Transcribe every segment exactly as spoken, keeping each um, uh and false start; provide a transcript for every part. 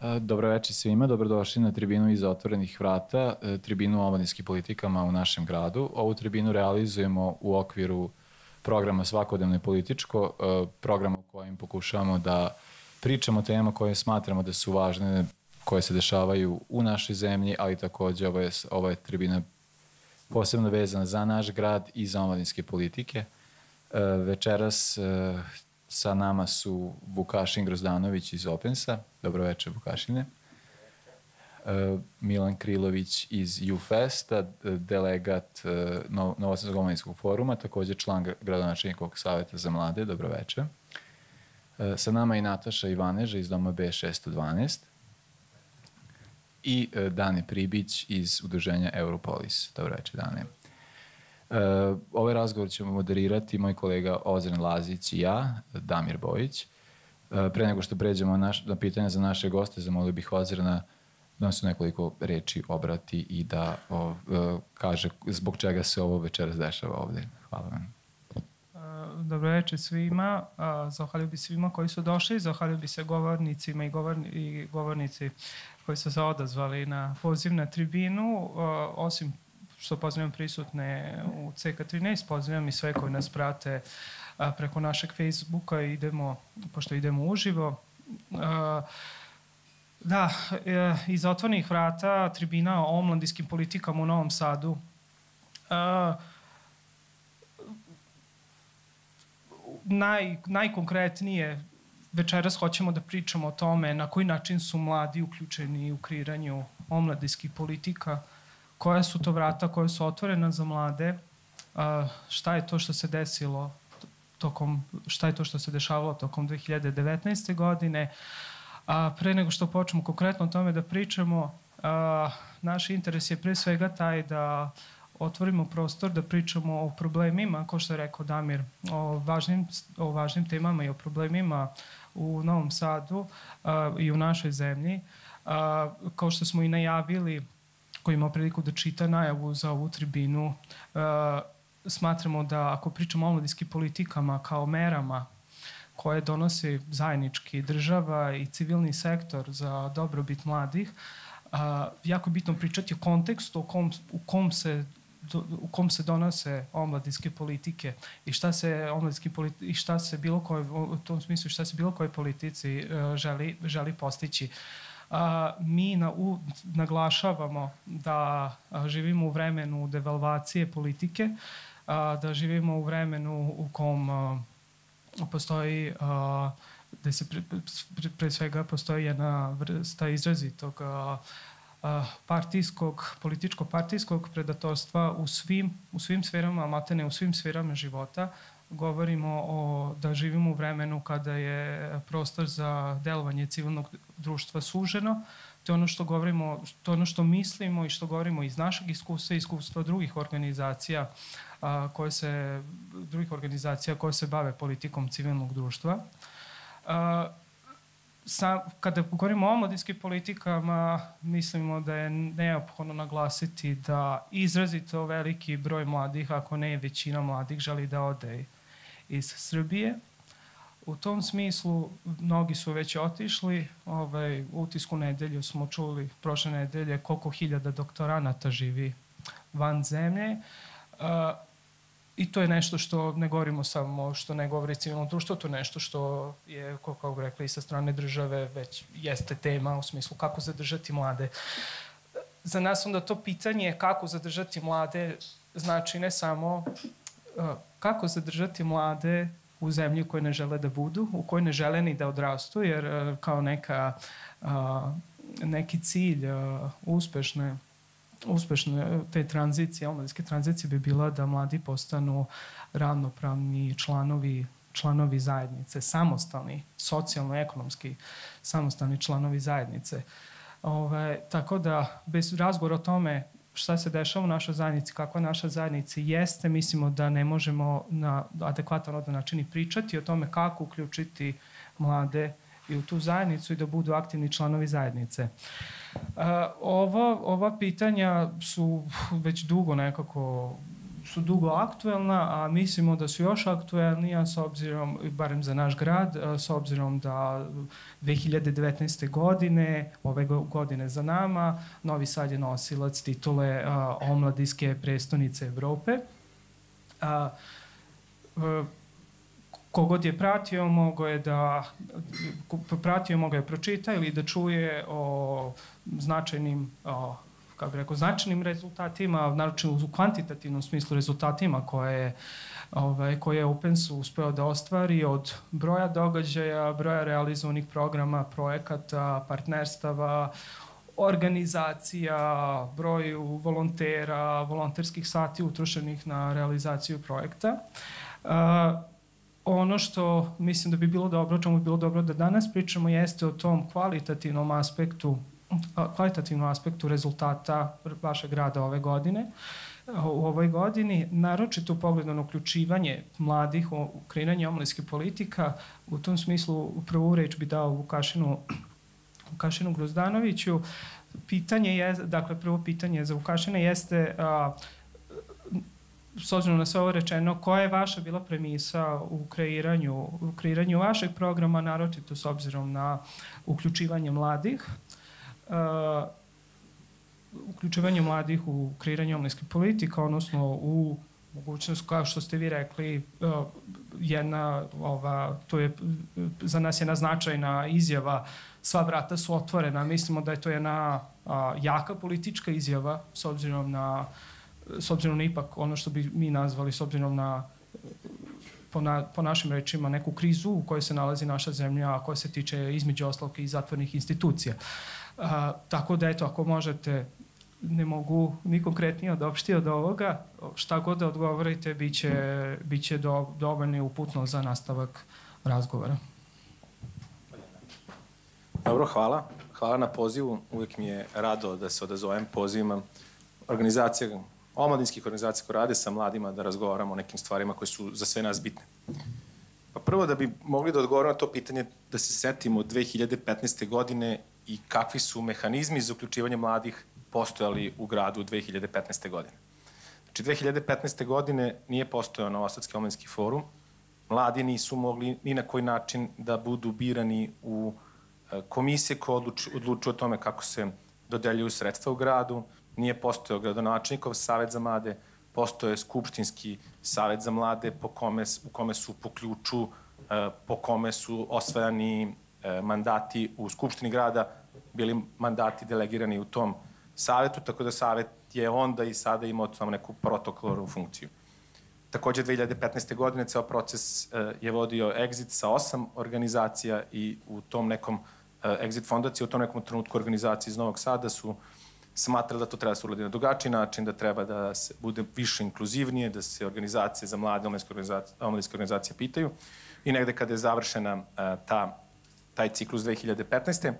Dobro večer svima, dobrodošli na tribinu Iza otvorenih vrata, tribinu o omladinskim politikama u našem gradu. Ovu tribinu realizujemo u okviru programa Svakodnevno i političko, programa u kojem pokušavamo da pričamo o temama koje smatramo da su važne, koje se dešavaju u našoj zemlji, ali takođe ova je, ova je tribina posebno vezana za naš grad i za omladinske politike. Večeras sa nama su Vukašin Grozdanović iz Opensa. Dobro večer, Vukašine. Milan Krilović iz U-Festa, delegat Novosadskog omladinskog foruma, takođe član gradonačelnikovog saveta za mlade. Dobro večer. Sa nama je i Nataša Ivaneža iz Doma B šesto dvanaest i Dane Pribić iz udruženja Europolis. Dobro večer, Dane. Uh, ovaj razgovor ćemo moderirati moj kolega Ozren Lazić i ja, Damir Bojić. Uh, pre nego što pređemo naš, na pitanja za naše goste, zamolio bih Ozrena da nam su nekoliko reči obrati i da o, uh, kaže zbog čega se ovo večeras dešava ovde. Hvala vam. Uh, dobro večer svima. Uh, zahvalio bi svima koji su došli, zahvalio bi se govornicima i, govorni, i govornici koji su se odazvali na poziv na tribinu. Uh, osim što pozivam prisutne u C K trinaest, pozivam i sve koji nas prate a, preko našeg Facebooka, idemo, pošto idemo uživo. A, da, e, iz otvorenih vrata tribina o omladinskim politikama u Novom Sadu. A, naj, najkonkretnije večeras hoćemo da pričamo o tome na koji način su mladi uključeni u kreiranju omladinskih politika, koja su to vrata koja su otvorena za mlade, a, šta je to što se desilo tokom, šta je to što se dešavalo tokom dve hiljade devetnaeste. godine. A pre nego što počnemo konkretno o tome da pričamo, a, naš interes je pre svega taj da otvorimo prostor, da pričamo o problemima, kao što je rekao Damir, o važnim, o važnim temama i o problemima u Novom Sadu a, i u našoj zemlji. A, kao što smo i najavili, koji ima priliku da čita najavu za ovu tribinu, uh, smatramo da ako pričamo o omladinskim politikama kao merama koje donosi zajednički država i civilni sektor za dobrobit mladih, uh, jako je bitno pričati o kontekstu u kom, u kom se do, u kom se donose omladinske politike i šta se omladinski politi, i šta se bilo koje, u tom smislu šta se bilo koje politici uh, želi, želi postići. A, mi na, u, naglašavamo da a, živimo u vremenu devalvacije politike, a, da živimo u vremenu u kom a, postoji, a, da se pre, pre, pre svega postoji jedna vrsta izrazitog a, a, partijskog, političko-partijskog predatorstva u svim, u svim sferama, matene u svim sferama života. Govorimo o, da živimo u vremenu kada je prostor za delovanje civilnog društva suženo. To je ono što govorimo, to je ono što mislimo i što govorimo iz našeg iskustva i iskustva drugih organizacija a, koje se, drugih organizacija koje se bave politikom civilnog društva. A, sa, kada govorimo o omladinskim politikama, mislimo da je neophodno naglasiti da izrazito veliki broj mladih, ako ne većina mladih, želi da ode iz Srbije. U tom smislu mnogi su već otišli. Ovaj, u utisku nedelju smo čuli prošle nedelje koliko hiljada doktoranata živi van zemlje. Uh, I to je nešto što ne govorimo samo, što ne govori civilno društvo, to je nešto što je, kako bi rekli, sa strane države već jeste tema u smislu kako zadržati mlade. Za nas onda to pitanje kako zadržati mlade znači ne samo kako zadržati mlade u zemlji u kojoj ne žele da budu, u kojoj ne žele ni da odrastu, jer kao neka, neki cilj uspešne uspešne te tranzicije, omladinske tranzicije bi bila da mladi postanu ravnopravni članovi, članovi zajednice, samostalni, socijalno-ekonomski samostalni članovi zajednice. Ove, tako da, bez razgovora o tome šta se dešava u našoj zajednici, kakva naša zajednica jeste, mislimo da ne možemo na adekvatan način i pričati o tome kako uključiti mlade i u tu zajednicu i da budu aktivni članovi zajednice. Uh, ova, ova pitanja su već dugo nekako su dugo aktuelna, a mislimo da su još aktuelnija s obzirom, barem za naš grad, s obzirom da dve hiljade devetnaeste. godine, ove godine za nama, Novi Sad je nosilac titule omladinske prestonice Evrope. A, kogod je pratio, mogo je da pratio, mogo je pročita ili da čuje o značajnim o, kako bih rekao, značajnim rezultatima, naročito u kvantitativnom smislu rezultatima koje, ovaj, koje je Opens uspeo da ostvari, od broja događaja, broja realizovanih programa, projekata, partnerstava, organizacija, broju volontera, volonterskih sati utrošenih na realizaciju projekta. Uh, ono što mislim da bi bilo dobro, čemu bi bilo dobro da danas pričamo, jeste o tom kvalitativnom aspektu kvalitativnom aspektu rezultata vašeg rada ove godine, u ovoj godini, naročito u pogledu na uključivanje mladih u kreiranje omladinskih politika. U tom smislu prvu reč bi dao Vukašinu, Vukašinu Grozdanoviću. Pitanje je, dakle, prvo pitanje za Vukašina jeste, a, s obzirom na sve ovo rečeno, koja je vaša bila premisa u kreiranju, u kreiranju vašeg programa, naročito s obzirom na uključivanje mladih, Uh, uključivanje mladih u kreiranje omladinskih politika, odnosno u mogućnost, kao što ste vi rekli, uh, jedna, ova, to je za nas jedna značajna izjava, sva vrata su otvorena. Mislimo da je to jedna uh, jaka politička izjava, s obzirom na, s obzirom na ipak ono što bi mi nazvali, s obzirom na Po, na, po našim rečima, neku krizu u kojoj se nalazi naša zemlja, a koja se tiče između ostalog i zatvornih institucija. A, tako da, eto, ako možete, ne mogu ni konkretnije odopštiti od ovoga, šta god da odgovorite, bit će, bit će do, dovoljno i uputno za nastavak razgovora. Dobro, hvala. Hvala na pozivu. Uvijek mi je rado da se odazovem pozivima organizacija, omladinskih organizacija koje rade sa mladima, da razgovaramo o nekim stvarima koje su za sve nas bitne. Pa prvo, da bi mogli da odgovorimo na to pitanje, da se setimo dve hiljade petnaeste. godine i kakvi su mehanizmi za uključivanje mladih postojali u gradu dve hiljade petnaeste. godine. Znači, dve hiljade petnaeste. godine nije postojao Novosadski omladinski forum, mladi nisu mogli ni na koji način da budu birani u komisije koje odlučuju o tome kako se dodeljuju sredstva u gradu, nije postojao gradonačelnikov savet za mlade, postoje skupštinski savet za mlade po kome, u kome su po ključu, po kome su osvajani mandati u Skupštini grada, bili mandati delegirani u tom savetu, tako da savet je onda i sada imao samo neku protokolornu funkciju. Takođe, dve hiljade petnaeste. godine ceo proces je vodio Exit sa osam organizacija i u tom nekom Exit fondacije, u tom nekom trenutku organizacije iz Novog Sada su smatrali da to treba da se uradi na drugačiji način, da treba da se bude više inkluzivnije, da se organizacije za mlade, omladinske organizacije, omladinske organizacije pitaju. I negde kada je završena ta, taj ciklus dve hiljade petnaeste.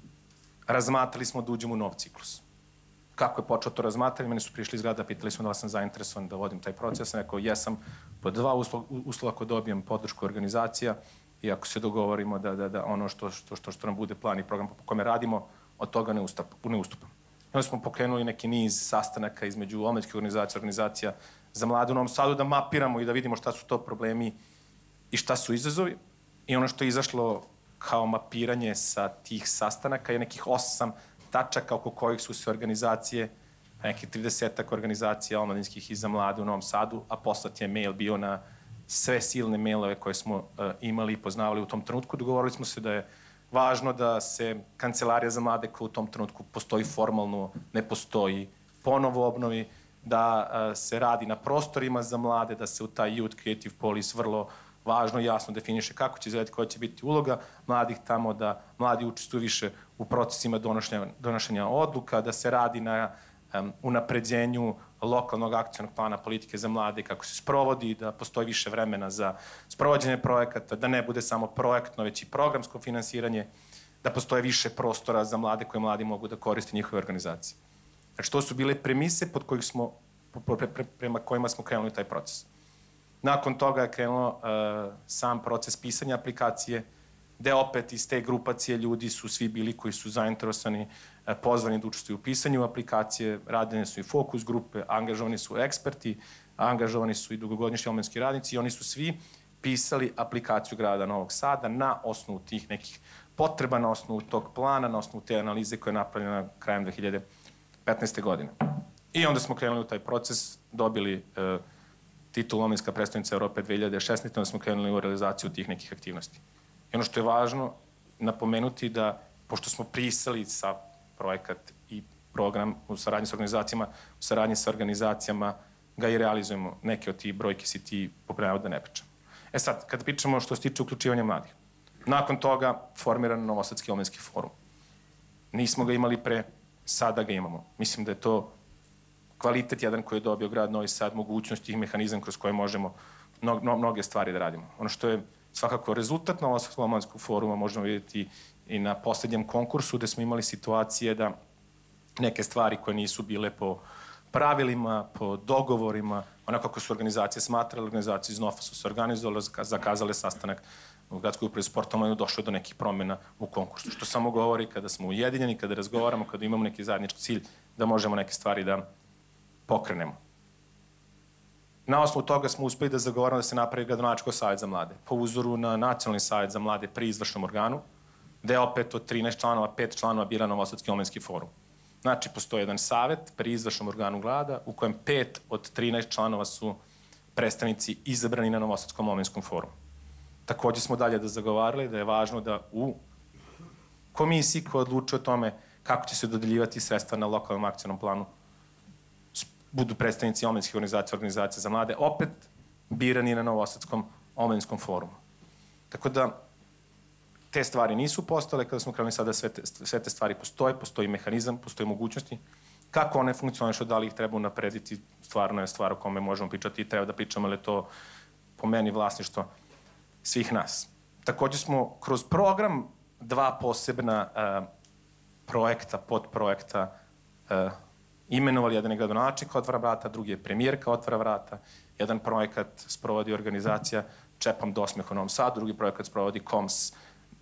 razmatrali smo da uđemo u nov ciklus. Kako je počeo to razmatranje? Meni su prišli iz grada, pitali smo da li sam zainteresovan da vodim taj proces. Sam rekao, jesam, po dva uslova, uslova ako dobijem podršku organizacija i ako se dogovorimo da, da, da ono što, što, što, što nam bude plan i program po kome radimo, od toga ne, ustap, ne ustupam. Onda smo pokrenuli neki niz sastanaka između omladinskih organizacija, organizacija za mlade u Novom Sadu, da mapiramo i da vidimo šta su to problemi i šta su izazovi. I ono što je izašlo kao mapiranje sa tih sastanaka je nekih osam tačaka oko kojih su se organizacije, nekih tridesetak organizacija omladinskih i za mlade u Novom Sadu, a poslat je mail bio na sve silne mailove koje smo uh, imali i poznavali u tom trenutku. Dogovorili smo se da je važno da se kancelarija za mlade koja u tom trenutku postoji formalno, ne postoji, ponovo obnovi, da uh, se radi na prostorima za mlade, da se u taj Youth Creative Police vrlo važno i jasno definiše kako će izgledati, koja će biti uloga mladih tamo, da mladi učestvuju više u procesima donošenja, donošenja odluka, da se radi na um, unapređenju lokalnog akcionog plana politike za mlade, kako se sprovodi, da postoji više vremena za sprovođenje projekata, da ne bude samo projektno, već i programsko finansiranje, da postoje više prostora za mlade koje mladi mogu da koriste njihove organizacije. Znači, to su bile premise pod kojih smo, pre, pre, prema kojima smo krenuli taj proces. Nakon toga je krenuo uh, sam proces pisanja aplikacije, gde opet iz te grupacije ljudi su svi bili koji su zainteresovani, uh, pozvani da učestvuju u pisanju aplikacije, radene su i fokus grupe, angažovani su eksperti, angažovani su i dugogodišnji omladinski radnici i oni su svi pisali aplikaciju grada Novog Sada na osnovu tih nekih potreba, na osnovu tog plana, na osnovu te analize koja je napravljena krajem dve hiljade petnaeste. godine. I onda smo krenuli u taj proces, dobili e, titul Omladinska predstavnica Evrope dve hiljade šesnaeste. onda smo krenuli u realizaciju tih nekih aktivnosti. I ono što je važno napomenuti da, pošto smo prisali sa projekat i program u saradnji sa organizacijama, u saradnji sa organizacijama ga i realizujemo. Neke od tih brojke si ti popremao da ne pričam. E sad, kada pričamo što se tiče uključivanja mladih, nakon toga formiran Novosadski omladinski forum. Nismo ga imali pre, sada ga imamo. Mislim da je to kvalitet jedan koji je dobio grad Novi Sad, mogućnosti i mehanizam kroz koje možemo mnoge stvari da radimo. Ono što je svakako rezultat Novosadskog omladinskog foruma možemo vidjeti i na poslednjem konkursu gde smo imali situacije da neke stvari koje nisu bile po pravilima, po dogovorima, onako kako su organizacije smatrale, organizacije iz N O F A su se organizovale, zakazale sastanak u Gradskoj upravi sporta, omladine, došlo do nekih promjena u konkursu, što samo govori kada smo ujedinjeni, kada razgovaramo, kada imamo neki zajednički cilj, da možemo neke stvari da pokrenemo. Na osnovu toga smo uspeli da zagovaramo da se napravi gradonačko savjet za mlade, po uzoru na nacionalni savjet za mlade pri izvršnom organu, gde opet od trinaest članova, pet članova bira Novosadski omladinski forum. Znači, postoji jedan savjet pri izvršnom organu grada u kojem pet od trinaest članova su predstavnici izabrani na Novosadskom omladinskom forumu. Takođe smo dalje da zagovarali da je važno da u komisiji koja odlučuje o tome kako će se dodeljivati sredstva na lokalnom akcionom planu budu predstavnici omladinskih organizacija, organizacija za mlade, opet birani na Novosadskom omladinskom forumu. Tako da, te stvari nisu postale, kada smo krenuli sada sve te, sve te stvari postoje, postoji mehanizam, postoji mogućnosti. Kako one funkcionišu, da li ih treba unaprediti, stvarno je stvar o kome možemo pričati i treba da pričamo, ali je to po meni vlasništvo svih nas. Takođe smo kroz program dva posebna uh, projekta, podprojekta uh, imenovali. Jedan je gradonačelnik Otvara vrata, drugi je premijerka Otvara vrata. Jedan projekat sprovodi organizacija Čepam do osmeha u Novom Sadu, drugi projekat sprovodi K O M S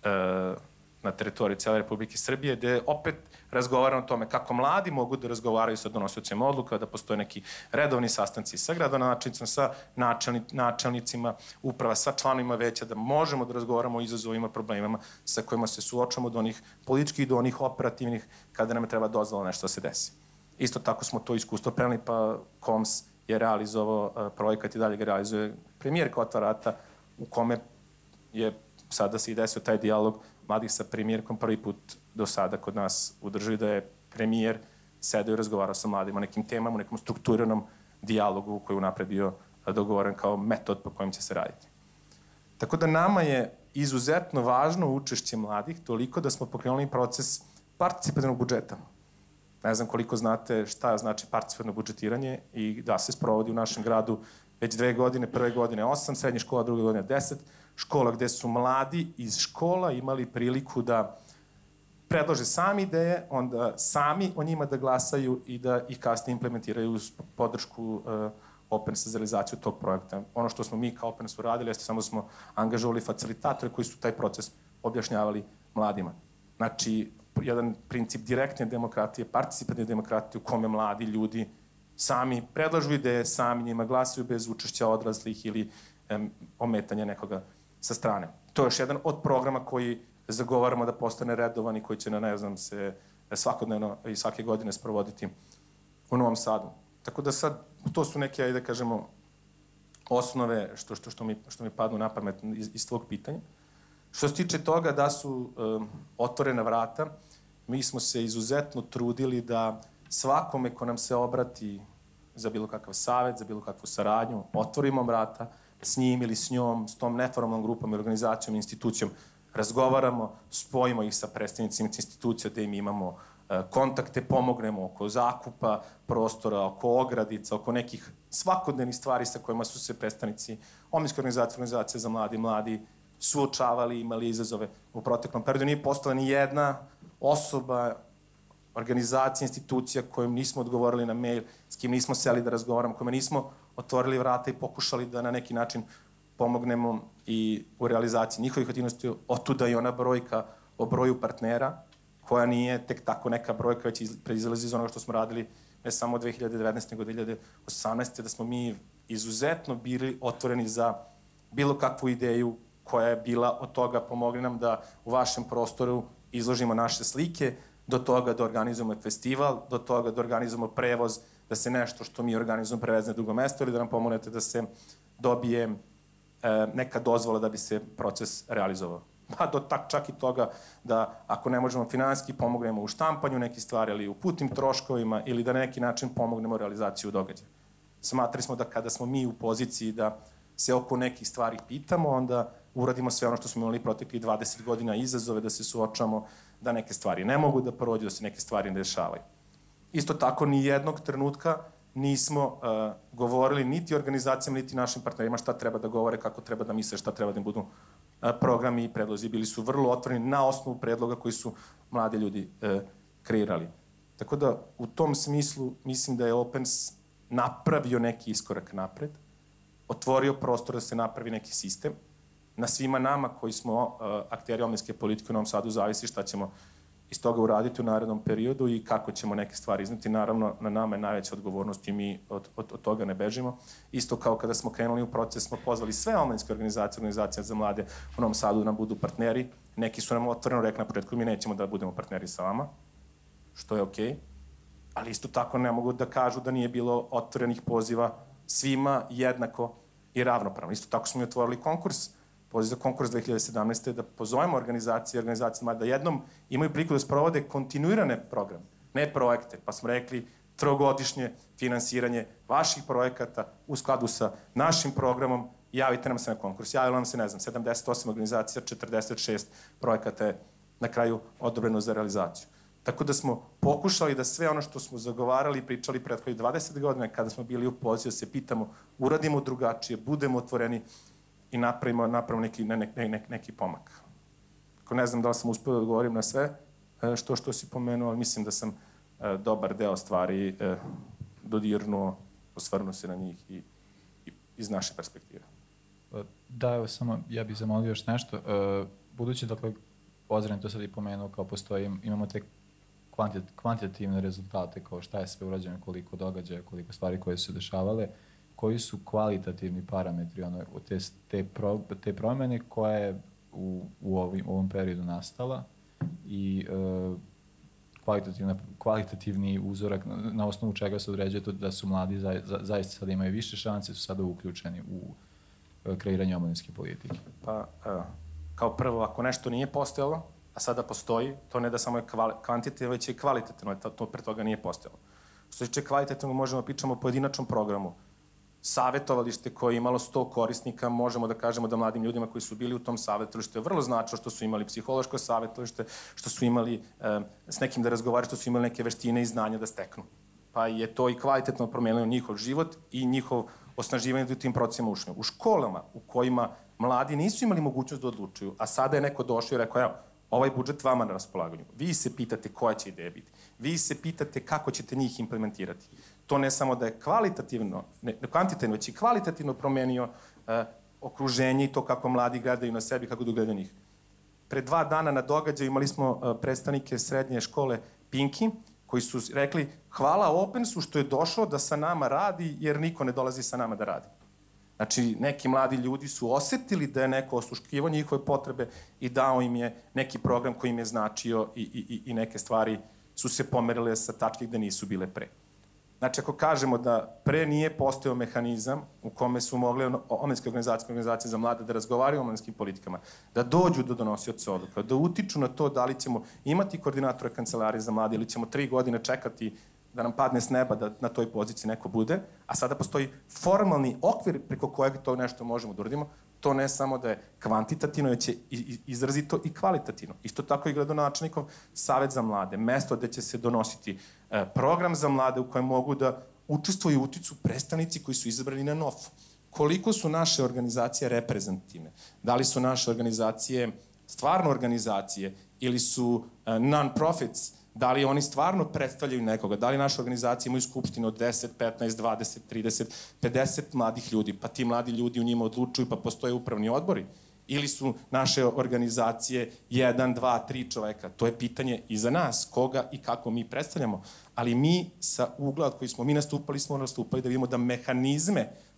na teritoriji cele Republike Srbije, gde opet razgovaramo o tome kako mladi mogu da razgovaraju sa donosiocima odluka, da postoje neki redovni sastanci sa gradonačelnicima, sa načelnicima uprava, sa članovima veća, da možemo da razgovaramo o izazovima, problemima sa kojima se suočamo od onih političkih do onih operativnih kada nam treba dozvola nešto da se desi. Isto tako smo to iskustvo preneli, pa K O M S je realizovao projekat i dalje ga realizuje premijerka Otvara vrata, u kome je sada se i desio taj dijalog mladih sa premijerkom prvi put do sada kod nas u državi, da je premijer sedeo i razgovarao sa mladima o nekim temama, o nekom strukturiranom dijalogu koji je unapred bio dogovoren kao metod po kojem će se raditi. Tako da nama je izuzetno važno učešće mladih, toliko da smo pokrenuli proces participativnog budžeta. Ne znam koliko znate šta znači participativno budžetiranje i da se sprovodi u našem gradu već dve godine, prve godine osam, srednje škola, druge godine deset, škola gde su mladi iz škola imali priliku da predlože sami ideje, onda sami o njima da glasaju i da ih kasnije implementiraju uz podršku uh, Opernsa za realizaciju tog projekta. Ono što smo mi kao Opernsa uradili jeste samo smo angažovali facilitatore koji su taj proces objašnjavali mladima. Znači, jedan princip direktne demokratije, participativne demokratije u kome mladi ljudi sami predlažu ideje, sami njima glasaju bez učešća odraslih ili um, ometanja nekoga sa strane. To je još jedan od programa koji zagovaramo da postane redovan i koji će, ne znam, se svakodnevno i svake godine sprovoditi u Novom Sadu. Tako da sad, to su neke, ajde da kažemo, osnove što, što, što, mi, što mi padnu na pamet iz, iz tvog pitanja. Što se tiče toga da su um, otvorena vrata, mi smo se izuzetno trudili da svakome ko nam se obrati za bilo kakav savet, za bilo kakvu saradnju, otvorimo vrata, s njim ili s njom, s tom neformalnom grupom, organizacijom, institucijom, razgovaramo, spojimo ih sa predstavnicima institucija gde im imamo uh, kontakte, pomognemo oko zakupa prostora, oko ogradica, oko nekih svakodnevnih stvari sa kojima su se predstavnici omladinske organizacije, organizacije za mladi, mladi suočavali, imali izazove u proteklom periodu. Nije postala ni jedna osoba, organizacija, institucija kojom nismo odgovorili na mail, s kim nismo seli da razgovaramo, kojima nismo otvorili vrata i pokušali da na neki način pomognemo i u realizaciji njihovih aktivnosti. Otuda i ona brojka o broju partnera, koja nije tek tako neka brojka, već proizilazi iz onoga što smo radili ne samo dve hiljade devetnaeste. nego dve hiljade osamnaeste. da smo mi izuzetno bili otvoreni za bilo kakvu ideju koja je bila od toga pomogli nam da u vašem prostoru izložimo naše slike, do toga da organizujemo festival, do toga da organizujemo prevoz, da se nešto što mi organizujemo preveze na drugo mesto ili da nam pomognete da se dobije e, neka dozvola da bi se proces realizovao. Pa do tak, čak i toga da ako ne možemo finansijski pomognemo u štampanju nekih stvari ili u putnim troškovima ili da na neki način pomognemo realizaciju događaja. Smatrali smo da kada smo mi u poziciji da se oko nekih stvari pitamo, onda uradimo sve ono što smo imali proteklih dvadeset godina, izazove, da se suočamo, da neke stvari ne mogu da prođu, da se neke stvari ne dešavaju. Isto tako, ni jednog trenutka nismo uh, govorili niti organizacijama, niti našim partnerima šta treba da govore, kako treba da misle, šta treba da im budu uh, programi i predlozi. Bili su vrlo otvoreni na osnovu predloga koji su mladi ljudi uh, kreirali. Tako da, u tom smislu, mislim da je Opens napravio neki iskorak napred, otvorio prostor da se napravi neki sistem. Na svima nama koji smo uh, akteri omladinske politike u Novom Sadu zavisi šta ćemo iz toga uraditi u narednom periodu i kako ćemo neke stvari izneti. Naravno, na nama je najveća odgovornost i mi od, od, od toga ne bežimo. Isto kao kada smo krenuli u proces, smo pozvali sve omladinske organizacije, organizacije za mlade u Novom Sadu da nam budu partneri. Neki su nam otvoreno rekli na početku, mi nećemo da budemo partneri sa vama, što je okej. Ali isto tako ne mogu da kažu da nije bilo otvorenih poziva svima jednako i ravnopravno. Isto tako smo i otvorili konkurs, poziv za konkurs dve hiljade sedamnaeste. da pozovemo organizacije, organizacije da jednom imaju priliku da sprovode kontinuirane programe, ne projekte. Pa smo rekli trogodišnje finansiranje vaših projekata u skladu sa našim programom, javite nam se na konkurs. Javilo nam se, ne znam, sedamdeset osam organizacija, četrdeset šest projekata je na kraju odobreno za realizaciju. Tako da smo pokušali da sve ono što smo zagovarali i pričali prethodnih dvadeset godina, kada smo bili u poziciji da se pitamo, uradimo drugačije, budemo otvoreni i napravimo, napravimo neki, ne, ne, ne, neki pomak. Ako ne znam da li sam uspio da odgovorim na sve što što si pomenuo, ali mislim da sam e, dobar deo stvari e, dodirnuo, osvrnuo se na njih i, i iz naše perspektive. Da, evo samo, ja bih zamolio još nešto. E, budući, dakle, Ozren to sad i pomenuo, kao postoji, imamo te kvantitativne rezultate, kao šta je sve urađeno, koliko događaja, koliko stvari koje su se dešavale, koji su kvalitativni parametri ono, te, te, pro, te promene koja je u, u ovim, ovom periodu nastala i e, kvalitativni uzorak na, na osnovu čega se određuje to da su mladi za, za, zaista sada imaju više šanse, su sada uključeni u e, kreiranje omladinske politike. Pa, evo, kao prvo, ako nešto nije postojalo, a sada postoji, to ne da samo je kvantitativno, već je i kvalitativno, to, to pre toga nije postojalo. Što se tiče kvalitativno, možemo da pričamo o pojedinačnom programu. Savetovalište koje je imalo sto korisnika, možemo da kažemo da mladim ljudima koji su bili u tom savetovalištu je vrlo značilo što su imali psihološko savetovalište, što su imali e, s nekim da razgovaraju, što su imali neke veštine i znanja da steknu. Pa je to i kvalitetno promenilo njihov život i njihov osnaživanje da u tim procesima ušli. U školama u kojima mladi nisu imali mogućnost da odlučuju, a sada je neko došao i rekao, evo, ovaj budžet vama na raspolaganju. Vi se pitate koja će ideja biti. Vi se pitate kako ćete njih implementirati. To ne samo da je kvalitativno, ne, ne kvantitativno, već i kvalitativno promenio uh, okruženje i to kako mladi gledaju na sebi, kako gledaju njih. Pre dva dana na događaju imali smo uh, predstavnike srednje škole Pinki, koji su rekli hvala Opensu što je došao da sa nama radi, jer niko ne dolazi sa nama da radi. Znači, neki mladi ljudi su osetili da je neko osluškivao njihove potrebe i dao im je neki program koji im je značio i, i, i neke stvari su se pomerile sa tačke gde nisu bile pre. Znači, ako kažemo da pre nije postojao mehanizam u kome su mogli omladinske organizacije, organizacije za mlade da razgovaraju o omladinskim politikama, da dođu do donosioca odluka, da utiču na to da li ćemo imati koordinatore kancelarije za mlade ili ćemo tri godine čekati da nam padne s neba da na toj poziciji neko bude, a sada postoji formalni okvir preko kojeg to nešto možemo da uradimo, to ne samo da je kvantitativno, već je izrazito i kvalitativno. Isto tako i gradonačelnikov savet za mlade, mesto gde će se donositi program za mlade u kojem mogu da učestvuju i utiču predstavnici koji su izabrani na N O F-u. Koliko su naše organizacije reprezentativne? Da li su naše organizacije stvarno organizacije ili su non-profits? Da li oni stvarno predstavljaju nekoga? Da li naše organizacije imaju skupštine od deset, petnaest, dvadeset, trideset, pedeset mladih ljudi? Pa ti mladi ljudi u njima odlučuju, pa postoje upravni odbori? Ili su naše organizacije jedan, dva, tri čoveka? To je pitanje i za nas, koga i kako mi predstavljamo. Ali mi sa ugla od koji smo mi nastupali, smo nastupali da vidimo da mehanizme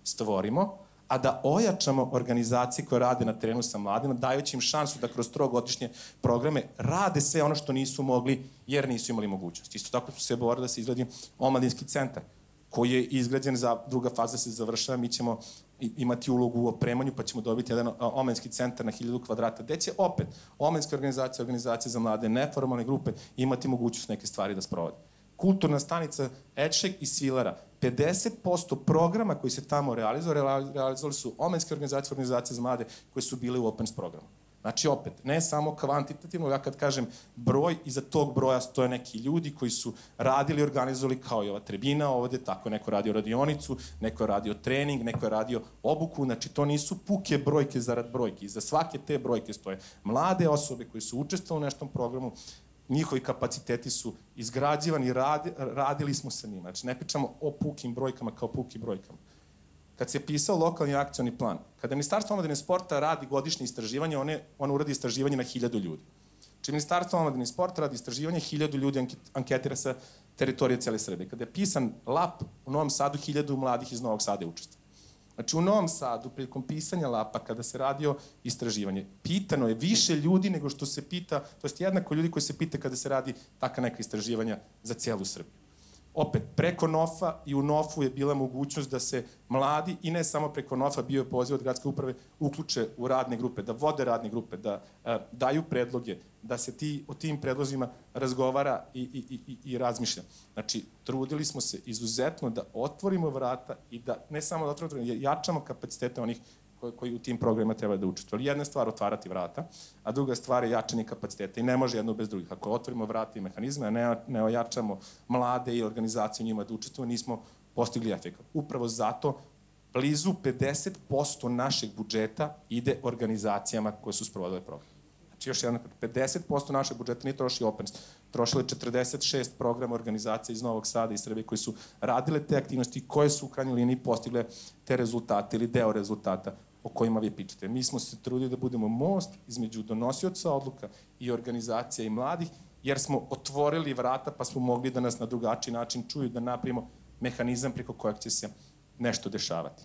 stvorimo, a da ojačamo organizacije koje rade na terenu sa mladima, dajući im šansu da kroz trogodišnje programe rade sve ono što nisu mogli jer nisu imali mogućnost. Isto tako smo se borili da se izgradi omladinski centar, koji je izgrađen, za druga faza se završava, mi ćemo imati ulogu u opremanju, pa ćemo dobiti jedan omladinski centar na hiljadu kvadrata, gde će opet omladinske organizacije, organizacije za mlade, neformalne grupe imati mogućnost neke stvari da sprovode. Kulturna stanica Edšek i Svilara, pedeset posto programa koji se tamo realizovali, realizovali su omladinske organizacije, organizacije za mlade koje su bile u Opens programu. Znači, opet, ne samo kvantitativno, ja kad kažem broj, iza tog broja stoje neki ljudi koji su radili, organizovali kao i ova tribina ovde, tako neko je radio radionicu, neko je radio trening, neko je radio obuku, znači to nisu puke brojke zarad brojke. Iza svake te brojke stoje mlade osobe koji su učestvovali u neštom programu, njihovi kapaciteti su izgrađivani, radi, radili smo sa njima. Znači, ne pričamo o pukim brojkama kao pukim brojkama. Kad se pisao lokalni akcioni plan, kada Ministarstvo omladine i sporta radi godišnje istraživanje, one, ono uradi istraživanje na hiljadu ljudi. Znači, Ministarstvo omladine i sporta radi istraživanje, hiljadu ljudi anketira sa teritorije cijele Srbije. Kada je pisan lap u Novom Sadu, hiljadu mladih iz Novog Sada je učestvovalo. Znači, u Novom Sadu, prilikom pisanja lapa, kada se radio istraživanje, pitano je više ljudi nego što se pita, to jest jednako ljudi koji se pita kada se radi taka neka istraživanja za cijelu Srbiju. Opet, preko NOF-a i u NOF-u je bila mogućnost da se mladi, i ne samo preko NOF-a, bio je poziv od gradske uprave, uključe u radne grupe, da vode radne grupe, da a, daju predloge, da se ti, o tim predlozima razgovara i, i, i, i razmišlja. Znači, trudili smo se izuzetno da otvorimo vrata i da, ne samo da otvorimo, jačamo kapacitete onih koji, koji u tim programima treba da učestvuju. Ali jedna stvar otvarati vrata, a druga stvar je jačanje kapaciteta i ne može jedno bez drugih. Ako otvorimo vrata i mehanizme, a ne, ne ojačamo mlade i organizacije njima da učestvuju, nismo postigli efekat. Upravo zato blizu pedeset posto našeg budžeta ide organizacijama koje su sprovodile program. Znači, još jedan, pedeset posto našeg budžeta nije troši Opens. Trošilo je četrdeset šest programa organizacija iz Novog Sada i Srbije koji su radile te aktivnosti koje su u krajnjoj liniji postigle te rezultate ili deo rezultata o kojima vi pričate. Mi smo se trudili da budemo most između donosioca odluka i organizacija i mladih, jer smo otvorili vrata pa smo mogli da nas na drugačiji način čuju, da napravimo mehanizam preko kojeg će se nešto dešavati.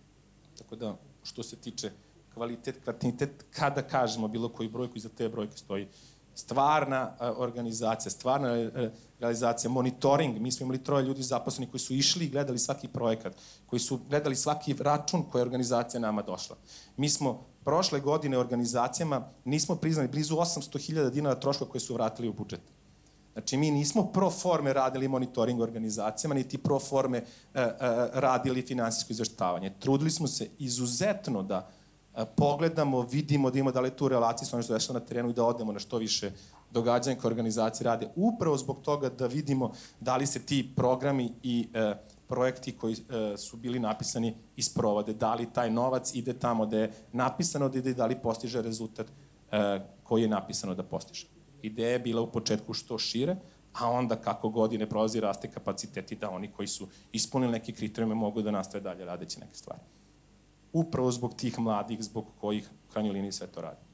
Tako da, što se tiče kvalitet, kvantitet, kada kažemo bilo koji brojku, iza te brojke stoji stvarna organizacija, stvarna realizacija, monitoring. Mi smo imali troje ljudi zaposleni koji su išli i gledali svaki projekat, koji su gledali svaki račun koje je organizacija nama došla. Mi smo prošle godine organizacijama nismo priznali blizu osamsto hiljada dinara troškova koje su vratili u budžet. Znači, mi nismo pro forme radili monitoring organizacijama, niti pro forme uh, uh, radili finansijsko izveštavanje. Trudili smo se izuzetno da pogledamo, vidimo, da imamo da li tu relaciju sa ono što je dešava na terenu i da odemo na što više događanja koje organizacije rade. Upravo zbog toga da vidimo da li se ti programi i e, projekti koji e, su bili napisani isprovode, da li taj novac ide tamo da je napisano da ide i da li postiže rezultat e, koji je napisano da postiže. Ideja je bila u početku što šire, a onda kako godine prolazi raste kapaciteti da oni koji su ispunili neke kriterijume mogu da nastave dalje radeći neke stvari. Upravo zbog tih mladih, zbog kojih u krajnjoj liniji sve to radi.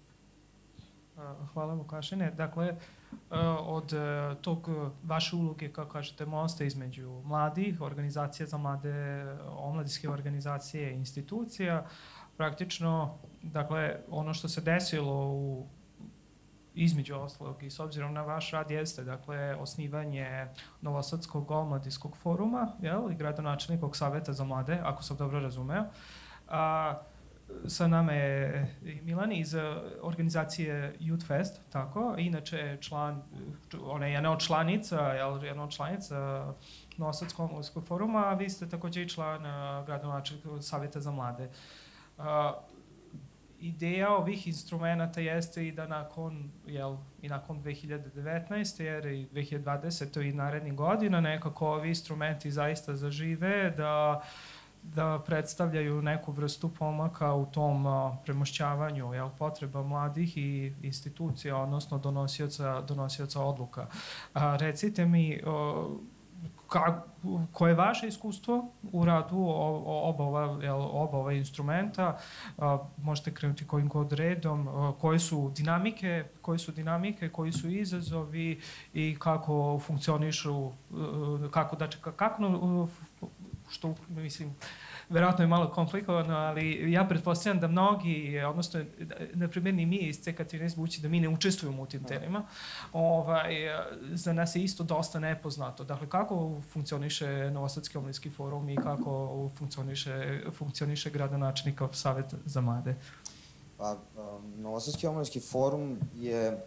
Hvala Vukašine. Dakle, od tog vaše uloge, kako kažete, mosta između mladih, organizacija za mlade, omladinske organizacije, institucija, praktično, dakle, ono što se desilo u između ostalog i s obzirom na vaš rad jeste, dakle, osnivanje Novosadskog omladinskog foruma, jel, i gradonačelnikog saveta za mlade, ako sam dobro razumeo. A, sa nama je Milan iz organizacije Youth Fest, tako, inače je član, ona je jedna od članica, jel, jedna od članica Novosadskog omladinskog foruma, a vi ste takođe i član gradonačelnikog saveta za mlade. A, Ideja ovih instrumenta jeste i da nakon, jel, i nakon dve hiljade devetnaeste. jer i dve hiljade dvadesete. i narednih godina nekako ovi instrumenti zaista zažive, da, da predstavljaju neku vrstu pomaka u tom uh, premošćavanju, jel, potreba mladih i institucija, odnosno donosioca, donosioca odluka. A, recite mi, uh, Ka, koje je vaše iskustvo u radu oba ova, jel, oba ova instrumenta? A, možete krenuti kojim god redom. A, koje su dinamike, koje su dinamike, koji su izazovi i kako funkcionišu, kako, znači, kako što, mislim, verovatno je malo komplikovano, ali ja pretpostavljam da mnogi, odnosno, na primjer, ni mi iz C K trinaest budući da mi ne učestvujemo u tim telima, ovaj, za nas je isto dosta nepoznato. Dakle, kako funkcioniše Novosadski omladinski forum i kako funkcioniše, funkcioniše gradonačelnikov savet za mlade? Pa, um, Novosadski omladinski forum je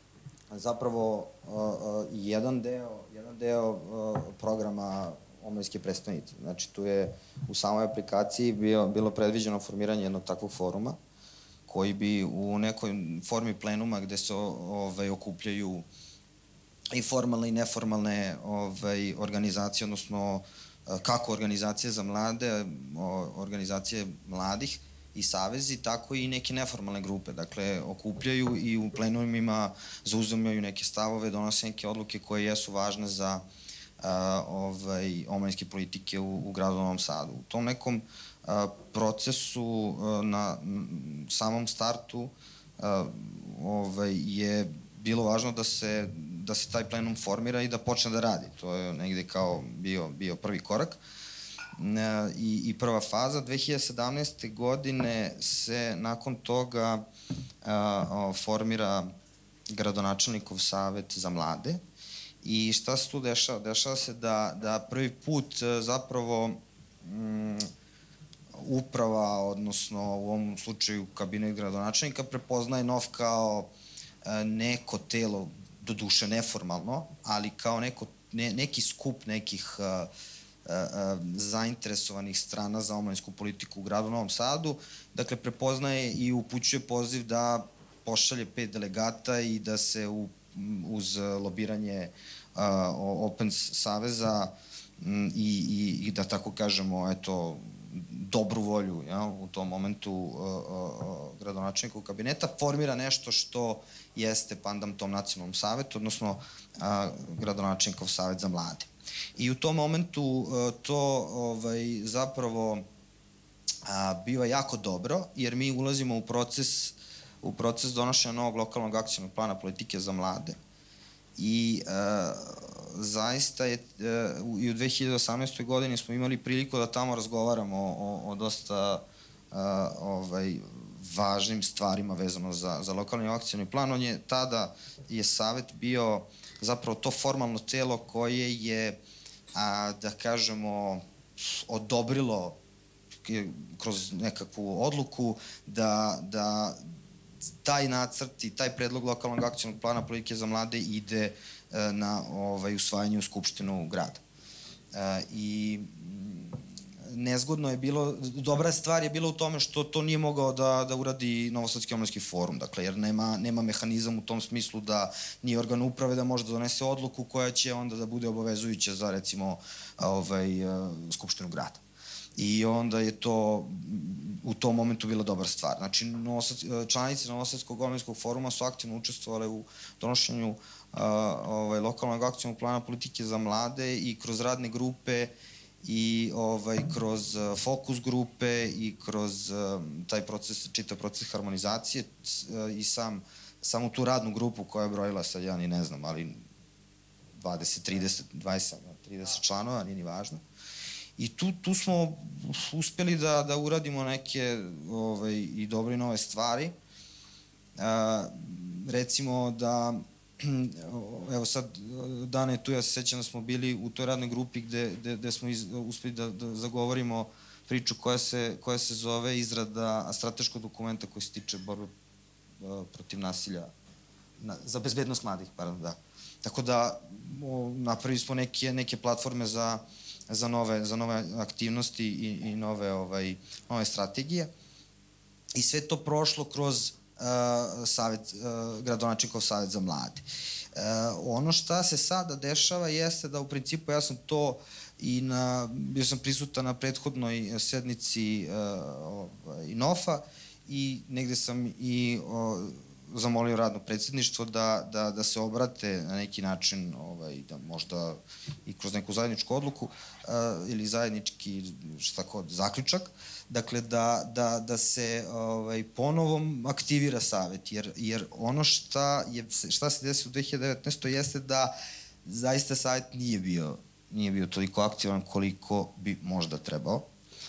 zapravo uh, uh, jedan deo, jedan deo uh, programa omladinske predstavnice. Znači, tu je u samoj aplikaciji bio, bilo predviđeno formiranje jednog takvog foruma, koji bi u nekoj formi plenuma gde se ovaj, okupljaju i formalne i neformalne ovaj, organizacije, odnosno kako organizacije za mlade, organizacije mladih i savezi, tako i neke neformalne grupe. Dakle, okupljaju i u plenumima zauzimaju neke stavove, donose neke odluke koje jesu važne za Uh, ovaj, omladinske politike u, u gradu Novom Sadu. U tom nekom uh, procesu uh, na m, samom startu uh, ovaj, je bilo važno da se, da se taj plenum formira i da počne da radi. To je negde kao bio, bio prvi korak. Uh, i, i prva faza. dve hiljade sedamnaeste. godine se nakon toga uh, formira gradonačelnikov savet za mlade. I šta se tu dešava? Dešava se da, da prvi put zapravo m, uprava, odnosno u ovom slučaju kabinet gradonačelnika, prepoznaje N O F kao e, neko telo, do duše neformalno, ali kao neko, ne, neki skup nekih e, e, zainteresovanih strana za omladinsku politiku u gradu Novom Sadu. Dakle, prepoznaje i upućuje poziv da pošalje pet delegata i da se u uz lobiranje uh, Open Saveza m, i, i, i da tako kažemo, eto, dobru volju, ja, u tom momentu uh, uh, gradonačelnikov kabineta, formira nešto što jeste pandam tom nacionalnom savetu, odnosno uh, gradonačelnikov savet za mlade. I u tom momentu uh, to ovaj, zapravo uh, biva jako dobro, jer mi ulazimo u proces u proces donošenja novog lokalnog akcijnog plana politike za mlade i e, zaista je e, i u dve hiljade osamnaestoj. godini smo imali priliku da tamo razgovaramo o, o dosta e, ovaj, važnim stvarima vezano za, za lokalni akcijni plan. On je, tada je savet bio zapravo to formalno telo koje je, a, da kažemo, odobrilo kroz nekakvu odluku da, da taj nacrt i taj predlog lokalnog akcijnog plana politike za mlade ide na ovaj, usvajanje u Skupštinu grada. E, I nezgodno je bilo, dobra stvar je bila u tome što to nije mogao da, da uradi Novosadski omladinski forum, dakle, jer nema, nema mehanizam u tom smislu da nije organ uprave da može da donese odluku koja će onda da bude obavezujuća za, recimo, ovaj, Skupštinu grada. I onda je to u tom momentu bila dobra stvar. Znači, članice Novosadskog omladinskog foruma su aktivno učestvovale u donošenju uh, ovaj, lokalnog akcijnog plana politike za mlade i kroz radne grupe i ovaj, kroz uh, fokus grupe i kroz uh, taj proces, čitav proces harmonizacije uh, i sam, samu tu radnu grupu koja je brojila, sad ja ni ne znam, ali dvadeset, trideset, dvadeset, trideset članova, nije ni važno. I tu, tu smo uspeli da, da uradimo neke ovaj, i dobre nove stvari. E, recimo da, evo sad, Dana je tu, ja se sećam da smo bili u toj radnoj grupi gde, gde, gde smo iz, uspeli da, da zagovorimo priču koja se, koja se zove izrada strateškog dokumenta koji se tiče borbe protiv nasilja, na, za bezbednost mladih, pardon, da. Tako da o, napravili smo neke, neke platforme za za nove, za nove aktivnosti i, i nove, ovaj, nove strategije. I sve to prošlo kroz uh, savet, uh, gradonačelnikov savet za mlade. Uh, ono šta se sada dešava jeste da u principu ja sam to i na, bio sam prisutan na prethodnoj sednici uh, ovaj, N O F-a i negde sam i uh, zamolio radno predsjedništvo da, da, da se obrate na neki način, ovaj, da možda i kroz neku zajedničku odluku uh, ili zajednički šta kod, zaključak, dakle da, da, da se ovaj, ponovom aktivira savet, jer, jer ono šta, je, šta se desi u dve hiljade devetnaestoj. jeste da zaista savet nije bio nije bio toliko aktivan koliko bi možda trebao.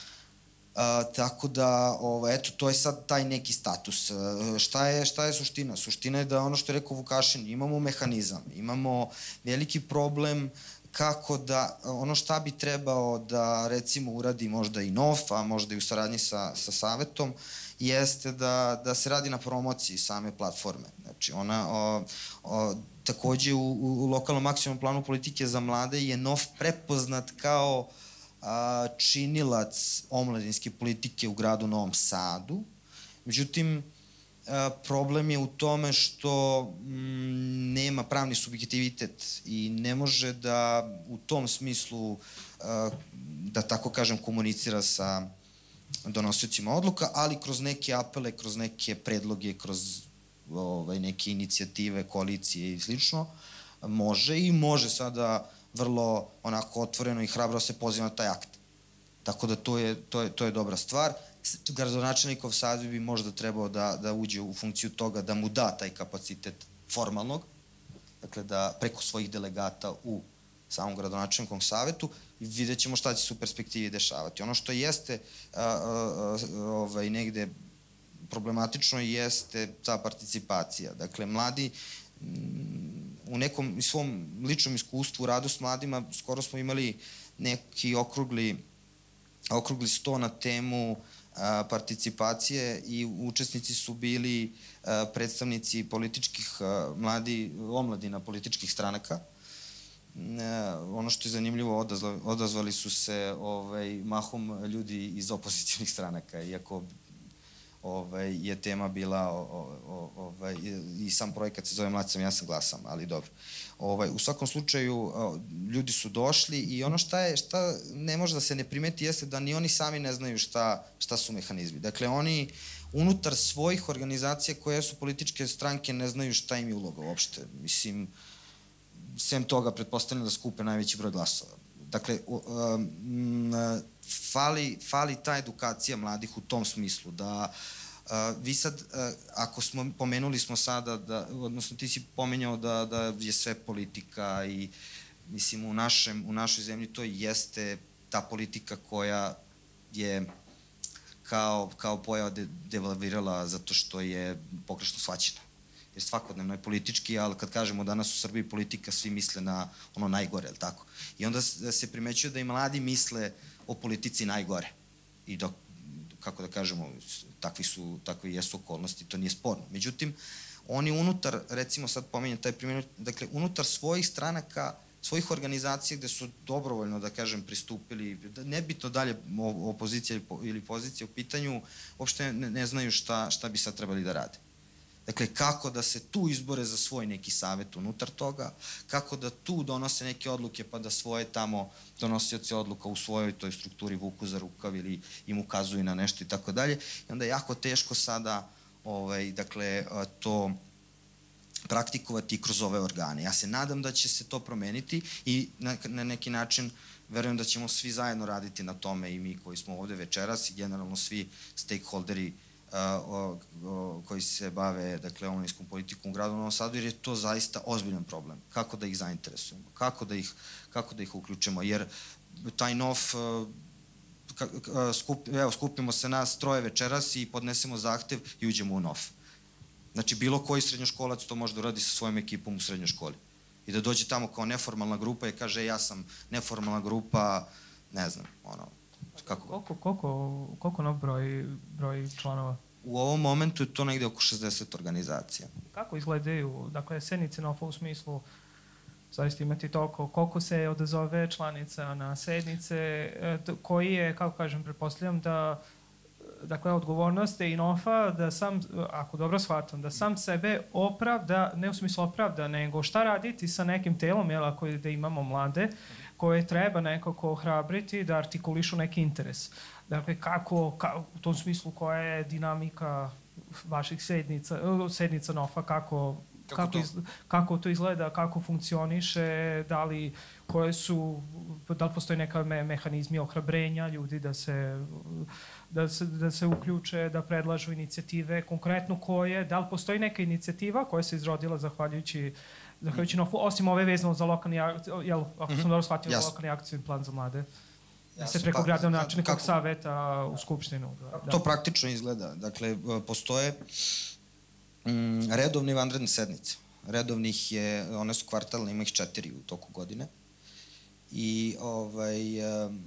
A, tako da, ovo, eto, to je sad taj neki status. A, šta je, šta je suština? Suština je da ono što je rekao Vukašin, imamo mehanizam, imamo veliki problem kako da, ono šta bi trebao da recimo uradi možda i N O F, a možda i u saradnji sa, sa Savetom, jeste da, da se radi na promociji same platforme. Znači, ona, o, o, takođe u, u lokalnom maksimalnom planu politike za mlade je N O F prepoznat kao a, činilac omladinske politike u gradu Novom Sadu. Međutim, a, problem je u tome što m, nema pravni subjektivitet i ne može da u tom smislu, a, da tako kažem, komunicira sa donosiocima odluka, ali kroz neke apele, kroz neke predloge, kroz ovaj, neke inicijative, koalicije i slično, može i može sada vrlo onako otvoreno i hrabro se poziva na taj akt. Tako da to je, to je, to je dobra stvar. Gradonačelnikov saziv bi možda trebao da, da uđe u funkciju toga, da mu da taj kapacitet formalnog, dakle da preko svojih delegata u samom gradonačelnikom savetu i vidjet ćemo šta će se u perspektivi dešavati. Ono što jeste a, a, a, ovaj, negde problematično jeste ta participacija. Dakle, mladi u nekom svom ličnom iskustvu u radu s mladima skoro smo imali neki okrugli, okrugli sto na temu a, participacije i učesnici su bili a, predstavnici političkih, a, mladi, omladina političkih stranaka. Ne, ono što je zanimljivo, odazvali, odazvali su se ovaj, mahom ljudi iz opozicijnih stranaka, iako ovaj, je tema bila o, o, ovaj, i sam projekat se zove Mlad sam, ja sam glasam, ali dobro. Ovaj, u svakom slučaju, ljudi su došli i ono šta, je, šta ne može da se ne primeti jeste da ni oni sami ne znaju šta, šta su mehanizmi. Dakle, oni unutar svojih organizacija koje su političke stranke ne znaju šta im je uloga uopšte. Mislim, sem toga pretpostavljam da skupe najveći broj glasova. Dakle, um, fali, fali ta edukacija mladih u tom smislu, da uh, vi sad, uh, ako smo, pomenuli smo sada, da, odnosno ti si pomenjao da, da je sve politika i mislim u, našem, u našoj zemlji to jeste ta politika koja je kao, kao pojava de, devalvirala zato što je pogrešno shvaćena. Jer svakodnevno je politički, ali kad kažemo danas u Srbiji politika, svi misle na ono najgore, je li tako? I onda se primećuje da i mladi misle o politici najgore. I dok, kako da kažemo, takvi su, takvi jesu okolnosti, to nije sporno. Međutim, oni unutar, recimo sad pominjem taj primjer, dakle, unutar svojih stranaka, svojih organizacija gde su dobrovoljno, da kažem, pristupili, nebitno dalje opozicija ili pozicija u pitanju, uopšte ne, ne znaju šta, šta bi sad trebali da rade. Dakle, kako da se tu izbore za svoj neki savet unutar toga, kako da tu donose neke odluke pa da svoje tamo donosioce odluka u svojoj toj strukturi vuku za rukav ili im ukazuju na nešto i tako dalje. I onda je jako teško sada ovaj, dakle, to praktikovati kroz ove organe. Ja se nadam da će se to promeniti i na, na neki način verujem da ćemo svi zajedno raditi na tome i mi koji smo ovde večeras i generalno svi stakeholderi Uh, o, o, koji se bave, dakle, omladinskom politikom u gradu Novom Sadu, jer je to zaista ozbiljan problem. Kako da ih zainteresujemo, kako da ih, kako da ih uključimo, jer taj N O F, uh, ka, uh, skup, evo, skupimo se nas troje večeras i podnesemo zahtev i uđemo u N O F. Znači, bilo koji srednjoškolac to može da uradi sa svojom ekipom u srednjoj školi. I da dođe tamo kao neformalna grupa i kaže, ja sam neformalna grupa, ne znam, ono, kako... Koliko, koliko, koliko nov broj, broj članova? U ovom momentu je to negde oko šezdeset organizacija. Kako izgledaju, dakle, sednice N O F-a u smislu zaista imati toliko, koliko se odazove članica na sednice, koji je, kako kažem, pretpostavljam da, dakle, odgovornost je i N O F-a da sam, ako dobro shvatam, da sam sebe opravda, ne u smislu opravda, nego šta raditi sa nekim telom, jel, ako da imamo mlade, koje treba nekako ohrabriti da artikulišu neki interes. Dakle, kako, ka, u tom smislu, koja je dinamika vaših sednica, sednica N O F-a, kako, kako, kako, to? Iz, kako to izgleda, kako funkcioniše, da li, koje su, da li postoji neka me, mehanizmi ohrabrenja ljudi da se, da, se, da se uključe, da predlažu inicijative, konkretno koje, da li postoji neka inicijativa koja se izrodila zahvaljujući zahvaljujući Nofu, osim ove vezano za lokalni, jel, ako sam dobro shvatio, Jasno. lokalni akcijni plan za mlade. Da se Jasno, preko pa, gradonačelnikovog kako- saveta u Skupštinu. Da. To praktično izgleda. Dakle, postoje mm, redovne i vanredne sednice. Redovnih je, one su kvartalne, ima ih četiri u toku godine. I ovaj, em,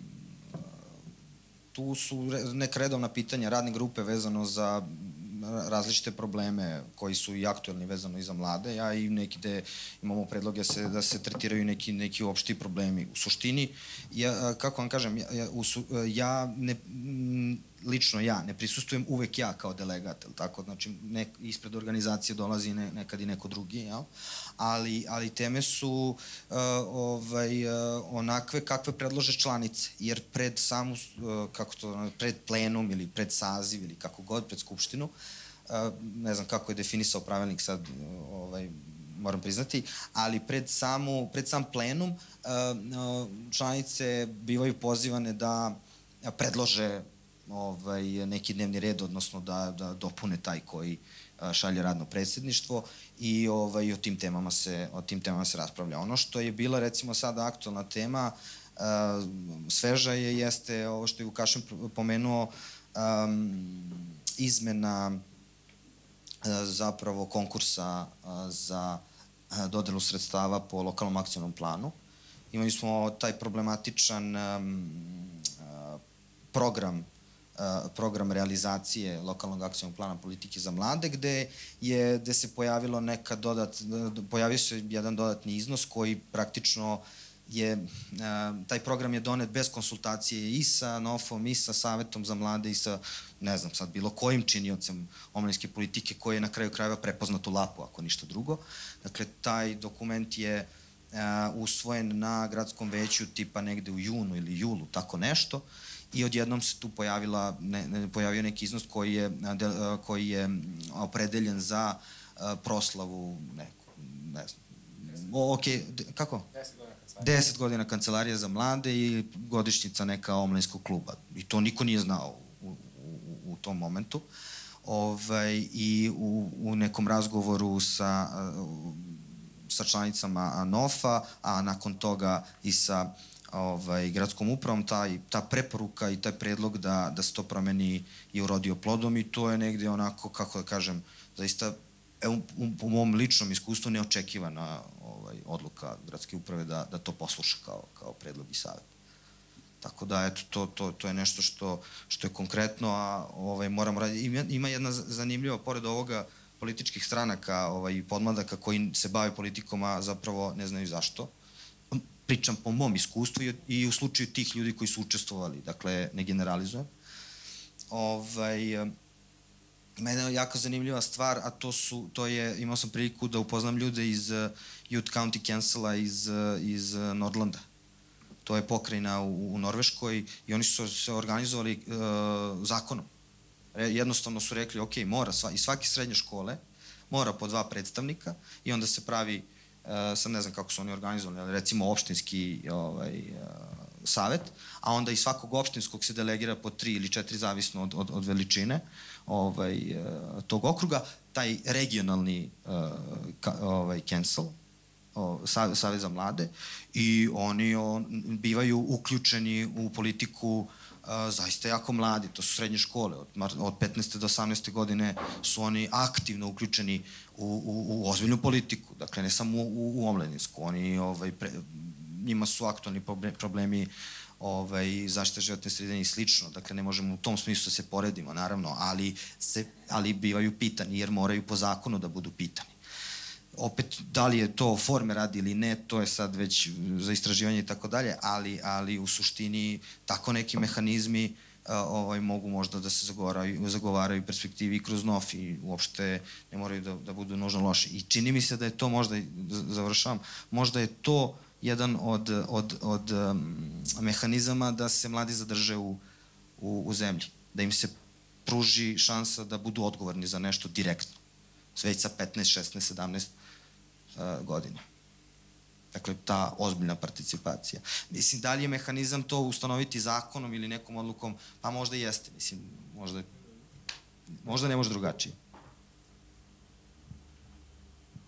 tu su re- neka redovna pitanja radne grupe vezano za različite probleme koji su i aktuelni vezano i za mlade, ja i neki gde imamo predloge se, da se tretiraju neki, neki opšti problemi. U suštini, ja, kako vam kažem, ja, ja, u su, ja ne, m, lično ja ne prisustujem uvek ja kao delegat, jel tako? Znači, nek, ispred organizacije dolazi ne, nekad i neko drugi, jel? Ali, ali teme su uh, ovaj, uh, onakve kakve predlože članice, jer pred samu, uh, kako to, pred plenum ili pred saziv ili kako god, pred skupštinu, uh, ne znam kako je definisao pravilnik sad, uh, ovaj, moram priznati, ali pred, samu, pred sam plenum uh, uh, članice bivaju pozivane da predlože ovaj, neki dnevni red, odnosno da, da dopune taj koji šalje radno predsjedništvo i ovaj, o tim temama se, o tim temama se raspravlja. Ono što je bila recimo sada aktualna tema, uh, sveža je, jeste ovo što je Vukašin pomenuo, um, izmena uh, zapravo konkursa uh, za uh, dodelu sredstava po lokalnom akcionom planu. Imali smo taj problematičan um, uh, program program realizacije lokalnog akcionog plana politike za mlade, gde je, gde se pojavilo neka dodat, pojavio se jedan dodatni iznos koji praktično je, taj program je donet bez konsultacije i sa Nofom, i sa Savetom za mlade, i sa, ne znam sad, bilo kojim činiocem omladinske politike koji je na kraju krajeva prepoznat u lapu, ako ništa drugo. Dakle, taj dokument je usvojen na gradskom veću tipa negde u junu ili julu, tako nešto, i odjednom se tu pojavila, ne, ne, pojavio neki iznos koji je, de, koji je opredeljen za uh, proslavu neku, ne znam, o, ok, de, kako? deset godina kancelarije. deset godina kancelarije za mlade i godišnjica neka omladinskog kluba. I to niko nije znao u, u, u tom momentu. Ovaj, I u, u nekom razgovoru sa, sa članicama Nofa, a nakon toga i sa ovaj, gradskom upravom, taj, ta preporuka i taj predlog da, da se to promeni i urodio plodom i to je negde onako, kako da kažem, zaista, evo, u, u mom ličnom iskustvu neočekivana ovaj, odluka gradske uprave da, da to posluša kao, kao predlog i savjet. Tako da, eto, to, to, to je nešto što, što je konkretno, a ovaj, moramo raditi. Ima, ima jedna zanimljiva, pored ovoga, političkih stranaka, ovaj, podmladaka koji se bave politikom, a zapravo ne znaju zašto. Pričam po mom iskustvu i, i u slučaju tih ljudi koji su učestvovali, dakle, ne generalizujem. Ovaj, ima jedna jako zanimljiva stvar, a to su, to je, imao sam priliku da upoznam ljude iz uh, Youth County Councila iz, uh, iz uh, Nordlanda. To je pokrajina u, u Norveškoj i oni su se organizovali uh, zakonom. Jednostavno su rekli, ok, mora, sva, iz svake srednje škole mora po dva predstavnika i onda se pravi, uh, sad ne znam kako su oni organizovali, ali recimo opštinski ovaj, uh, savet, a onda iz svakog opštinskog se delegira po tri ili četiri, zavisno od, od, od veličine ovaj, uh, tog okruga, taj regionalni uh, ka, ovaj, council, Savet za mlade, i oni on, bivaju uključeni u politiku a, zaista jako mladi, to su srednje škole, od, od petnaeste do osamnaeste godine su oni aktivno uključeni u, u, u ozbiljnu politiku, dakle ne samo u, u, u omladinsku, oni, ovaj, pre, njima su aktualni problemi ovaj, zaštite životne sredine i slično, dakle ne možemo u tom smislu se poredimo, naravno, ali, se, ali bivaju pitani, jer moraju po zakonu da budu pitani. Opet, da li je to forme radi ili ne, to je sad već za istraživanje i tako dalje, ali, ali u suštini tako neki mehanizmi uh, ovaj, mogu možda da se zagovaraju, zagovaraju u perspektivi kroz N O F i uopšte ne moraju da, da budu nužno loši. I čini mi se da je to možda, završavam, možda je to jedan od, od, od um, mehanizama da se mladi zadrže u, u, u zemlji, da im se pruži šansa da budu odgovorni za nešto direktno, već sa petnaest, šesnaest, sedamnaest godina. Dakle, ta ozbiljna participacija. Mislim, da li je mehanizam to ustanoviti zakonom ili nekom odlukom? Pa možda i jeste. Mislim, možda, možda ne može drugačije. Pa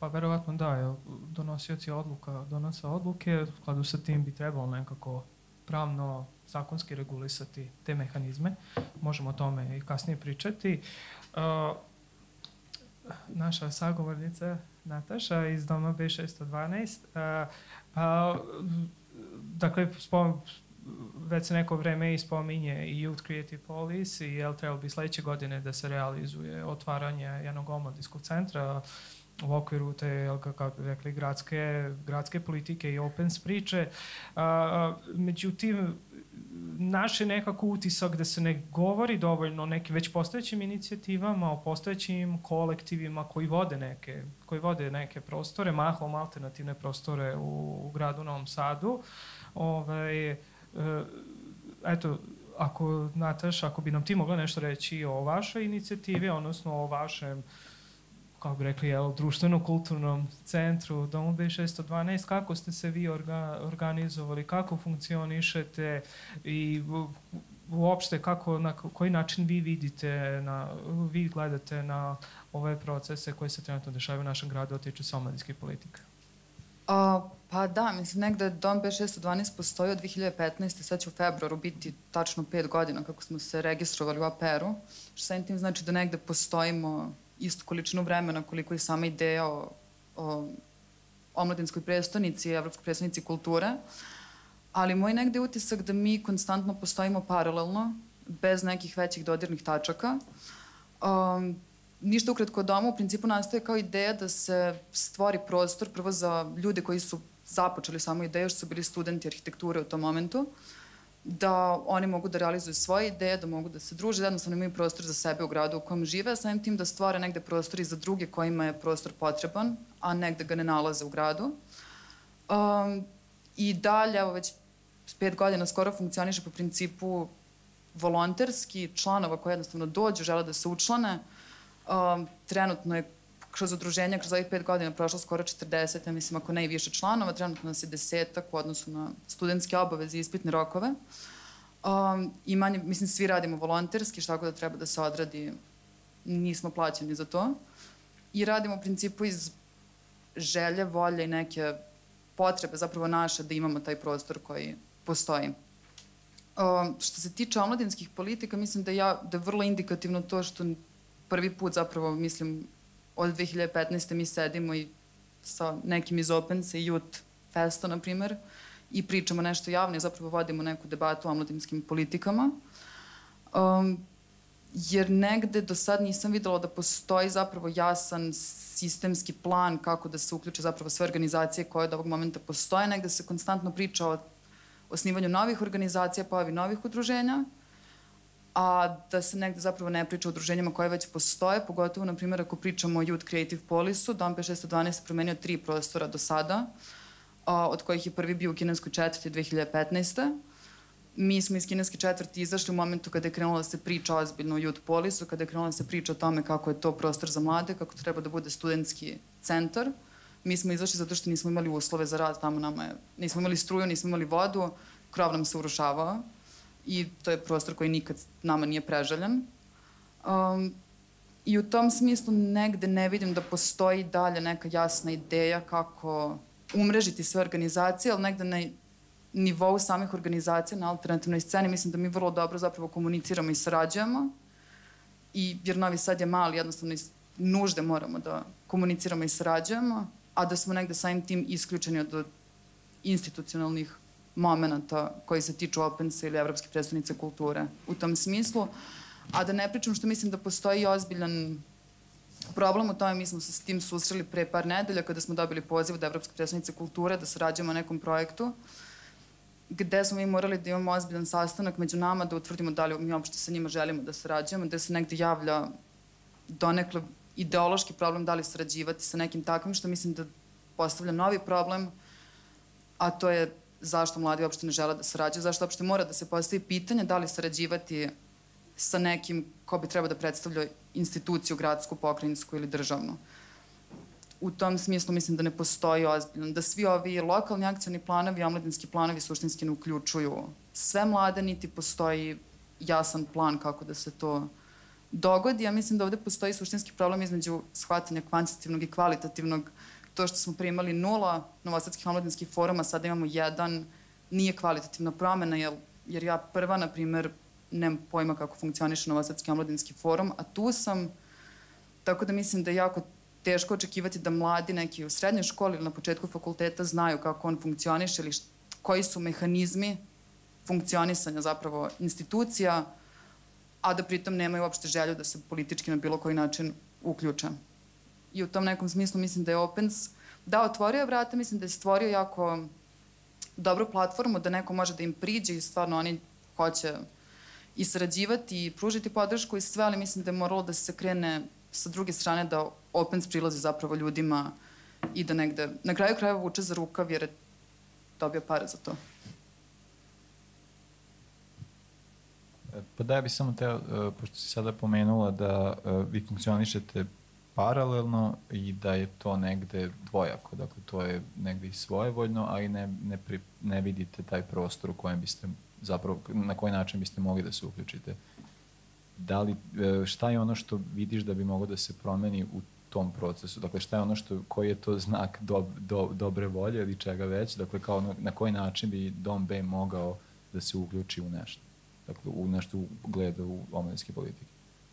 Pa verovatno da, je, donosioci odluka donose odluke, u skladu sa tim bi trebalo nekako pravno, zakonski regulisati te mehanizme. Možemo o tome i kasnije pričati. Uh, naša sagovornica Nataša iz Doma B šesto dvanaest, uh, pa, dakle, spom, već se neko vreme i spominje i Youth Creative Police i jel trebalo bi sledeće godine da se realizuje otvaranje jednog omladinskog centra u okviru te, kako bi rekli, gradske, gradske politike i open priče. A, međutim, naš je nekako utisak da se ne govori dovoljno o nekim već postojećim inicijativama, o postojećim kolektivima koji vode neke, koji vode neke prostore, mahom alternativne prostore u, u gradu Novom Sadu. Ovaj, e, eto, ako, Nataša, ako bi nam ti mogla nešto reći o vašoj inicijativi, odnosno o vašem, kako bi rekli, jel, društveno-kulturnom centru Domu B šesto dvanaest, kako ste se vi orga, organizovali, kako funkcionišete i uopšte kako, na koji način vi vidite, na, vi gledate na ove procese koji se trenutno dešavaju u našem gradu, a tiču se omladinske politike? A, pa da, mislim, negde Dom B šesto dvanaest postoji od dve hiljade petnaeste. Sad će u februaru biti tačno pet godina kako smo se registrovali u A P R-u, što samim tim znači da negde postojimo istu količinu vremena koliko je sama ideja o, o omladinskoj prestonici i evropskoj prestonici kulture, ali moj negde utisak da mi konstantno postojimo paralelno, bez nekih većih dodirnih tačaka. Um, ništa ukratko o domu u principu nastaje kao ideja da se stvori prostor prvo za ljude koji su započeli samu ideju, što su bili studenti arhitekture u tom momentu, da oni mogu da realizuju svoje ideje, da mogu da se druže, da jednostavno imaju prostor za sebe u gradu u kojem žive, a samim tim da stvore negde prostor i za druge kojima je prostor potreban, a negde ga ne nalaze u gradu. Um, I dalje, evo već pet godina skoro funkcioniše po principu volonterski, članova koji jednostavno dođu, žele da se učlane. Um, trenutno je kroz udruženja, kroz ovih pet godina prošlo skoro četrdeset, ja mislim ako ne i više članova, trenutno nas je desetak u odnosu na studentske obaveze i ispitne rokove. Um, I manje, mislim, svi radimo volonterski, šta god da treba da se odradi, nismo plaćeni za to. I radimo u principu iz želje, volje i neke potrebe, zapravo naše, da imamo taj prostor koji postoji. Um, što se tiče omladinskih politika, mislim da, ja, da je vrlo indikativno to što prvi put zapravo, mislim, od dve hiljade petnaeste mi sedimo i sa nekim iz Opensa i Youth Festa, na primer, i pričamo nešto javno i zapravo vodimo neku debatu o omladinskim politikama. Um, jer negde do sad nisam videla da postoji zapravo jasan sistemski plan kako da se uključe zapravo sve organizacije koje od ovog momenta postoje. Negde se konstantno priča o osnivanju novih organizacija, pojavi novih udruženja, a da se negde zapravo ne priča o udruženjima koje već postoje, pogotovo, na primjer, ako pričamo o Youth Creative Police-u, Dom B šesto dvanaest je promenio tri prostora do sada, a, od kojih je prvi bio u kineskoj četvrti dve hiljade petnaeste. Mi smo iz kineske četvrti izašli u momentu kada je krenula da se priča ozbiljno o Youth Police-u, kada je krenula da se priča o tome kako je to prostor za mlade, kako to treba da bude studentski centar. Mi smo izašli zato što nismo imali uslove za rad, tamo nama je, nismo imali struju, nismo imali vodu, krov nam se urušavao. I to je prostor koji nikad nama nije preželjan. Um, I u tom smislu negde ne vidim da postoji dalje neka jasna ideja kako umrežiti sve organizacije, ali negde na nivou samih organizacija na alternativnoj sceni mislim da mi vrlo dobro zapravo komuniciramo i sarađujemo. I, jer Novi Sad je mali, jednostavno iz nužde moramo da komuniciramo i sarađujemo, a da smo negde samim tim isključeni od institucionalnih momenta koji se tiču Opensa ili Evropske predstavnice kulture u tom smislu. A da ne pričam što mislim da postoji ozbiljan problem u tome, mi smo se s tim susreli pre par nedelja kada smo dobili poziv od Evropske predstavnice kulture da sarađujemo na nekom projektu gde smo mi morali da imamo ozbiljan sastanak među nama da utvrdimo da li mi uopšte sa njima želimo da sarađujemo, gde se negde javlja donekle ideološki problem da li sarađivati sa nekim takvim, što mislim da postavlja novi problem, a to je zašto mladi uopšte ne žele da sarađuju, zašto uopšte mora da se postavi pitanje da li sarađivati sa nekim ko bi trebao da predstavlja instituciju gradsku, pokrajinsku ili državnu. U tom smislu mislim da ne postoji ozbiljno, da svi ovi lokalni akcioni planovi, omladinski planovi suštinski ne uključuju sve mlade, niti postoji jasan plan kako da se to dogodi. Ja mislim da ovde postoji suštinski problem između shvatanja kvantitativnog i kvalitativnog to što smo primali nula novosadskih omladinskih foruma, sada imamo jedan, nije kvalitativna promena, jer, jer ja prva, na primer, nemam pojma kako funkcioniše novosadski omladinski forum, a tu sam, tako da mislim da je jako teško očekivati da mladi neki u srednjoj školi ili na početku fakulteta znaju kako on funkcioniše ili št, koji su mehanizmi funkcionisanja zapravo institucija, a da pritom nemaju uopšte želju da se politički na bilo koji način uključe. I u tom nekom smislu mislim da je Opens, da, otvorio je vrata, mislim da je stvorio jako dobru platformu da neko može da im priđe i stvarno oni hoće i sarađivati i pružiti podršku i sve, ali mislim da je moralo da se krene sa druge strane da Opens prilazi zapravo ljudima i da negde, na kraju krajeva vuče za rukav jer je dobio pare za to. Pa da, ja bih samo teo, pošto si sada pomenula da vi funkcionišete paralelno i da je to negde dvojako, dakle to je negde i svojevoljno, a i ne, ne, pri, ne vidite taj prostor u kojem biste zapravo, na koji način biste mogli da se uključite. Da li, šta je ono što vidiš da bi moglo da se promeni u tom procesu? Dakle, šta je ono što, koji je to znak do, do, dobre volje ili čega već? Dakle, kao na, na koji način bi Dom B mogao da se uključi u nešto? Dakle, u nešto gleda u omladinske politike.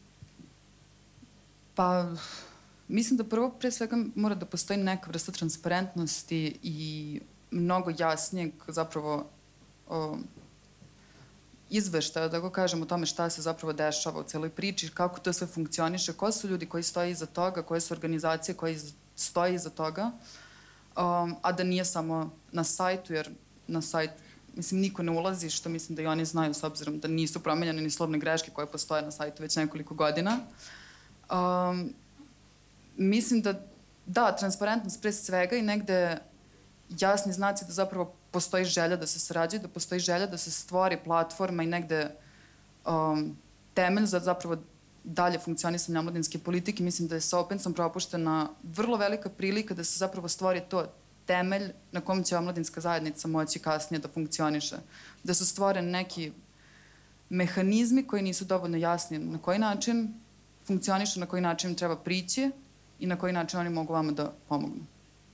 Pa, mislim da prvo, pre svega, mora da postoji neka vrsta transparentnosti i mnogo jasnijeg zapravo o, izveštaja, da go kažem, o tome šta se zapravo dešava u celoj priči, kako to sve funkcioniše, ko su ljudi koji stoji iza toga, koje su organizacije koje stoji iza toga, um, a da nije samo na sajtu, jer na sajtu, mislim, niko ne ulazi, što mislim da i oni znaju, s obzirom da nisu promenjene ni slovne greške koje postoje na sajtu već nekoliko godina. Um, mislim da, da, transparentnost pre svega i negde jasni znaci da zapravo postoji želja da se sarađuje, da postoji želja da se stvori platforma i negde um, temelj za zapravo dalje funkcionisanje omladinske politike. Mislim da je sa Opensom propuštena vrlo velika prilika da se zapravo stvori to temelj na kom će omladinska zajednica moći kasnije da funkcioniše. Da su stvoreni neki mehanizmi koji nisu dovoljno jasni na koji način funkcionišu, na koji način im treba prići i na koji način oni mogu vama da pomognu.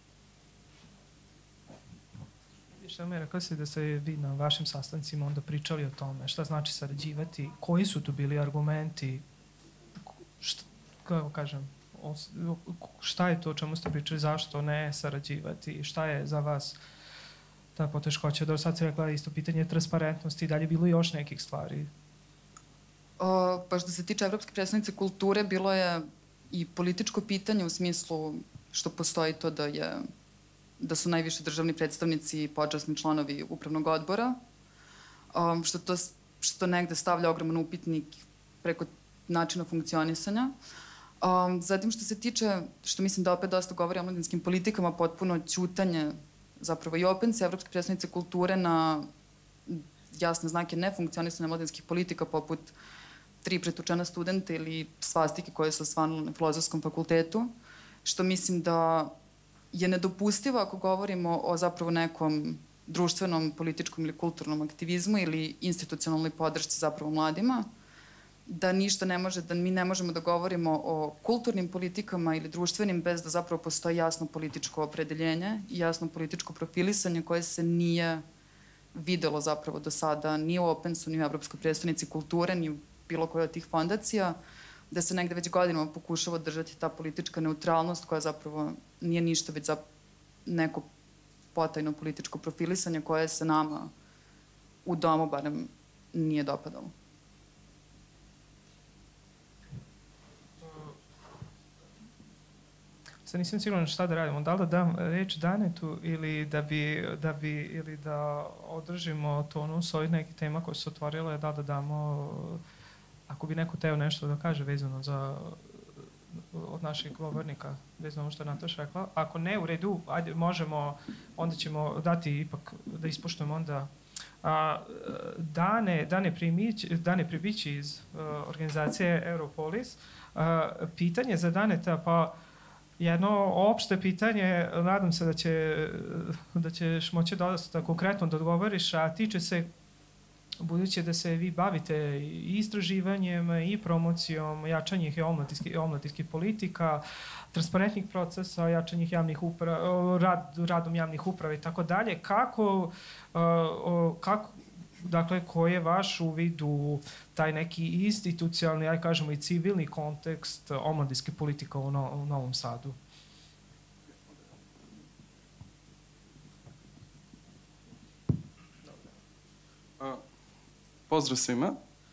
Šta mi je rekao si da ste vi na vašim sastancima onda pričali o tome šta znači sarađivati, koji su tu bili argumenti, šta, kako kažem, šta je to o čemu ste pričali, zašto ne sarađivati, šta je za vas ta poteškoća? Do sad se rekla isto pitanje transparentnosti, dalje bilo još nekih stvari. O, pa što se tiče Evropske predstavnice kulture, bilo je i političko pitanje u smislu što postoji to da je da su najviše državni predstavnici i počasni članovi upravnog odbora, um, što to što negde stavlja ogroman upitnik preko načina funkcionisanja. Um, zatim što se tiče, što mislim da opet dosta govori o omladinskim politikama, potpuno ćutanje zapravo i Opens, Evropske predstavnice kulture na jasne znake nefunkcionisanja omladinskih politika poput tri pretučena studenta ili svastike koje su osvanule na Filozofskom fakultetu, što mislim da je nedopustivo ako govorimo o zapravo nekom društvenom, političkom ili kulturnom aktivizmu ili institucionalnoj podršci zapravo mladima, da ništa ne može, da mi ne možemo da govorimo o kulturnim politikama ili društvenim bez da zapravo postoji jasno političko opredeljenje i jasno političko profilisanje koje se nije videlo zapravo do sada ni u Opensu, ni u Evropskoj predstavnici kulture, ni u bilo koje od tih fondacija, da se negde već godinama pokušava držati ta politička neutralnost koja zapravo nije ništa već za neko potajno političko profilisanje koje se nama u domu barem nije dopadalo. Sad nisam sigurna šta da radimo. Da li da dam reč Danetu ili da bi, da bi ili da održimo tonus ovih nekih tema koje su otvorile, da li da damo, ako bi neko teo nešto da kaže vezano za od naših govornika, vezano ono što je Nataša rekla. Ako ne, u redu, ajde, možemo, onda ćemo dati ipak da ispoštujemo onda a, Dane, Dane, Primić, Dane Pribići iz uh, organizacije Europolis. Uh, pitanje za Daneta, pa jedno opšte pitanje, nadam se da, će, da ćeš moći dosta konkretno da odgovoriš, a tiče se budući da se vi bavite i istraživanjem i promocijom, jačanjem omladinskih, omladinskih politika, transparentnih procesa, jačanjem javnih uprava, rad, radom javnih uprava i tako dalje, kako, kako, dakle, koji je vaš uvid u taj neki institucionalni, aj kažemo i civilni kontekst omladinske politike u, no, u Novom Sadu? Pozdrav svima.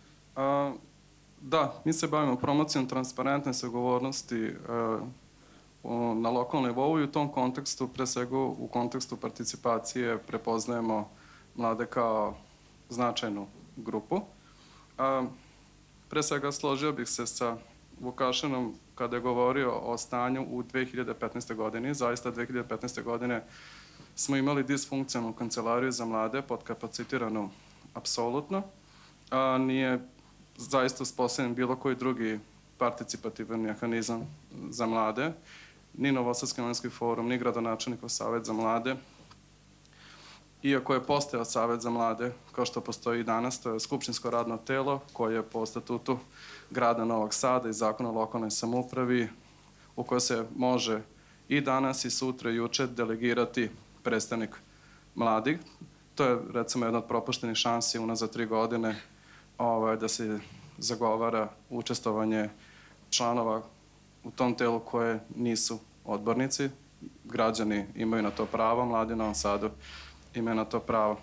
Da, mi se bavimo promocijom transparentne odgovornosti na lokalnom nivou i u tom kontekstu, pre svega u kontekstu participacije, prepoznajemo mlade kao značajnu grupu. Pre svega složio bih se sa Vukašinom kada je govorio o stanju u dve hiljade petnaeste. godini. Zaista dve hiljade petnaeste. godine smo imali disfunkcionalnu kancelariju za mlade, podkapacitiranu apsolutno, a nije zaista uspostavljen bilo koji drugi participativan mehanizam za mlade, ni Novosadski omladinski forum, ni gradonačelnikov savet za mlade. Iako je postojao savet za mlade, kao što postoji i danas, to je skupštinsko radno telo koje je po statutu grada Novog Sada i zakona o lokalnoj samoupravi, u kojoj se može i danas i sutra i juče delegirati predstavnik mladih. To je, recimo, jedna od propuštenih šansi unazad tri godine ovaj, da se zagovara učestvovanje članova u tom telu koje nisu odbornici. Građani imaju na to pravo, mladi u Novom Sadu imaju na to pravo.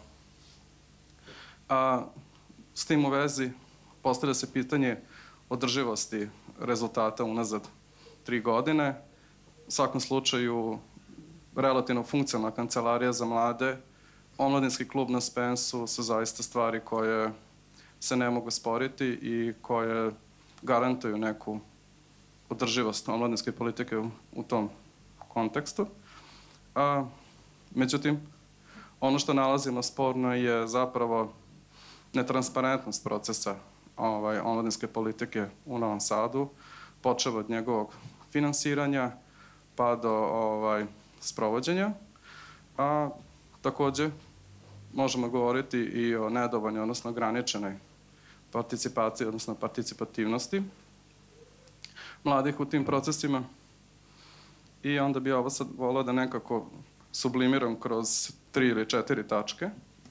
A, s tim u vezi postavlja se pitanje održivosti rezultata unazad tri godine. U svakom slučaju, relativno funkcionalna kancelarija za mlade, omladinski klub na Spensu su zaista stvari koje se ne mogu sporiti i koje garantuju neku održivost omladinske politike u, u tom kontekstu. A, međutim, ono što nalazimo sporno je zapravo netransparentnost procesa ovaj, omladinske politike u Novom Sadu, počeo od njegovog finansiranja pa do ovaj, sprovođenja. A takođe možemo govoriti i o nedovoljnoj, odnosno ograničenoj participaciji, odnosno participativnosti mladih u tim procesima. I onda bi ovo sad volio da nekako sublimiram kroz tri ili četiri tačke.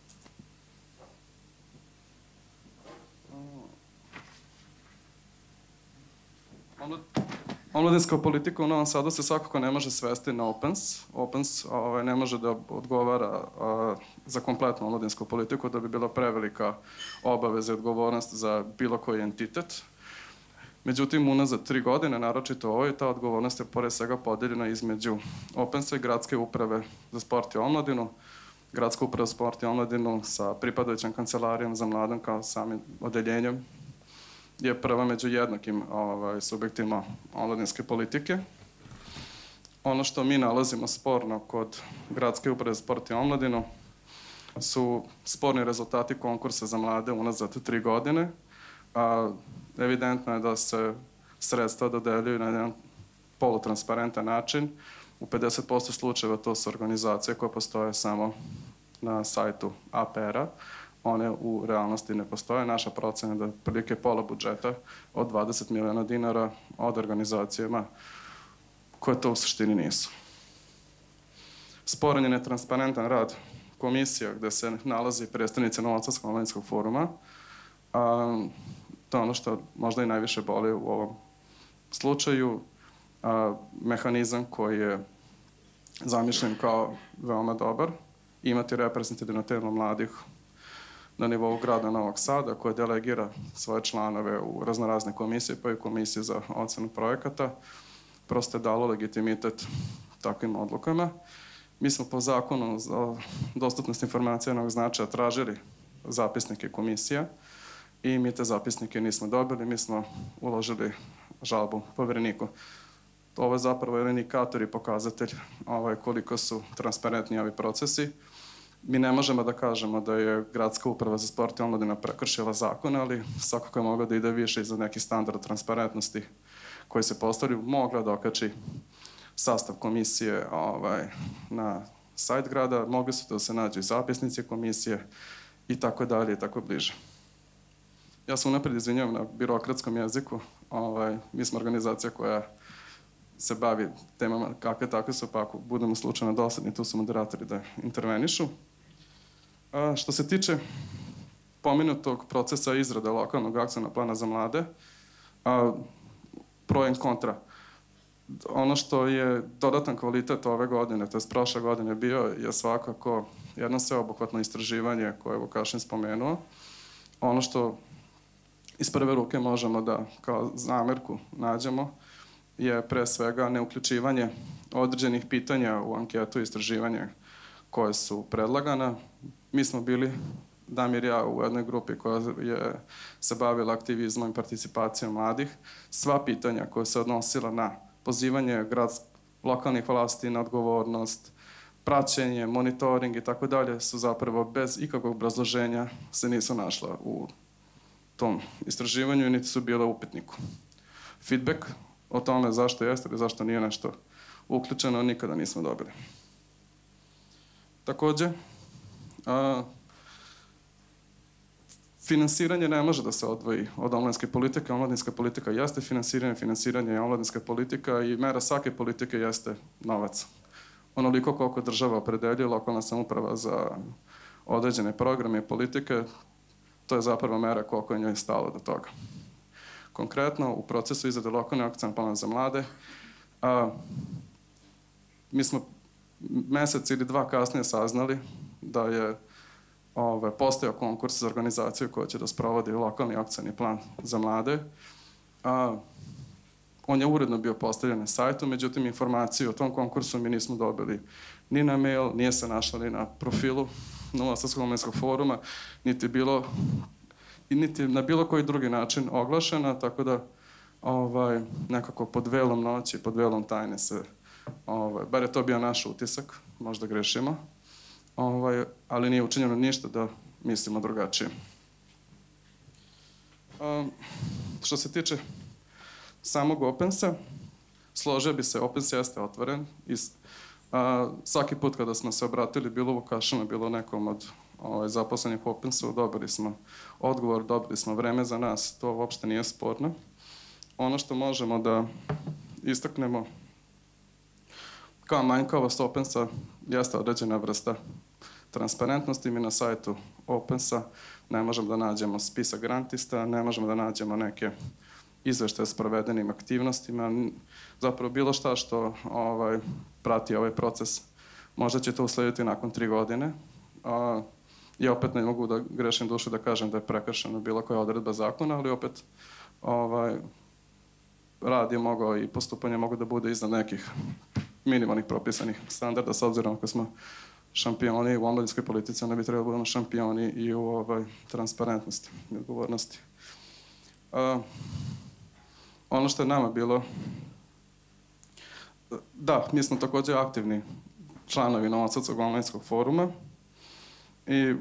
Omladinska politika u Novom Sadu se svakako ne može svesti na Opens. Opens ovaj, ne može da odgovara a, za kompletnu omladinsku politiku, da bi bila prevelika obaveza i odgovornost za bilo koji entitet. Međutim, unazad tri godine, naročito ovoj, ta odgovornost je pored svega podeljena između Opensa i Gradske uprave za sport i omladinu. Gradska uprava za sport i omladinu sa pripadajućom kancelarijom za mladan kao samim odeljenjem je prva među jednakim ovaj, subjektima omladinske politike. Ono što mi nalazimo sporno kod Gradske uprave za sport i omladinu su sporni rezultati konkursa za mlade unazad tri godine. A, evidentno je da se sredstva dodeljuju na jedan polutransparentan način. U pedeset posto slučajeva to su organizacije koje postoje samo na sajtu A P R-a. One u realnosti ne postoje. Naša procena je da prilike pola budžeta od dvadeset miliona dinara od organizacijama koje to u suštini nisu. Sporan je netransparentan rad komisija gde se nalazi predstavnici Novosadskog omladinskog foruma. A, to je ono što možda i najviše boli u ovom slučaju. A, mehanizam koji je zamišljen kao veoma dobar, imati reprezentativno telo mladih na nivou grada Novog Sada, koje delegira svoje članove u raznorazne komisije, pa i komisije za ocenu projekata, prosto je dalo legitimitet takvim odlukama. Mi smo po zakonu za dostupnost informacija jednog značaja tražili zapisnike komisija i mi te zapisnike nismo dobili, mi smo uložili žalbu povereniku. Ovo je zapravo jedan indikator i pokazatelj ovaj, koliko su transparentni ovi procesi. Mi ne možemo da kažemo da je Gradska uprava za sport i omladinu prekršila zakon, ali svakako je mogla da ide više iza neki standard transparentnosti koji se postavljaju. Mogla da okači sastav komisije ovaj, na sajt grada, mogli su da se nađu i zapisnici komisije i tako dalje i tako bliže. Ja se unapred izvinjavam na birokratskom jeziku. Ovaj, mi smo organizacija koja se bavi temama kakve takve su, pa ako budemo slučajno dosadni, tu su moderatori da intervenišu. A, što se tiče pomenutog procesa izrade lokalnog akcionog plana za mlade, a, pro and kontra. Ono što je dodatan kvalitet ove godine, to je prošle godine bio, je svakako jedno sveobuhvatno istraživanje koje je Vukašin spomenuo. Ono što iz prve ruke možemo da kao zamerku nađemo je pre svega neuključivanje određenih pitanja u anketu i istraživanje koje su predlagana. Mi smo bili, Damir i ja, u jednoj grupi koja je se bavila aktivizmom i participacijom mladih. Sva pitanja koja se odnosila na pozivanje grad, lokalnih vlasti na odgovornost, praćenje, monitoring i tako dalje su zapravo bez ikakvog obrazloženja se nisu našla u tom istraživanju i niti su bile u upitniku. Feedback o tome zašto jeste ili zašto nije nešto uključeno nikada nismo dobili. Takođe, a, finansiranje ne može da se odvoji od omladinske politike. Omladinska politika jeste finansiranje, finansiranje je omladinska politika i mera svake politike jeste novac. Onoliko koliko država opredeljuje, lokalna samouprava za određene programe i politike, to je zapravo mera koliko je njoj stalo do toga. Konkretno, u procesu izrade lokalnog akcionog plana za mlade, a, mi smo mesec ili dva kasnije saznali da je ove, postojao konkurs za organizaciju koja će da sprovodi lokalni akcioni plan za mlade. A, on je uredno bio postavljen na sajtu, međutim informaciju o tom konkursu mi nismo dobili ni na mail, nije se našla ni na profilu Novosadskog omladinskog foruma, niti bilo i niti na bilo koji drugi način oglašena, tako da ovaj, nekako pod velom noći, pod velom tajne se, ovaj, bar je to bio naš utisak, možda grešimo, ovaj, ali nije učinjeno ništa da mislimo drugačije. Um, što se tiče samog Opensa, složio bi se, Opens jeste otvoren i a, svaki put kada smo se obratili, bilo Vukašinu, bilo nekom od ovaj, zaposlenih u Opensu, dobili smo odgovor, dobili smo vreme za nas, to uopšte nije sporno. Ono što možemo da istaknemo kao manjkavost Opensa jeste određena vrsta transparentnosti. Mi na sajtu Opensa ne možemo da nađemo spisak grantista, ne možemo da nađemo neke izveštaje s provedenim aktivnostima, zapravo bilo šta što ovaj, prati ovaj proces. Možda će to uslediti nakon tri godine. A, ja opet ne mogu da grešim dušu da kažem da je prekršena bilo koja odredba zakona, ali opet ovaj, rad je mogao i postupanje mogu da bude iznad nekih minimalnih propisanih standarda, s obzirom ako smo šampioni u omladinskoj politici, onda bi trebalo budemo šampioni i u ovaj, transparentnosti i odgovornosti. A, ono što je nama bilo, da, mi smo takođe aktivni članovi Novosadskog omladinskog foruma i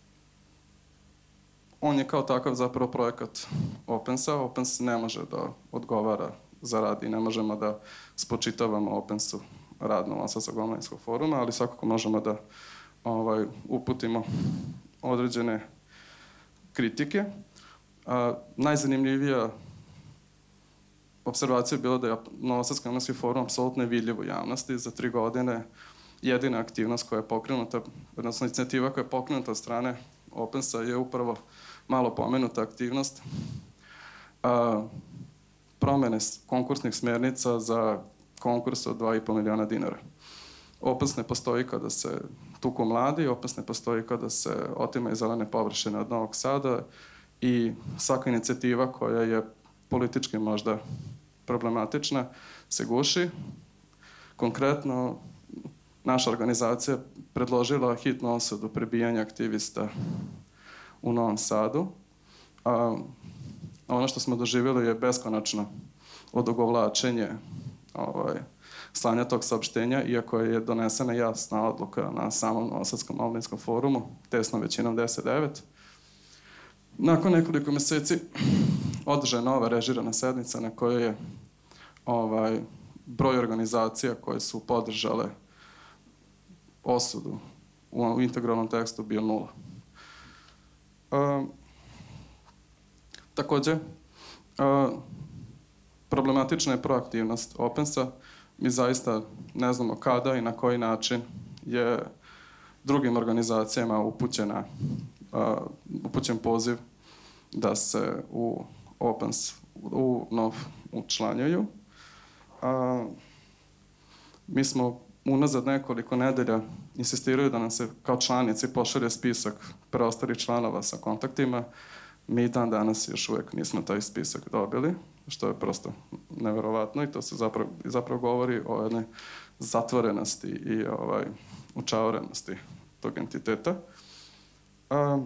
on je kao takav zapravo projekat Opensa. Opens ne može da odgovara za rad i ne možemo da spočitavamo Opensu rad Novosadskog omladinskog foruma, ali svakako možemo da ovaj, uputimo određene kritike. A, najzanimljivija observacija je bila da je Novosadski omladinski forum apsolutno vidljiv u javnosti. Za tri godine jedina aktivnost koja je pokrenuta, odnosno inicijativa koja je pokrenuta od strane Opensa je upravo malo pomenuta aktivnost a, promene konkursnih smernica za konkurs od dva i po miliona dinara. Opens ne postoji kada se tuku mladi, Opens ne postoji kada se otimaju zelene površine od Novog Sada i svaka inicijativa koja je politički možda problematična se guši. Konkretno, naša organizacija predložila hitnu osudu prebijanja aktivista u Novom Sadu. A, ono što smo doživjeli je beskonačno odugovlačenje ovaj, slanja tog saopštenja, iako je donesena jasna odluka na samom Novosadskom omladinskom forumu, tesnom većinom deset devet. Nakon nekoliko meseci održana nova režirana sednica na kojoj je ovaj, broj organizacija koje su podržale osudu u integralnom tekstu bio nula. Uh, takođe, uh, problematična je proaktivnost Opensa. Mi zaista ne znamo kada i na koji način je drugim organizacijama upućena, uh, upućen poziv da se u Opens, u N O F učlanjuju. Uh, mi smo unazad nekoliko nedelja insistiraju da nam se kao članici pošalje spisak preostalih članova sa kontaktima. Mi dan danas još uvek nismo taj spisak dobili, što je prosto neverovatno i to se zapravo, zapravo govori o jednoj zatvorenosti i ovaj, učaurenosti tog entiteta. A,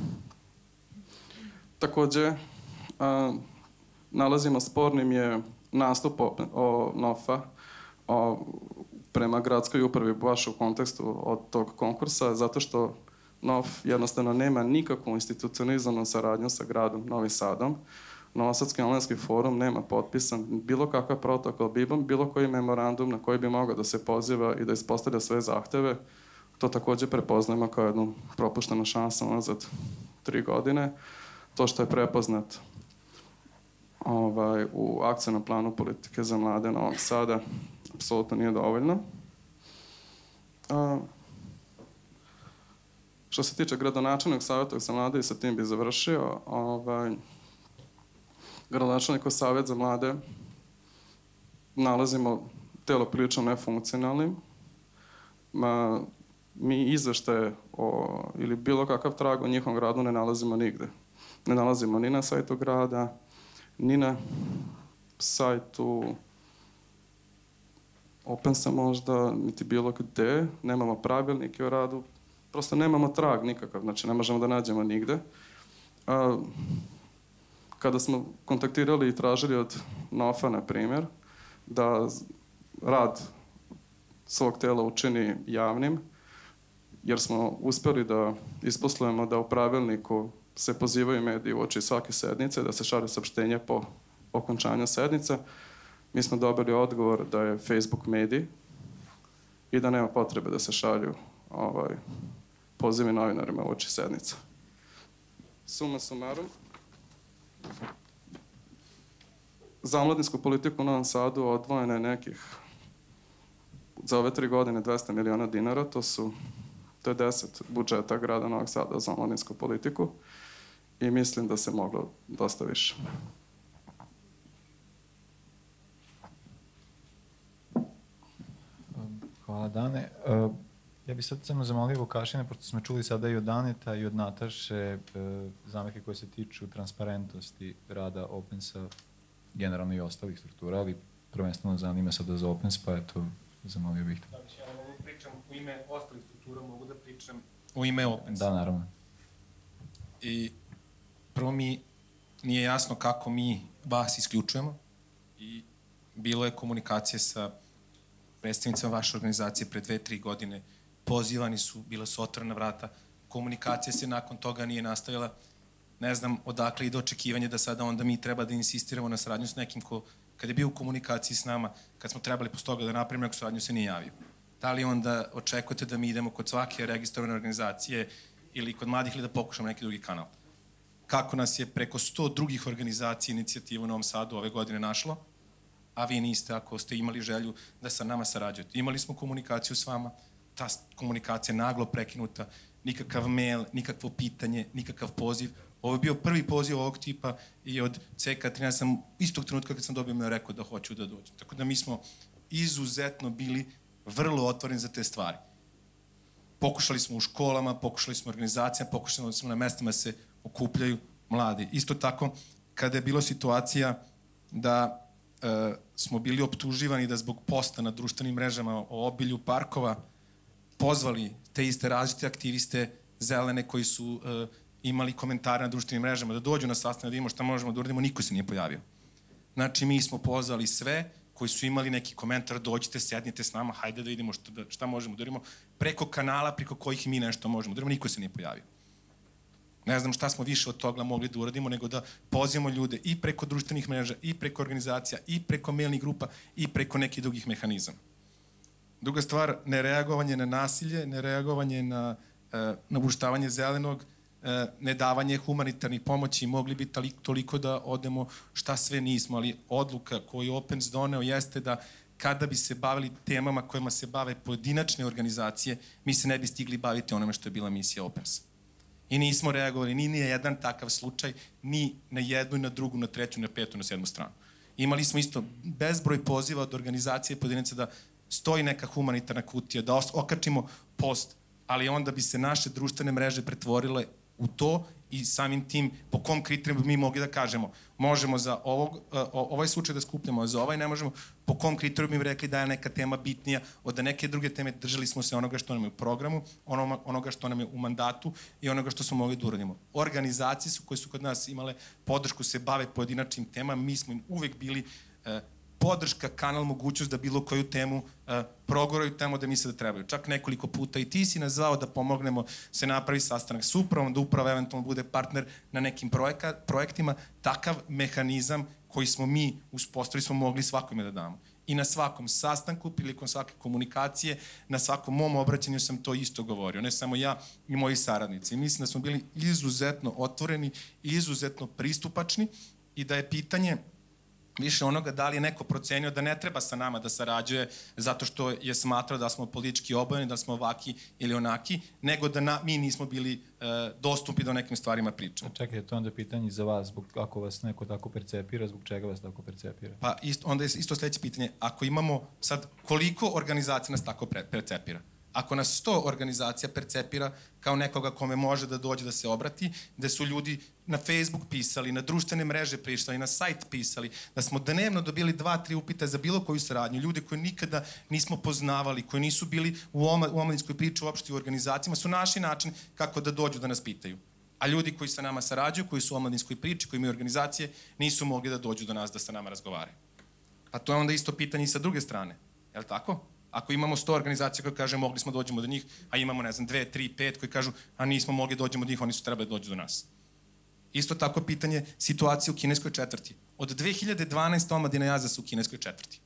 takođe, a, nalazimo spornim je nastup o, o N O F-a o, prema gradskoj upravi baš u kontekstu od tog konkursa, zato što N O F jednostavno nema nikakvu institucionalizovanu saradnju sa gradom Novim Sadom. Novosadski omladinski forum nema potpisan bilo kakav protokol, bilo koji memorandum na koji bi mogao da se poziva i da ispostavlja svoje zahteve. To takođe prepoznajemo kao jednu propuštenu šansu nazad tri godine. To što je prepoznat ovaj, u akcionom planu politike za mlade Novog Sada apsolutno nije dovoljno. A, što se tiče gradonačelnog savjeta za mlade, i sa tim bi završio, ovaj, gradonačelnikov savjet za mlade nalazimo telo prilično nefunkcionalnim. Ma, mi izveštaje o, ili bilo kakav trag o njihovom gradu ne nalazimo nigde. Ne nalazimo ni na sajtu grada, ni na sajtu Opensa možda, niti bilo gde. Nemamo pravilnike o radu. Prosto nemamo trag nikakav, znači ne možemo da nađemo nigde. A, kada smo kontaktirali i tražili od N O F-a, na primjer, da rad svog tela učini javnim, jer smo uspeli da isposlujemo da u pravilniku se pozivaju mediji u oči svake sednice, da se šalje saopštenje po okončanju sednice. Mi smo dobili odgovor da je Facebook medij i da nema potrebe da se šalju ovaj, pozivi novinarima u oči sednica. Suma sumarum, za omladinsku politiku u Novom Sadu odvojeno je nekih za ove tri godine dvesta miliona dinara, to su to je deset budžeta grada Novog Sada za omladinsku politiku i mislim da se moglo dosta više. Hvala, Dane. Uh, ja bih sad samo zamolio Vukašina, pošto smo čuli sada i od Daneta i od Nataše uh, zamerke koje se tiču transparentnosti rada Opensa, generalno i ostalih struktura, ali prvenstveno zanima sada za Opens, pa eto, zamolio bih to. Znači, ja mogu pričam u ime ostalih struktura, mogu da pričam u ime Opensa. Da, naravno. I prvo mi nije jasno kako mi vas isključujemo i bilo je komunikacije sa predstavnicama vaše organizacije pre dve, tri godine, pozivani su, bila su otvorena vrata, komunikacija se nakon toga nije nastavila, ne znam odakle ide očekivanje da sada onda mi treba da insistiramo na saradnju s nekim ko, kad je bio u komunikaciji s nama, kad smo trebali posle toga da napravimo neku saradnju, se nije javio. Da li onda očekujete da mi idemo kod svake registrovane organizacije ili kod mladih ili da pokušamo neki drugi kanal? Kako nas je preko sto drugih organizacija inicijativa u Novom Sadu ove godine našlo, a vi niste, ako ste imali želju da sa nama sarađujete. Imali smo komunikaciju s vama, ta komunikacija je naglo prekinuta, nikakav mail, nikakvo pitanje, nikakav poziv. Ovo je bio prvi poziv ovog tipa i od C K trinaest sam istog trenutka kad sam dobio me rekao da hoću da dođem. Tako da mi smo izuzetno bili vrlo otvoreni za te stvari. Pokušali smo u školama, pokušali smo u organizacijama, pokušali smo na mestima se okupljaju mladi. Isto tako, kada je bilo situacija da e, smo bili optuživani da zbog posta na društvenim mrežama o obilju parkova pozvali te iste različite aktiviste zelene koji su e, imali komentare na društvenim mrežama da dođu na sastanak da vidimo šta možemo da uradimo, niko se nije pojavio. Znači, mi smo pozvali sve koji su imali neki komentar, dođite, sednite s nama, hajde da vidimo šta, šta možemo da uradimo, preko kanala preko kojih mi nešto možemo da uradimo, niko se nije pojavio. Ne znam šta smo više od toga mogli da uradimo, nego da pozivamo ljude i preko društvenih mreža, i preko organizacija, i preko mailnih grupa, i preko nekih drugih mehanizama. Druga stvar, nereagovanje na nasilje, nereagovanje na, na uštavanje zelenog, nedavanje humanitarnih pomoći, mogli bi toliko da odemo šta sve nismo, ali odluka koju Opens doneo jeste da kada bi se bavili temama kojima se bave pojedinačne organizacije, mi se ne bi stigli baviti onome što je bila misija Opensa. I nismo reagovali ni na jedan takav slučaj, ni na jednu, na drugu, na treću, na petu, na sedmu stranu. Imali smo isto bezbroj poziva od organizacije pojedinaca da stoji neka humanitarna kutija, da okačimo post, ali onda bi se naše društvene mreže pretvorile u to i samim tim po kom kriterijima mi mogli da kažemo možemo za ovog, ovaj slučaj da skupljamo, a za ovaj ne možemo, po kom kriterijima bi rekli da je neka tema bitnija od neke druge teme, držali smo se onoga što nam je u programu, onoga što nam je u mandatu i onoga što smo mogli da uradimo. Organizacije su koje su kod nas imale podršku se bave pojedinačnim temama, mi smo im uvek bili podrška, kanal, mogućnost da bilo koju temu uh, progoraju tamo da misle da trebaju. Čak nekoliko puta i ti si nazvao da pomognemo se napravi sastanak s upravom, da uprava eventualno bude partner na nekim projeka, projektima. Takav mehanizam koji smo mi uspostavili smo mogli svakome da damo. I na svakom sastanku, prilikom svake komunikacije, na svakom mom obraćanju sam to isto govorio. Ne samo ja i moji saradnici. I mislim da smo bili izuzetno otvoreni i izuzetno pristupačni i da je pitanje više onoga da li je neko procenio da ne treba sa nama da sarađuje zato što je smatrao da smo politički obojeni, da smo ovaki ili onaki, nego da na, mi nismo bili e, dostupni da o nekim stvarima pričamo. Čekaj, to onda je pitanje za vas, zbog, ako vas neko tako percepira, zbog čega vas tako percepira? Pa isto, onda je isto sledeće pitanje, ako imamo sad koliko organizacija nas tako pre, percepira? Ako nas sto organizacija percepira kao nekoga kome može da dođe da se obrati, da su ljudi na Facebook pisali, na društvene mreže prišli, na sajt pisali, da smo dnevno dobili dva, tri upita za bilo koju saradnju, ljude koje nikada nismo poznavali, koji nisu bili u omladinskoj priči uopšte u organizacijama, su naši način kako da dođu da nas pitaju. A ljudi koji sa nama sarađuju, koji su u omladinskoj priči, koji imaju organizacije, nisu mogli da dođu do nas da sa nama razgovaraju. A to je onda isto pitanje i sa druge strane. Je li tako? Ako imamo sto organizacija koje kaže mogli smo dođemo do njih, a imamo, ne znam, dve, tri, pet koji kažu a nismo mogli dođemo do njih, oni su trebali da dođu do nas. Isto tako pitanje situacije u kineskoj četvrti. Od dve hiljade dvanaeste. omladina Jaza su u kineskoj četvrti.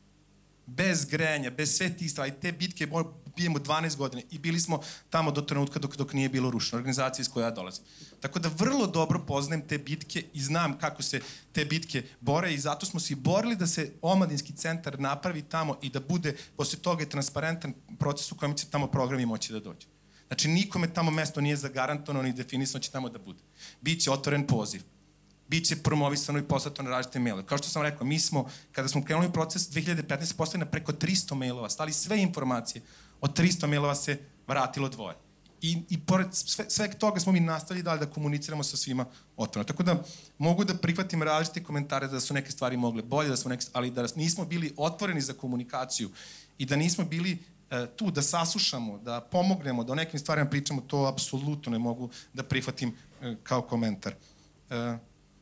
Bez grejanja, bez sve tih stvari, te bitke bijemo dvanaest godina i bili smo tamo do trenutka dok, dok nije bilo rušeno, organizacija iz koje ja dolazim. Tako da vrlo dobro poznajem te bitke i znam kako se te bitke bore i zato smo se i borili da se omladinski centar napravi tamo i da bude posle toga transparentan proces u kojem će tamo programi moći da dođe. Znači nikome tamo mesto nije zagarantovano ni definisano će tamo da bude. Biće otvoren poziv. Biće promovisano i poslato na različite mailove. Kao što sam rekao, mi smo, kada smo krenuli proces dve hiljade petnaeste. postavili na preko tristo mailova, stali sve informacije, od tristo mailova se vratilo dvoje. I, i pored sve, sve toga smo mi nastavili dalje da komuniciramo sa svima otvoreno. Tako da mogu da prihvatim različite komentare da su neke stvari mogle bolje, da su neke, ali da nismo bili otvoreni za komunikaciju i da nismo bili e, tu da saslušamo, da pomognemo, da o nekim stvarima pričamo, to apsolutno ne mogu da prihvatim e, kao komentar. E,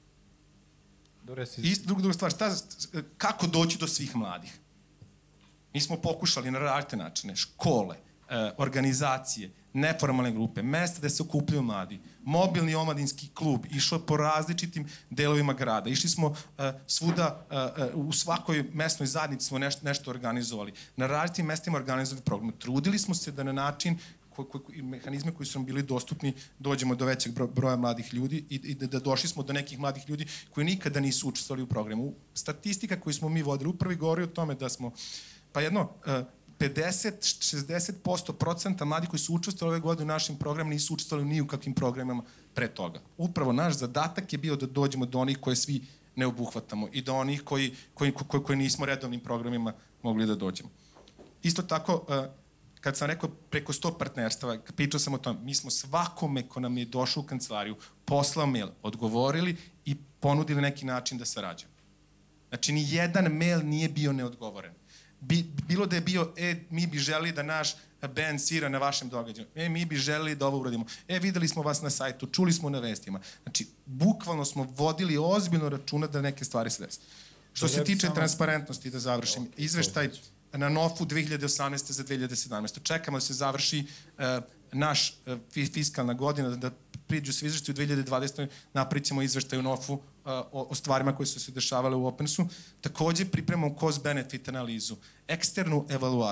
Isto, druga, druga stvar, šta, kako doći do svih mladih? Mi smo pokušali na različite načine, škole, eh, organizacije, neformalne grupe, mesta gde se okupljaju mladi, mobilni omladinski klub, išao po različitim delovima grada, išli smo eh, svuda, eh, u svakoj mesnoj zajednici smo nešto, nešto organizovali, na različitim mestima organizovali program. Trudili smo se da na način i mehanizme koji su nam bili dostupni, dođemo do većeg broja mladih ljudi i, i da došli smo do nekih mladih ljudi koji nikada nisu učestvovali u programu. Statistika koju smo mi vodili upravo govori o tome da smo, pa jedno, pedeset do šezdeset posto procenta mladih koji su učestvovali ove godine u našim programima nisu učestvovali ni u kakvim programima pre toga. Upravo naš zadatak je bio da dođemo do onih koje svi ne obuhvatamo i do onih koji, koji, koji, koji nismo redovnim programima mogli da dođemo. Isto tako, kad sam rekao preko sto partnerstava, pričao sam o tom, mi smo svakome ko nam je došao u kancelariju, poslao mail, odgovorili i ponudili neki način da sarađujemo. Znači, ni jedan mail nije bio neodgovoren. Bi, bilo da je bio, e, mi bi želeli da naš band svira na vašem događaju, e, mi bi želeli da ovo uradimo, e, videli smo vas na sajtu, čuli smo na vestima. Znači, bukvalno smo vodili ozbiljno računa da neke stvari se desi. Što se tiče transparentnosti, da završim, izveštaj na N O F-u dve hiljade osamnaeste. za dve hiljade sedamnaestu. Čekamo da se završi uh, naš uh, fiskalna godina, da priđu svi izveštaju u dve hiljade dvadesete. napravit ćemo izveštaj u N O F-u uh, o, o stvarima koje su se dešavale u Opensu. Takođe pripremamo cost-benefit analizu, eksternu evaluaciju,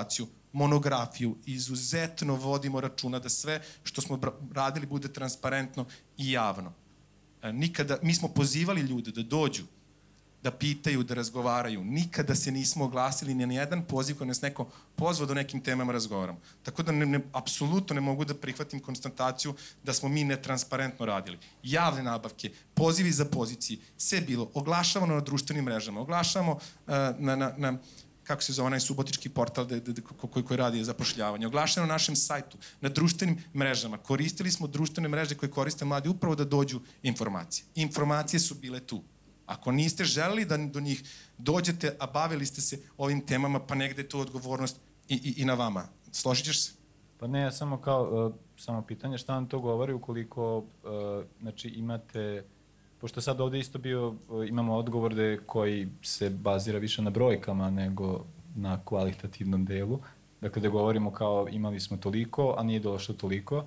monografiju, izuzetno vodimo računa da sve što smo radili bude transparentno i javno. Nikada, mi smo pozivali ljude da dođu, da pitaju, da razgovaraju. Nikada se nismo oglasili ni na jedan poziv koji nas neko pozvao da o nekim temama razgovaramo. Tako da ne, ne, apsolutno ne mogu da prihvatim konstataciju da smo mi netransparentno radili. Javne nabavke, pozivi za pozicije, sve bilo. Oglašavamo na društvenim mrežama, oglašavamo uh, na, na, na kako se zove onaj subotički portal de, de, de, koji, koji radi zapošljavanje. Oglašavamo na našem sajtu, na društvenim mrežama. Koristili smo društvene mreže koje koriste mladi upravo da dođu informacije. Informacije su bile tu. Ako niste želeli da do njih dođete, a bavili ste se ovim temama, pa negde je to odgovornost i, i, i na vama. Složit ćeš se? Pa ne, ja samo kao, uh, samo pitanje šta vam to govori ukoliko, uh, znači imate, pošto sad ovde isto bio, uh, imamo odgovor koji se bazira više na brojkama nego na kvalitativnom delu, dakle da govorimo kao imali smo toliko, a nije došlo toliko,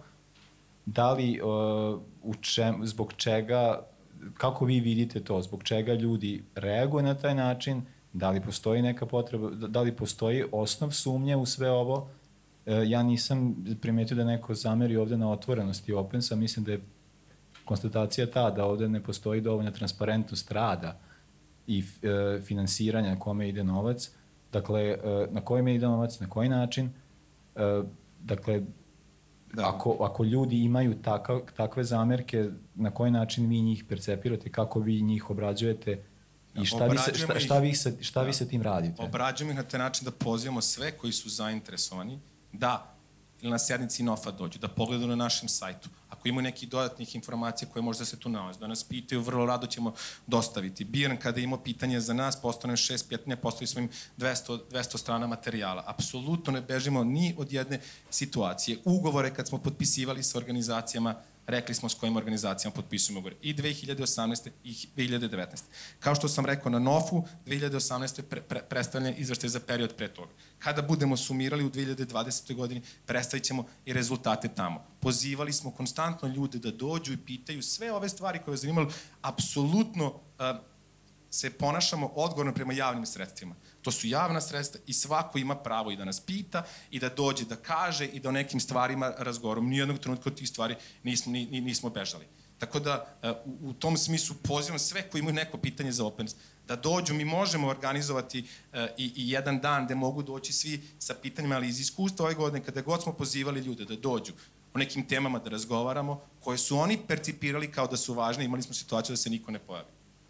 da li, uh, u čem, zbog čega, kako vi vidite to, zbog čega ljudi reaguju na taj način, da li postoji neka potreba, da li postoji osnov sumnje u sve ovo? E, ja nisam primetio da neko zameri ovde na otvorenosti Opensa, mislim da je konstatacija ta da ovde ne postoji dovoljna transparentnost rada i e, finansiranja na kome ide novac, dakle, e, na kome ide novac, na koji način, e, dakle, Da. Ako, ako ljudi imaju takav, takve zamerke, na koji način vi njih percepirate, kako vi njih obrađujete i šta, vi se, šta, šta, vi, se, šta da. vi se tim radite? Obrađujemo ih na taj način da pozivamo sve koji su zainteresovani da ili na sednici NOF-a dođu, da pogledaju na našem sajtu. Ako imaju nekih dodatnih informacija koje možda se tu nalaze, da nas pitaju, vrlo rado ćemo dostaviti. Birn, kada je imao pitanje za nas, postavljeno šest pitanja, postavili smo im dvesta, dvesta strana materijala. Apsolutno ne bežimo ni od jedne situacije. Ugovore kad smo potpisivali sa organizacijama, rekli smo s kojim organizacijama potpisujemo ugovore. I dve hiljade osamnaeste i dve hiljade devetnaeste. Kao što sam rekao na NOF-u, dve hiljade osamnaeste pre, pre, predstavljen izveštaj za period pre toga. Kada budemo sumirali u dve hiljade dvadesetoj godini, predstavit ćemo i rezultate tamo. Pozivali smo konstantno ljude da dođu i pitaju sve ove stvari koje vas zanimaju. Apsolutno uh, se ponašamo odgovorno prema javnim sredstvima. To su javna sredstva i svako ima pravo i da nas pita i da dođe da kaže i da o nekim stvarima razgovaramo. Nijednog trenutka od tih stvari nismo, ni, nismo bežali. Tako da u, u tom smislu pozivam sve koji imaju neko pitanje za Opens da dođu. Mi možemo organizovati uh, i, i jedan dan gde mogu doći svi sa pitanjima, ali iz iskustva ove godine kada god smo pozivali ljude da dođu o nekim temama da razgovaramo, koje su oni percipirali kao da su važne, imali smo situaciju da se niko ne pojavi.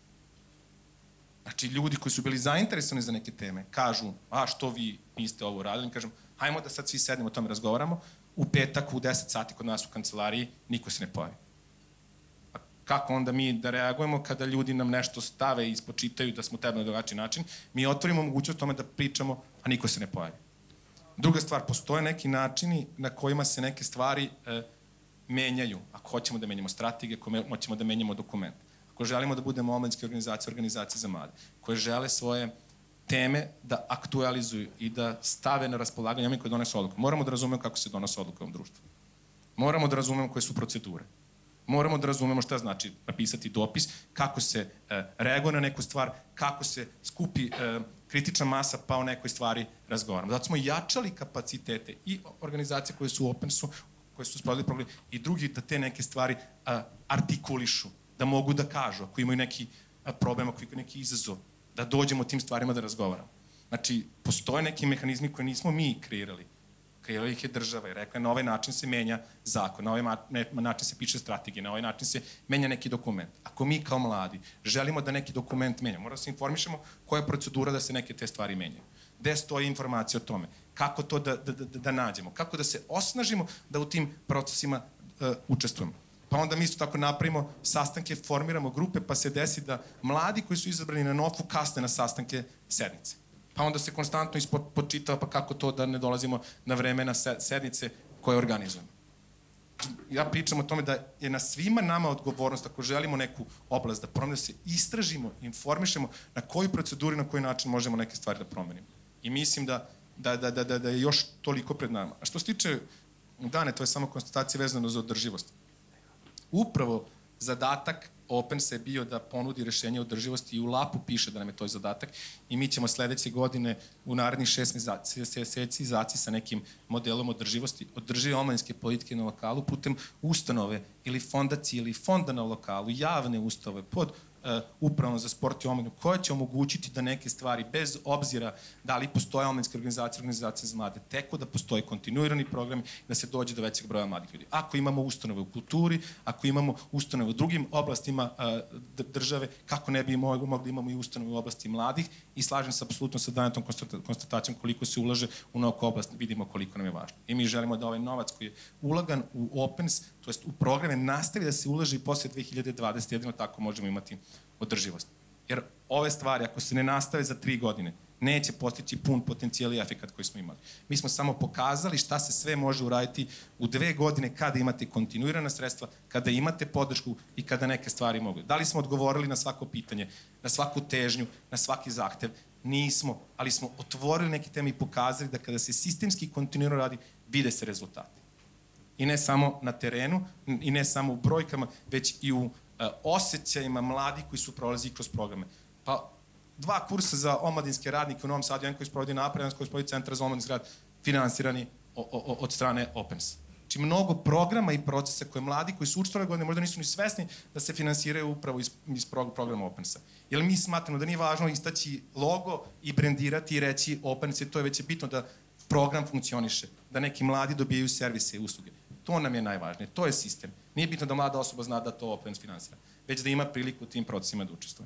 Znači, ljudi koji su bili zainteresovani za neke teme, kažu, a što vi niste ovo radili, kažem, hajmo da sad svi sednemo o tome razgovaramo, u petak u deset sati kod nas u kancelariji niko se ne pojavi. A kako onda mi da reagujemo kada ljudi nam nešto stave i ispočitaju da smo tebe na drugačiji način, mi otvorimo mogućnost tome da pričamo, a niko se ne pojavi. Druga stvar, postoje neki načini na kojima se neke stvari e, menjaju. Ako hoćemo da menjamo strategije, ako hoćemo da menjamo dokumente. Ako želimo da budemo omladinske organizacije, organizacije za mlade, koje žele svoje teme da aktualizuju i da stave na raspolaganje onima koji donese odluku. Moramo da razumemo kako se donose odluke u ovom društvu. Moramo da razumemo koje su procedure. Moramo da razumemo šta znači napisati dopis, kako se e, reaguje na neku stvar, kako se skupi e, kritična masa pa o nekoj stvari razgovaramo. Zato smo jačali kapacitete i organizacije koje su u Opensu, koje su sprovodili program, i drugi da te neke stvari a, artikulišu, da mogu da kažu, ako imaju neki a, problem, ako imaju neki izazov, da dođemo o tim stvarima da razgovaramo. Znači, postoje neki mehanizmi koje nismo mi kreirali. Kreirali ih je država i rekla, na ovaj način se menja zakon, na ovaj način se piše strategija, na ovaj način se menja neki dokument. Ako mi kao mladi želimo da neki dokument menjamo, moramo da se informišemo koja je procedura da se neke te stvari menjaju. Gde stoji informacija o tome? Kako to da, da, da, da nađemo? Kako da se osnažimo da u tim procesima uh, učestvujemo? Pa onda mi isto tako napravimo sastanke, formiramo grupe, pa se desi da mladi koji su izabrani na NOF-u kasne na sastanke sednice. Pa onda se konstantno počitava pa kako to da ne dolazimo na vreme na sednice koje organizujemo. Ja pričam o tome da je na svima nama odgovornost, ako želimo neku oblast da promenimo, da se istražimo, informišemo na koju proceduru i na koji način možemo neke stvari da promenimo. I mislim da, da, da, da, da je još toliko pred nama. A što se tiče Dane, to je samo konstatacija vezana za održivost. Upravo zadatak Opensa je bio da ponudi rešenje održivosti i u lapu piše da nam je to zadatak i mi ćemo sledeće godine u narednih šest meseci izaći sa nekim modelom održivosti, održive omladinske politike na lokalu putem ustanove ili fondacije ili fonda na lokalu, javne ustanove pod upravom za sport i omladinu, koja će omogućiti da neke stvari, bez obzira da li postoje omladinske organizacije, organizacije za mlade, teko da postoje kontinuirani programi, da se dođe do većeg broja mladih ljudi. Ako imamo ustanove u kulturi, ako imamo ustanove u drugim oblastima države, kako ne bi mogli imamo i ustanove u oblasti mladih i slažem se apsolutno sa danetom konstatacijom koliko se ulaže u nauku oblast, vidimo koliko nam je važno. I mi želimo da ovaj novac koji je ulagan u Opens, to jest u programe, nastavi da se ulaže i posle dve hiljade dvadesete. jedino tako možemo imati održivost. Jer ove stvari, ako se ne nastave za tri godine, neće postići pun potencijal i efekat koji smo imali. Mi smo samo pokazali šta se sve može uraditi u dve godine kada imate kontinuirana sredstva, kada imate podršku i kada neke stvari mogu. Da li smo odgovorili na svako pitanje, na svaku težnju, na svaki zahtev? Nismo, ali smo otvorili neke teme i pokazali da kada se sistemski kontinuirano radi, vide se rezultati. I ne samo na terenu, i ne samo u brojkama, već i u osjećajima mladih koji su prolazili kroz programe. Pa dva kursa za omladinske radnike u Novom Sadu, jedan koji sprovodi napred, jedan koji sprovodi Centar za omladinski rad, finansirani od strane Opensa. Znači mnogo programa i procesa koje mladi koji su učestvovali godine možda nisu ni svesni da se finansiraju upravo iz, iz programa Opensa. Jer mi smatramo da nije važno istaći logo i brendirati i reći Opens, to je već bitno da program funkcioniše, da neki mladi dobijaju servise i usluge. To nam je najvažnije, to je sistem. Nije bitno da mlada osoba zna da to Opens finansira, već da ima priliku u tim procesima da učestvuje.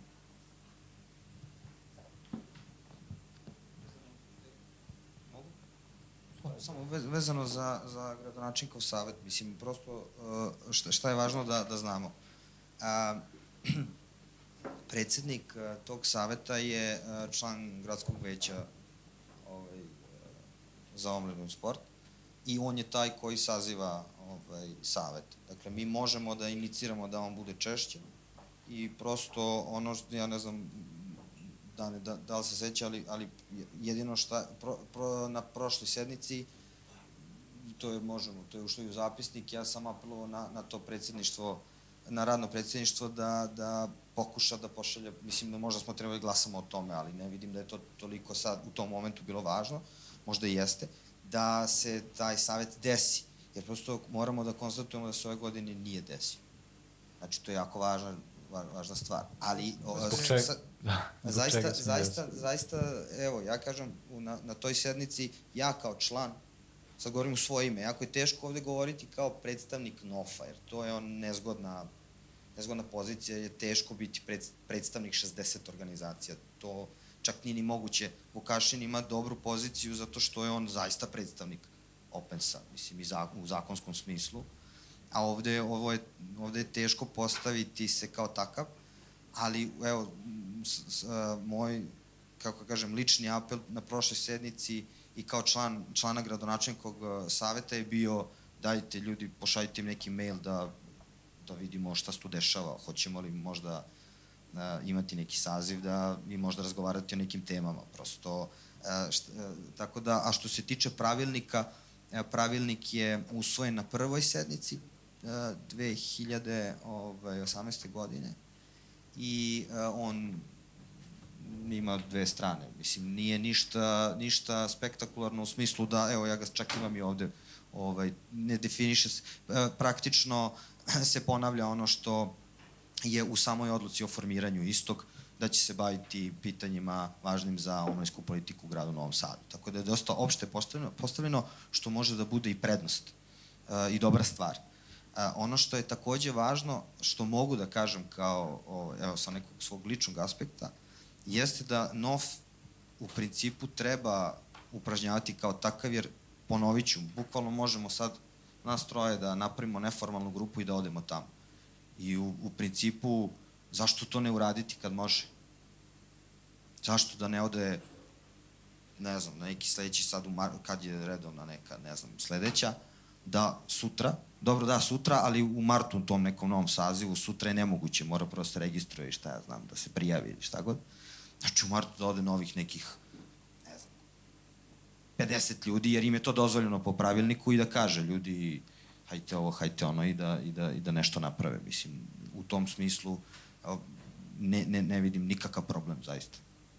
Samo vezano za, za gradonačelnikov savet, mislim, prosto šta, šta je važno da, da znamo. A, predsednik tog saveta je član gradskog veća ovaj, za omladinu sport i on je taj koji saziva ovaj, savet. Dakle, mi možemo da iniciramo da on bude češće i prosto ono što, ja ne znam, da, ne, da, da li se seća, ali, ali jedino šta, pro, pro, na prošloj sednici, to je možemo, to je ušlo i u zapisnik, ja sam apelovao na, na to predsjedništvo, na radno predsjedništvo da, da pokuša da pošalje, mislim da možda smo trebali glasamo o tome, ali ne vidim da je to toliko sad u tom momentu bilo važno, možda i jeste, da se taj savjet desi, jer prosto moramo da konstatujemo da se ove godine nije desio. Znači, to je jako važna, važna stvar. Ali, Zbog čega? zaista, zaista, zaista, evo, ja kažem, na, na toj sednici, ja kao član, sad govorim u svoje ime, jako je teško ovde govoriti kao predstavnik N O F A, jer to je on nezgodna, nezgodna pozicija, je teško biti pred, predstavnik šezdeset organizacija. To čak nije ni moguće. Vukašin ima dobru poziciju zato što je on zaista predstavnik Opensa, mislim, i zakon, u zakonskom smislu. A ovde, ovo je, ovde je teško postaviti se kao takav, ali evo, s, s, a, moj, kako kažem, lični apel na prošloj sednici i kao član, člana gradonačelnikovog saveta je bio dajte ljudi, pošaljite im neki mail da, da vidimo šta se tu dešava, hoćemo li možda a, imati neki saziv da i možda razgovarati o nekim temama, prosto, a, šta, a, tako da, a što se tiče pravilnika, a, pravilnik je usvojen na prvoj sednici dve hiljade osamnaeste. godine i on ima dve strane. Mislim, nije ništa, ništa spektakularno u smislu da, evo, ja ga čak imam i ovde, ovaj, ne definiše se, praktično se ponavlja ono što je u samoj odluci o formiranju istog, da će se baviti pitanjima važnim za omladinsku politiku u gradu Novom Sadu. Tako da je dosta opšte postavljeno, postavljeno što može da bude i prednost uh, i dobra stvar. Uh, ono što je takođe važno, što mogu da kažem kao, o, evo, sa nekog svog ličnog aspekta, jeste da N O F u principu treba upražnjavati kao takav, jer ponovit ću, bukvalno možemo sad nas troje da napravimo neformalnu grupu i da odemo tamo. I u, u principu, zašto to ne uraditi kad može? Zašto da ne ode, ne znam, na neki sledeći sad, u mar, kad je redovna neka, ne znam, sledeća, da sutra, dobro da sutra, ali u martu u tom nekom novom sazivu, sutra je nemoguće, mora prvo se registruje i šta ja znam, da se prijavi ili šta god. Znači u martu da ode novih nekih, ne znam, pedeset ljudi, jer im je to dozvoljeno po pravilniku i da kaže ljudi, hajte ovo, hajte ono i da, i da, i da nešto naprave. Mislim, u tom smislu ne, ne, ne vidim nikakav problem, zaista.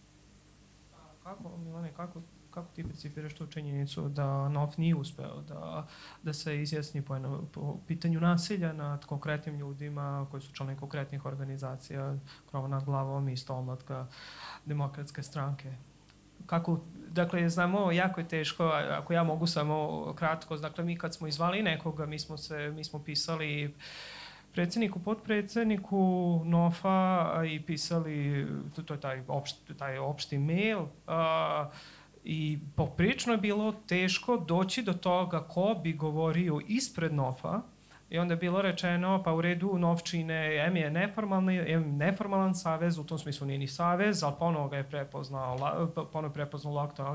Kako, Milane, kako, kako ti percipiraš tu činjenicu da N O F nije uspeo da, da se izjasni po, po pitanju nasilja nad konkretnim ljudima koji su članovi konkretnih organizacija, Krov nad glavom, isto omlatka Demokratske stranke? Kako, dakle, znamo, jako je teško, ako ja mogu samo kratko, dakle, mi kad smo izvali nekoga, mi smo, se, mi smo pisali predsjedniku, potpredsjedniku N O F-a i pisali, to je taj opšti, taj opšti mail, a, i poprično je bilo teško doći do toga ko bi govorio ispred N O F-a. I onda je bilo rečeno, pa u redu N O F čine, M je neformalni, M neformalan savez, u tom smislu nije ni savez, ali ponovo ga je prepoznao, ponovo je prepoznao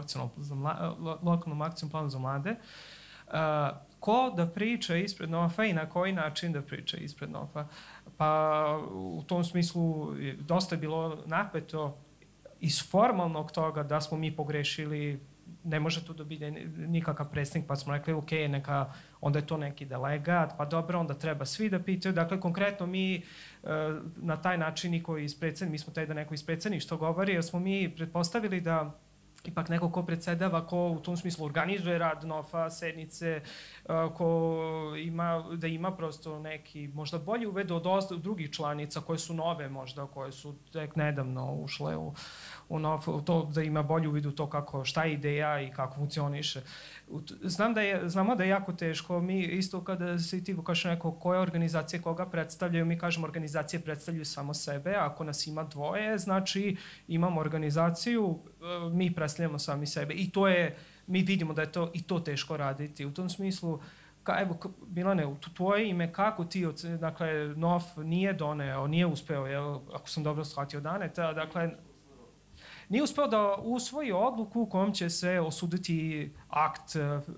lokalnom akcijom planu za mlade. Uh, ko da priča ispred N O F-a i na koji način da priča ispred N O F-a. Pa u tom smislu dosta je bilo napeto iz formalnog toga da smo mi pogrešili, ne može tu da bude nikakav predstavnik, pa smo rekli, ok, neka, onda je to neki delegat, pa dobro, onda treba svi da pitaju. Dakle, konkretno mi na taj način niko iz predsednika, mi smo taj da neko iz predsedništva govori, jer smo mi pretpostavili da ipak neko ko predsedava, ko u tom smislu organizuje rad N O F-a, sednice, ko ima, da ima prosto neki možda bolji uved od drugih članica koje su nove možda, koje su tek nedavno ušle u, u N O F, to da ima bolji uvid u to kako, šta je ideja i kako funkcioniše. Znam da je, znamo da je jako teško, mi isto kada se ti kažeš neko koje organizacije koga predstavljaju, mi kažemo organizacije predstavljaju samo sebe, ako nas ima dvoje, znači imamo organizaciju, mi predstavljamo sami sebe i to je, mi vidimo da je to i to teško raditi. U tom smislu, ka, evo, Milane, u tvoje ime, kako ti, dakle, N O F nije doneo, nije uspeo, jel, ako sam dobro shvatio Daneta, dakle, nije uspeo da usvoji odluku u kojom će se osuditi akt.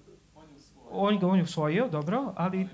On ga on je usvojio, dobro, ali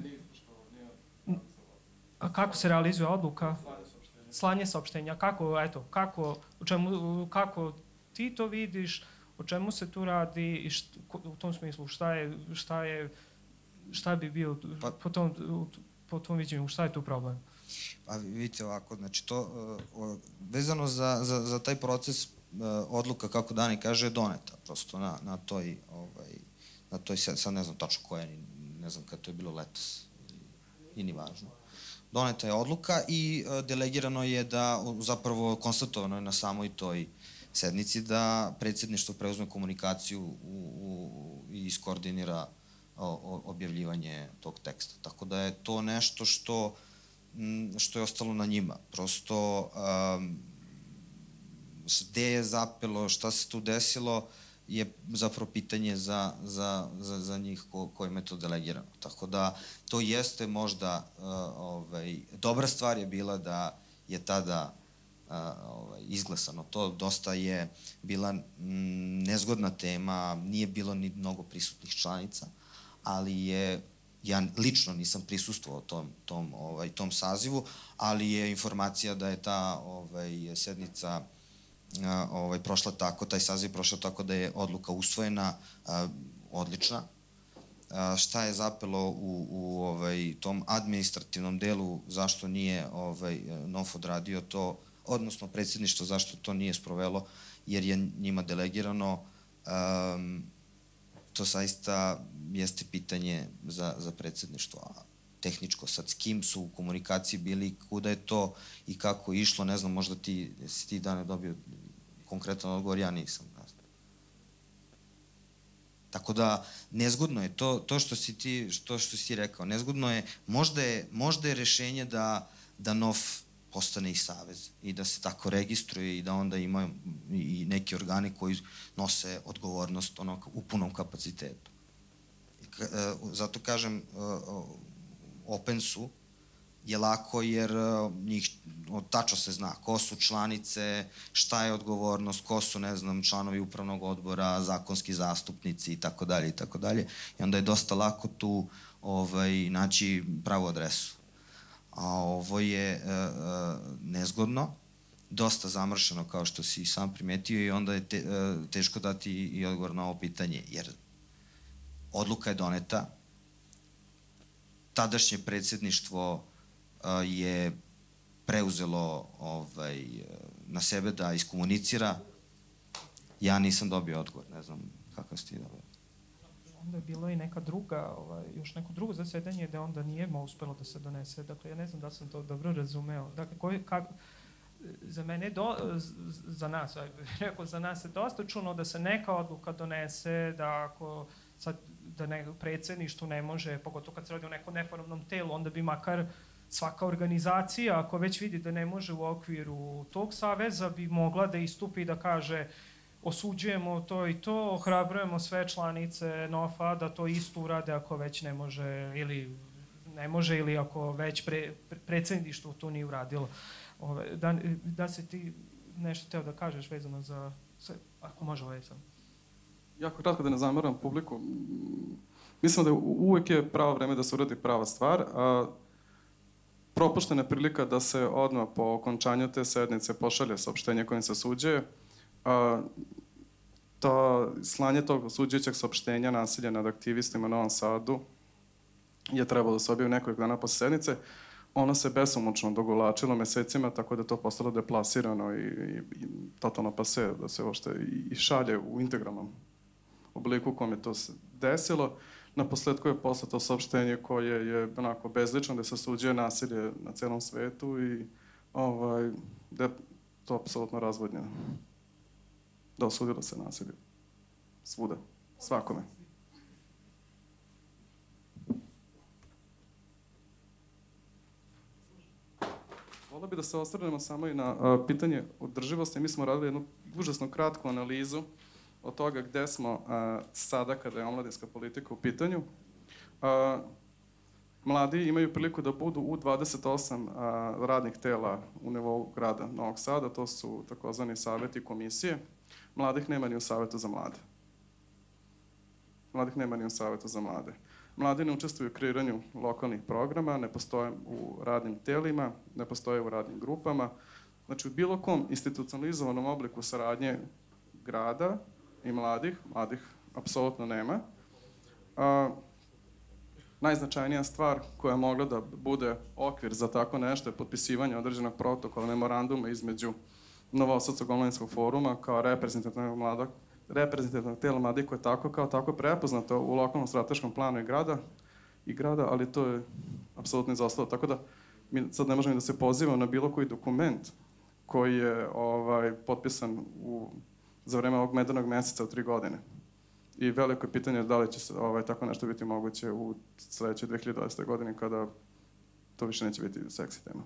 a kako se realizuje odluka? Slanje saopštenja. Kako, eto, kako, u čemu, kako ti to vidiš, o čemu se tu radi i št, u tom smislu šta je, šta je, šta bi bio pa, po, tom, po tom viđenju, šta je tu problem? Pa vidite ovako, znači to, uh, vezano za, za, za taj proces, uh, odluka, kako Dani kaže, je doneta, prosto na, na toj, ovaj, na toj, sad ne znam tačno koja, ne znam kada to je bilo letos, i ni važno. Doneta je odluka i uh, delegirano je da, zapravo konstatovano je na samoj toj sednici da predsjedništvo preuzme komunikaciju u, u, i iskoordinira o, o, objavljivanje tog teksta. Tako da je to nešto što što je ostalo na njima. Prosto, um, gde je zapelo, šta se tu desilo, je zapravo pitanje za, za, za, za njih ko, kojima je to delegirano. Tako da, to jeste možda, uh, ovaj, dobra stvar je bila da je tada uh, ovaj, izglasano. To dosta je bila m, nezgodna tema, nije bilo ni mnogo prisutnih članica, ali je ja lično nisam prisustvovao tom, tom, ovaj, tom sazivu, ali je informacija da je ta ovaj, sednica a, ovaj, prošla tako, taj saziv prošao tako da je odluka usvojena, a, odlična. A, šta je zapelo u, u ovaj, tom administrativnom delu, zašto nije ovaj, N O F odradio to, odnosno predsjedništvo zašto to nije sprovelo, jer je njima delegirano, um, to saista jeste pitanje za, za predsjedništvo. A tehničko, sad s kim su u komunikaciji bili, kuda je to i kako je išlo, ne znam, možda ti, si ti Dane dobio konkretan odgovor, ja nisam. Tako da, nezgodno je to, to što si ti, što, što si ti rekao, nezgodno je, možda je, možda je rešenje da, da N O F postane i savez i da se tako registruje i da onda imaju i neki organi koji nose odgovornost ono, u punom kapacitetu. Zato kažem, Opensu je lako jer njih tačno se zna ko su članice, šta je odgovornost, ko su, ne znam, članovi upravnog odbora, zakonski zastupnici i tako dalje i tako dalje. I onda je dosta lako tu ovaj, naći pravu adresu. A ovo je e, e, nezgodno, dosta zamršeno kao što si sam primetio i onda je te, e, teško dati i odgovor na ovo pitanje, jer odluka je doneta, tadašnje predsjedništvo e, je preuzelo ovaj, na sebe da iskomunicira. Ja nisam dobio odgovor, ne znam kakav ste ti dobio. Onda je bilo i neka druga, ovaj, još neko drugo zasedanje gde onda nije uspelo da se donese. Dakle, ja ne znam da sam to dobro razumeo. Dakle, koji, kako, za mene, do, za nas, rekao, za nas je dosta čuno da se neka odluka donese, da ako sad, da ne, predsjedništvo ne može, pogotovo kad se radi o nekom neformalnom telu, onda bi makar svaka organizacija, ako već vidi da ne može u okviru tog saveza, bi mogla da istupi i da kaže osuđujemo to i to, ohrabrujemo sve članice NOFA da to isto urade ako već ne može ili ne može ili ako već pre, pre, predsjedništvo to nije uradilo. Ove, da, da se ti nešto teo da kažeš vezano za sve, ako može ovaj sam. Jako kratko da ne zameram publiku. Mislim da uvek je pravo vreme da se uradi prava stvar, a propuštena je prilika da se odmah po okončanju te sednice pošalje saopštenje kojim se osuđuje. A, to slanje tog osuđujućeg saopštenja nasilja nad aktivistima u Novom Sadu je trebalo da se objavi nekoliko dana posle sednice. Ono se besomučno dogulačilo mesecima, tako da je to postalo deplasirano i, i, i totalno pase, da se uopšte i, i šalje u integralnom obliku u kom je to se desilo. Na posledku je poslato saopštenje koje je onako bezlično, da se osuđuje nasilje na celom svetu i ovaj, da je to apsolutno razvodnjeno. Da osudilo se nasilje. Svuda. Svakome. Volio bi da se osvrnemo samo i na a, pitanje održivosti. Mi smo radili jednu užasno kratku analizu od toga gde smo a, sada kada je omladinska politika u pitanju. A, mladi imaju priliku da budu u dvadeset osam a, radnih tela u nivou grada Novog Sada, to su takozvani saveti i komisije. Mladih nema ni u Savetu za mlade. Mladih nema ni u Savetu za mlade. Mladi ne učestvuju u kreiranju lokalnih programa, ne postoje u radnim telima, ne postoje u radnim grupama. Znači, u bilo kom institucionalizovanom obliku saradnje grada i mladih, mladih apsolutno nema. A, najznačajnija stvar koja je mogla da bude okvir za tako nešto je potpisivanje određenog protokola, memoranduma između Novosadskog omladinskog foruma kao reprezentativnog mladog, reprezentativnog tela mladih koje je tako kao tako prepoznato u lokalnom strateškom planu i grada, i grada, ali to je apsolutno izostalo. Tako da mi sad ne možemo da se pozivamo na bilo koji dokument koji je ovaj, potpisan u, za vreme ovog medanog meseca u tri godine. I veliko je pitanje da li će se, ovaj, tako nešto biti moguće u sledećoj dve hiljade dvadesete. godini kada to više neće biti seksi tema.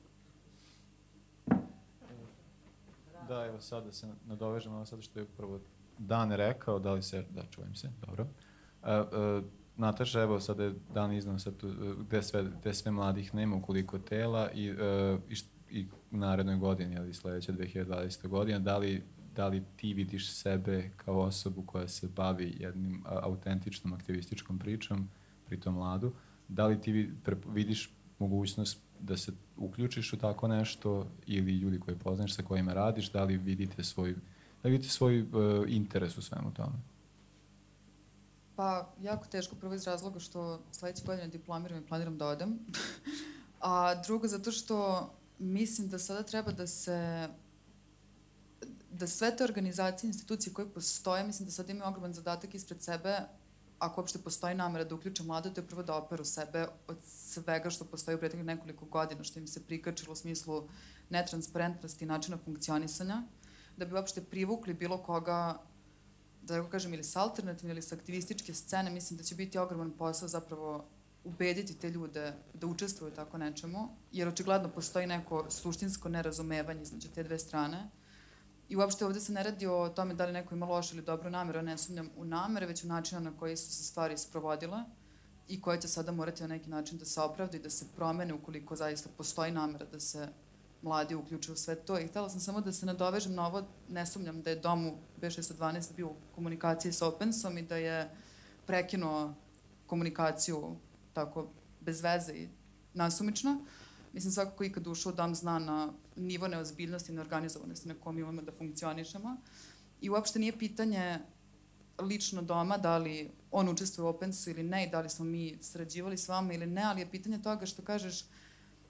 Da, evo sad da se nadovežemo ovo sad što je upravo Dan rekao, da li se, da čujem se, dobro. Uh, uh, Nataša, evo sad je Dan iznao sad gde sve, gde sve mladih nema u koliko tela i, uh, i, št, i u narednoj godini, ali sledeće dve hiljade dvadesete. godine, da li, da li ti vidiš sebe kao osobu koja se bavi jednim autentičnom aktivističkom pričom, pritom mladu, da li ti vidiš mogućnost da se uključiš u tako nešto ili ljudi koje poznaš sa kojima radiš, da li vidite svoj, da li vidite svoj uh, interes u svemu tome? Pa, jako teško, prvo iz razloga što sledeće godine diplomiram i planiram da odem. A drugo, zato što mislim da sada treba da se, da sve te organizacije, institucije koje postoje, mislim da sad imaju ogroman zadatak ispred sebe, ako uopšte postoji namera da uključe mlade, to je prvo da operu sebe od svega što postoji u prethodnih nekoliko godina, što im se prikačilo u smislu netransparentnosti i načina funkcionisanja, da bi uopšte privukli bilo koga, da tako kažem, ili sa alternativne ili sa aktivističke scene. Mislim da će biti ogroman posao zapravo ubediti te ljude da učestvuju u tako nečemu, jer očigledno postoji neko suštinsko nerazumevanje između te dve strane. I uopšte ovde se ne radi o tome da li neko ima lošu ili dobru nameru, ne sumnjam u namere, već u načinu na koji su se stvari sprovodile i koje će sada morati na neki način da se opravda i da se promene ukoliko zaista postoji namera da se mladi uključe u sve to. I htela sam samo da se nadovežem na ovo, ne sumnjam da je dom u B šesto dvanaest bio u komunikaciji sa Opensom i da je prekinuo komunikaciju tako bez veze i nasumično. Mislim, svakako i kad ušao dom zna na nivo neozbiljnosti i neorganizovanosti na kom imamo da funkcionišemo. I uopšte nije pitanje lično doma da li on učestvuje u Opensu ili ne i da li smo mi sarađivali s vama ili ne, ali je pitanje toga što kažeš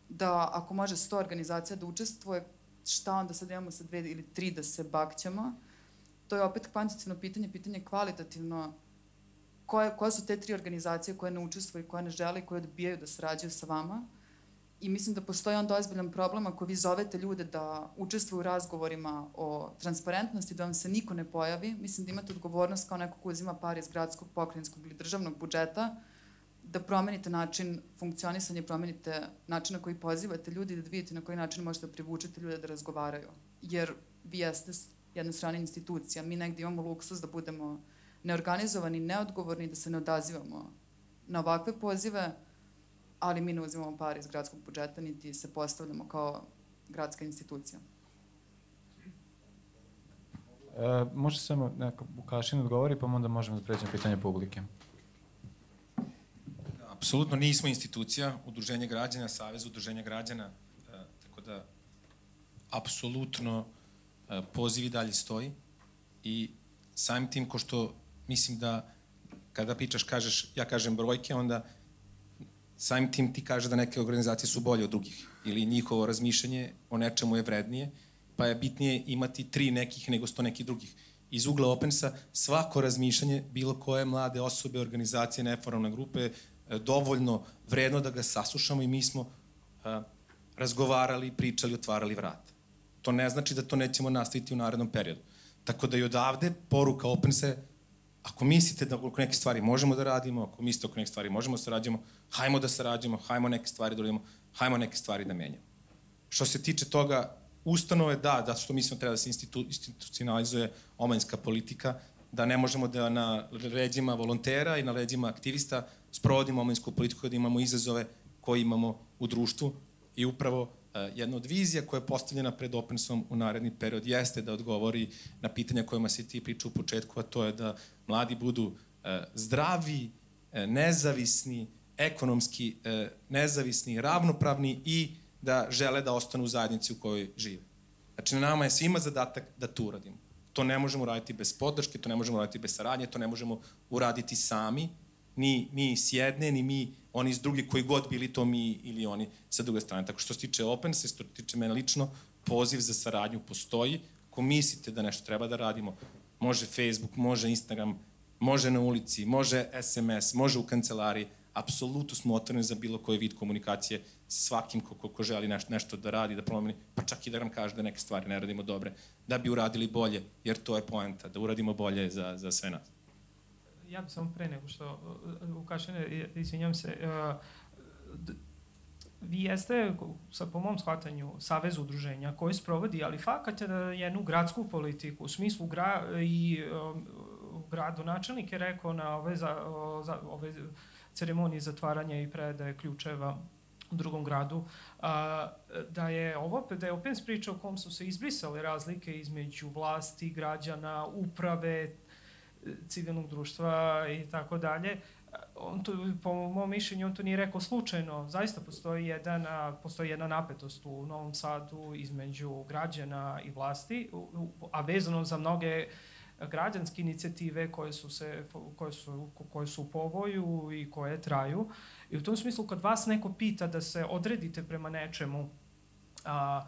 da ako može sto organizacija da učestvuje, šta onda sad imamo sa dve ili tri da se bakćamo. To je opet kvantitativno pitanje, pitanje kvalitativno. Koje, koje su te tri organizacije koje ne učestvuju, koje ne žele i koje odbijaju da sarađuju sa vama? I mislim da postoji onda ozbiljan problem ako vi zovete ljude da učestvuju u razgovorima o transparentnosti, da vam se niko ne pojavi. Mislim da imate odgovornost kao neko ko uzima par iz gradskog, pokrajinskog ili državnog budžeta, da promenite način funkcionisanja, promenite način na koji pozivate ljudi, da vidite na koji način možete da privučete ljude da razgovaraju. Jer vi jeste s jedne strane institucija, mi negde imamo luksus da budemo neorganizovani, neodgovorni, da se ne odazivamo na ovakve pozive, ali mi ne uzimamo pare iz gradskog budžeta, niti se postavljamo kao gradska institucija. E, može samo neka Vukašin odgovori, pa onda možemo da pređemo pitanje publike. Apsolutno nismo institucija, udruženje građana, Savez udruženja građana, e, tako da apsolutno e, poziv i dalje stoji i samim tim ko što mislim da kada pričaš, kažeš, ja kažem brojke, onda samim tim ti kažeš da neke organizacije su bolje od drugih ili njihovo razmišljanje o nečemu je vrednije, pa je bitnije imati tri nekih nego sto nekih drugih. Iz ugla Opensa svako razmišljanje bilo koje mlade osobe, organizacije, neformalne grupe dovoljno vredno da ga saslušamo i mi smo a, razgovarali, pričali, otvarali vrata. To ne znači da to nećemo nastaviti u narednom periodu. Tako da i odavde poruka Opensa je, ako mislite da oko neke stvari možemo da radimo, ako mislite oko neke stvari možemo da sarađujemo, hajmo da sarađujemo, hajmo neke stvari da radimo, hajmo neke stvari da menjamo. Što se tiče toga, ustanove, da, zato što mislimo treba da se institu, institucionalizuje omladinska politika, da ne možemo da na leđima volontera i na leđima aktivista sprovodimo omladinsku politiku, da imamo izazove koje imamo u društvu i upravo uh, jedna od vizija koja je postavljena pred Opensom u naredni period jeste da odgovori na pitanja kojima se ti priča u početku, a to je da mladi budu uh, zdravi, uh, nezavisni, ekonomski uh, nezavisni, ravnopravni i da žele da ostanu u zajednici u kojoj žive. Znači, na nama je svima zadatak da to uradimo. To ne možemo uraditi bez podrške, to ne možemo uraditi bez saradnje, to ne možemo uraditi sami, ni mi s jedne, ni mi, oni s druge, koji god bili to mi ili oni sa druge strane. Tako što se tiče Opensa, što se tiče mene lično, poziv za saradnju postoji. Ako mislite da nešto treba da radimo, može Facebook, može Instagram, može na ulici, može es em es, može u kancelariji, apsolutno smo otvoreni za bilo koji vid komunikacije sa svakim ko, ko, ko želi nešto, nešto da radi, da promeni, pa čak i da nam kaže da neke stvari ne radimo dobre, da bi uradili bolje, jer to je poenta, da uradimo bolje za, za sve nas. Ja bih samo pre nego što Vukašine, izvinjam se, vi jeste, sa, po mom shvatanju, Savez udruženja koji sprovodi, ali fakat jednu gradsku politiku, u smislu gra, i um, gradonačelnik je rekao na ove, za, za, ove ceremonije zatvaranja i predaje ključeva u drugom gradu, a, da je ovo, da je Opens priča u kom su se izbrisale razlike između vlasti, građana, uprave, civilnog društva i tako dalje. On to, po mom mišljenju, on to nije rekao slučajno. Zaista postoji, jedan, postoji jedna napetost u Novom Sadu između građana i vlasti, a vezano za mnoge građanske inicijative koje su, se, koje su, koje su u povoju i koje traju. I u tom smislu, kad vas neko pita da se odredite prema nečemu, a,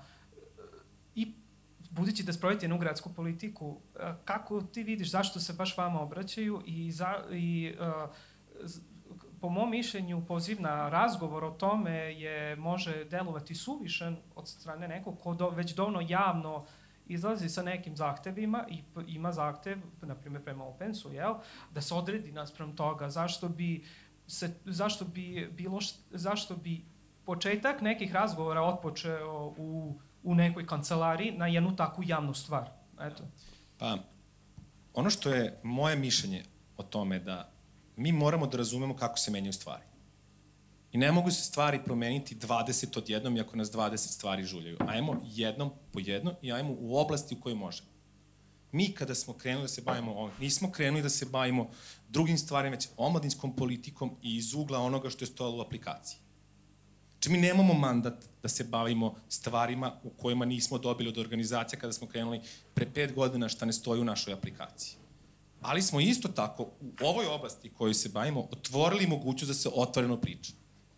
i budući da sprovodite jednu gradsku politiku, kako ti vidiš zašto se baš vama obraćaju i, za, i a, po mom mišljenju poziv na razgovor o tome je, može delovati suvišan od strane nekog ko do, već dovoljno javno izlazi sa nekim zahtevima i ima zahtev, na primjer prema Opensu, jel, da se odredi naspram toga zašto bi, se, zašto bi, bilo, zašto bi početak nekih razgovora otpočeo u, u nekoj kancelariji na jednu takvu javnu stvar. Eto. Pa, ono što je moje mišljenje o tome da mi moramo da razumemo kako se menjaju stvari. I ne mogu se stvari promeniti dvadeset odjednom, iako nas dvadeset stvari žuljaju. Ajmo jednom po jedno i ajmo u oblasti u kojoj možemo. Mi kada smo krenuli da se bavimo ovim, nismo krenuli da se bavimo drugim stvarima, već omladinskom politikom i iz ugla onoga što je stojalo u aplikaciji. Znači mi nemamo mandat da se bavimo stvarima u kojima nismo dobili od organizacija kada smo krenuli pre pet godina šta ne stoji u našoj aplikaciji. Ali smo isto tako u ovoj oblasti kojoj se bavimo otvorili mogućnost da se otvoreno priča.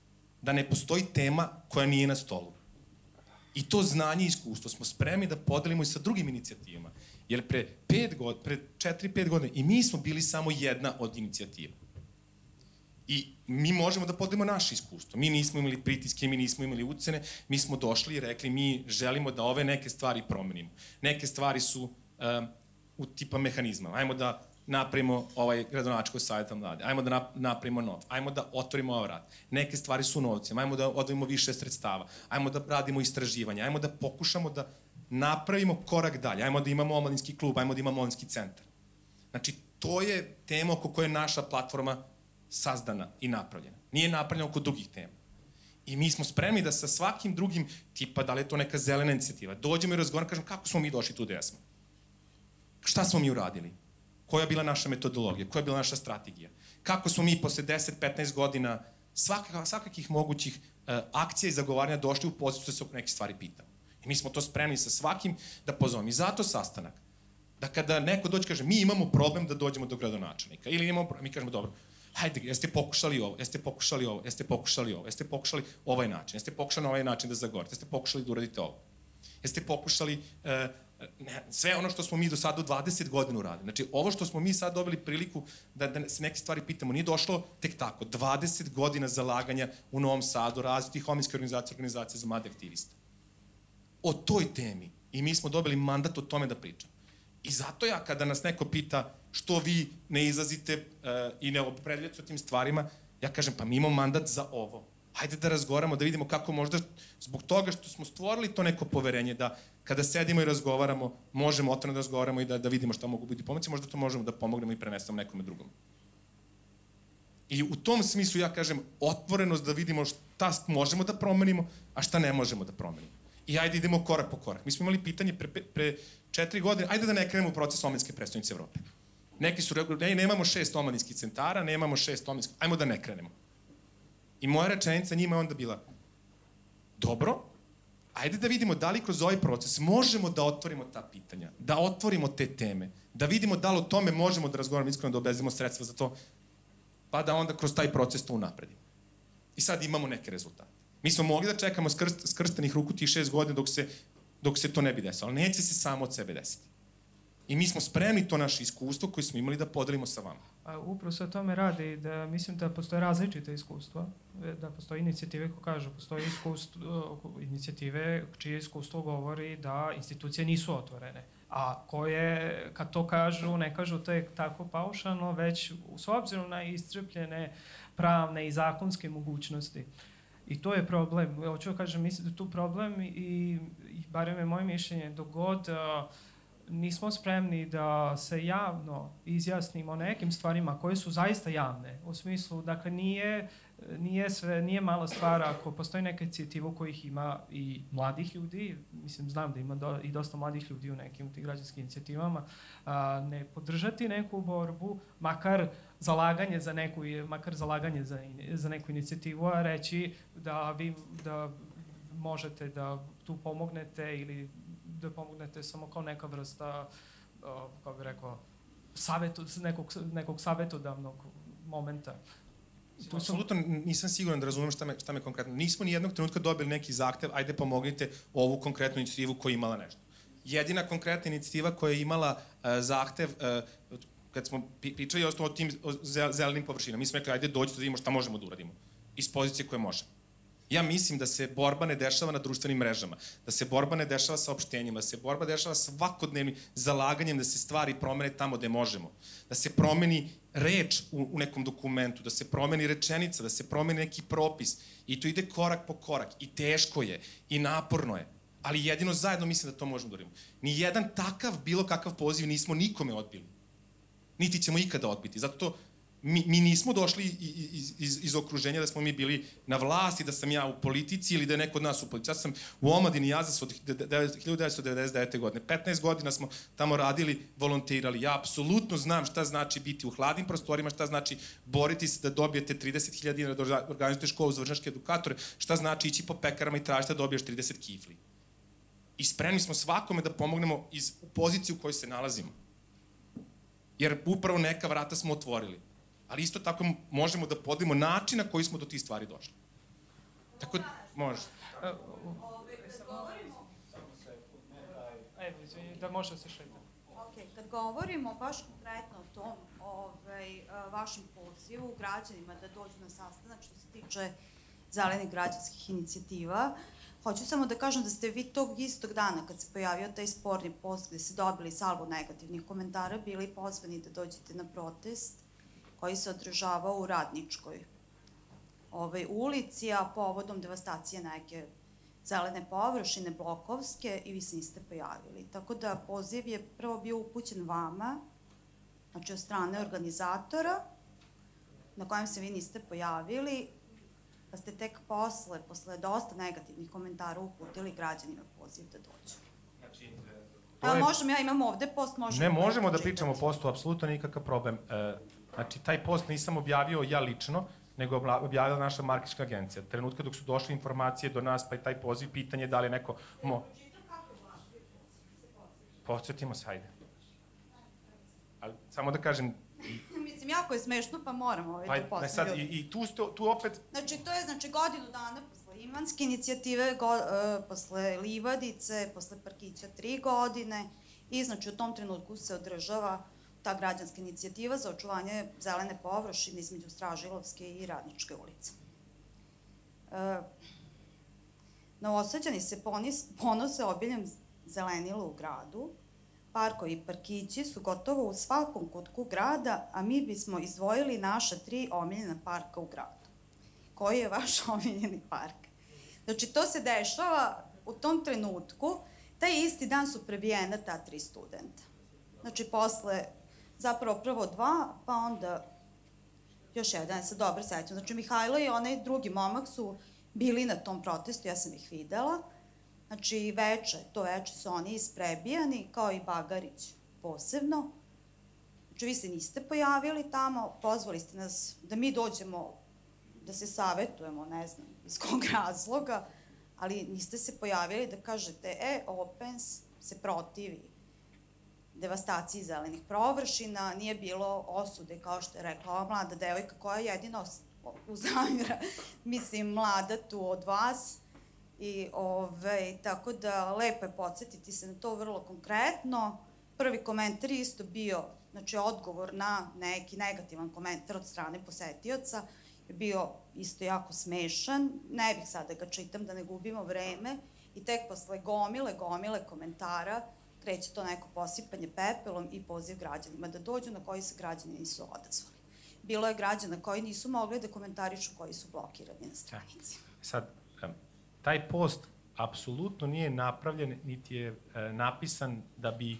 da ne postoji tema koja nije na stolu. I to znanje i iskustvo smo spremni da podelimo i sa drugim inicijativama. Jer pre pet godina, pre četiri, pet godina, i mi smo bili samo jedna od inicijativa. I mi možemo da podelimo naše iskustvo. Mi nismo imali pritiske, mi nismo imali ucene, mi smo došli i rekli mi želimo da ove neke stvari promenimo. Neke stvari su um, u tipa mehanizma. Ajmo da napravimo ovaj gradonačko savjeta mlade, ajmo da napravimo nov, ajmo da otvorimo ovaj rad. Neke stvari su novcima, ajmo da odvojimo više sredstava, ajmo da radimo istraživanje, ajmo da pokušamo da napravimo korak dalje, ajmo da imamo omladinski klub, ajmo da imamo omladinski centar. Znači, to je tema oko koje je naša platforma sazdana i napravljena. Nije napravljena oko drugih tema. I mi smo spremni da sa svakim drugim, tipa da li je to neka zelena inicijativa, dođemo i razgovaramo, kažem kako smo mi došli tu gde smo. Šta smo mi uradili? Koja je bila naša metodologija? Koja je bila naša strategija? Kako smo mi posle deset do petnaest godina svakak, svakakih mogućih uh, akcija i zagovaranja došli u poziciju da se oko nekih stvari pitamo. I mi smo to spremni sa svakim da pozovemo. I zato sastanak. Da kada neko dođe kaže mi imamo problem da dođemo do gradonačelnika ili imamo problem, mi kažemo dobro, hajde, jeste pokušali ovo, jeste pokušali ovo, jeste pokušali ovo, jeste pokušali ovaj način, jeste pokušali na ovaj način da zagovorite, jeste pokušali da uradite ovo. Jeste pokušali uh, ne, sve ono što smo mi do sada u dvadeset godina uradili. Znači, ovo što smo mi sad dobili priliku da, da se neke stvari pitamo, nije došlo tek tako. dvadeset godina zalaganja u Novom Sadu, različitih omladinskih organizacija, organizacija za mlade aktiviste. O toj temi. I mi smo dobili mandat o tome da pričamo. I zato ja, kada nas neko pita što vi ne izlazite uh, i ne opredeljujete o tim stvarima, ja kažem, pa mi imamo mandat za ovo. Hajde da razgovaramo, da vidimo kako možda, zbog toga što smo stvorili to neko poverenje, da kada sedimo i razgovaramo, možemo otvoreno da razgovaramo i da, da vidimo šta mogu biti pomoći, možda to možemo da pomognemo i prenesemo nekome drugom. I u tom smislu ja kažem, otvorenost da vidimo šta možemo da promenimo, a šta ne možemo da promenimo. I ajde idemo korak po korak. Mi smo imali pitanje pre, pre četiri godine, ajde da ne krenemo u proces omladinske prestonice Evrope. Neki su rekli, ne, nemamo šest omladinskih centara, nemamo šest omladinskih, ajmo da ne krenemo. I moja rečenica njima je onda bila, dobro, ajde da vidimo da li kroz ovaj proces možemo da otvorimo ta pitanja, da otvorimo te teme, da vidimo da li o tome možemo da razgovaramo iskreno, da obezimo sredstva za to, pa da onda kroz taj proces to unapredimo. I sad imamo neke rezultate. Mi smo mogli da čekamo skrst, skrštenih ruku tih šest godina dok se, dok se to ne bi desilo, ali neće se samo od sebe desiti. I mi smo spremni to naše iskustvo koje smo imali da podelimo sa vama. A upravo se o tome radi, da mislim da postoje različite iskustva, da postoje inicijative koje kažu, postoje iskustvo, inicijative čije iskustvo govori da institucije nisu otvorene, a koje, kad to kažu, ne kažu to je tako paušalno, već s obzirom na iscrpljene pravne i zakonske mogućnosti. I to je problem. Hoću da kažem, mislim da je tu problem i, i barem je moje mišljenje, dok god uh, nismo spremni da se javno izjasnimo o nekim stvarima koje su zaista javne. U smislu, dakle, nije, nije, sve, nije mala stvar ako postoji neka inicijativa u kojih ima i mladih ljudi, mislim, znam da ima do, i dosta mladih ljudi u nekim tih građanskim inicijativama, a, ne podržati neku borbu, makar zalaganje za neku, makar zalaganje za, za neku inicijativu, a reći da vi da možete da tu pomognete ili da pomognete samo kao neka vrsta, uh, kao bih rekao, savjetu, nekog, nekog savjetodavnog momenta. Tu apsolutno nisam siguran da razumem šta me, šta me konkretno. Nismo ni jednog trenutka dobili neki zahtev, ajde pomognite ovu konkretnu inicijativu koja je imala nešto. Jedina konkretna inicijativa koja je imala uh, zahtev, uh, kad smo pričali o tim o zelenim površinama, mi smo rekli, ajde dođite da vidimo šta možemo da uradimo. Iz pozicije koje možemo. Ja mislim da se borba ne dešava na društvenim mrežama, da se borba ne dešava sa opštenjima, da se borba dešava svakodnevnim zalaganjem da se stvari promene tamo gde možemo, da se promeni reč u, u nekom dokumentu, da se promeni rečenica, da se promeni neki propis i to ide korak po korak i teško je i naporno je, ali jedino zajedno mislim da to možemo da uradimo. Nijedan takav, bilo kakav poziv nismo nikome odbili, niti ćemo ikada odbiti, zato to Mi, mi nismo došli iz, iz, iz okruženja da smo mi bili na vlasti, da sam ja u politici ili da je neko od nas u politici. Ja sam u omladini Jazas od hiljadu devetsto devedeset devete. godine. petnaest godina smo tamo radili, volontirali. Ja apsolutno znam šta znači biti u hladnim prostorima, šta znači boriti se da dobijete trideset hiljada dinara da organizujete školu za vršnjačke edukatore, šta znači ići po pekarama i tražiti da dobiješ trideset kifli. I spremni smo svakome da pomognemo iz pozicije u kojoj se nalazimo. Jer upravo neka vrata smo otvorili. Ali isto tako možemo da podelimo način na koji smo do tih stvari došli. Tako, može. Evo, izvini, da može da se šeta. Ok, kad govorimo baš konkretno o tom ovaj, vašem pozivu građanima da dođu na sastanak što se tiče zelenih građanskih inicijativa, hoću samo da kažem da ste vi tog istog dana kad se pojavio taj sporni post gde se dobili salvo negativnih komentara bili pozvani da dođete na protest koji se održavao u Radničkoj ovaj, ulici, a povodom devastacije neke zelene površine, blokovske, i vi se niste pojavili. Tako da poziv je prvo bio upućen vama, znači od strane organizatora, na kojem se vi niste pojavili, pa ste tek posle, posle dosta negativnih komentara uputili građanima poziv da dođu. Znači, Evo, možem, ja imam ovde post, možemo... Ne, možemo da pričamo o postu, apsolutno nikakav problem. Znači, taj post nisam objavio ja lično, nego objavila naša marketinška agencija. Trenutka dok su došle informacije do nas, pa i taj poziv, pitanje da li je neko... Mo... Podsjetimo se, hajde. Ali, samo da kažem... Mislim, jako je smešno, pa moram ovaj pa, to posle sad, ljudi. I, i tu, sto, tu opet... Znači, to je znači, godinu dana posle Ivanske inicijative, go, uh, posle Livadice, posle Parkića tri godine, i znači u tom trenutku se održava ta građanska inicijativa za očuvanje zelene površine između Stražilovske i Radničke ulice. E, Novosađani se ponis, ponose obiljem zelenila u gradu, parkovi i parkići su gotovo u svakom kutku grada, a mi bismo izdvojili naša tri omiljena parka u gradu. Koji je vaš omiljeni park? Znači, to se dešava u tom trenutku, taj isti dan su prebijena ta tri studenta. Znači, posle zapravo prvo dva, pa onda još jedan, ja se dobro sećam. Znači, Mihajlo i onaj drugi momak su bili na tom protestu, ja sam ih videla. Znači, veče, to veče su oni isprebijani, kao i Bagarić posebno. Znači, vi se niste pojavili tamo, pozvali ste nas da mi dođemo, da se savetujemo, ne znam, iz kog razloga, ali niste se pojavili da kažete, e, Opens se protivi devastaciji zelenih površina, nije bilo osude, kao što je rekla ova mlada devojka, koja je jedino uznamira, mislim, mlada tu od vas. I, ove, tako da, lepo je podsjetiti se na to vrlo konkretno. Prvi komentar je isto bio, znači, odgovor na neki negativan komentar od strane posetioca, je bio isto jako smešan. Ne bih sad da ga čitam, da ne gubimo vreme. I tek posle gomile, gomile komentara, kreće to neko posipanje pepelom i poziv građanima da dođu, na koji se građani nisu odazvali. Bilo je građana koji nisu mogli da komentarišu, koji su blokirani na stranici. Sad, taj post apsolutno nije napravljen, niti je napisan da bi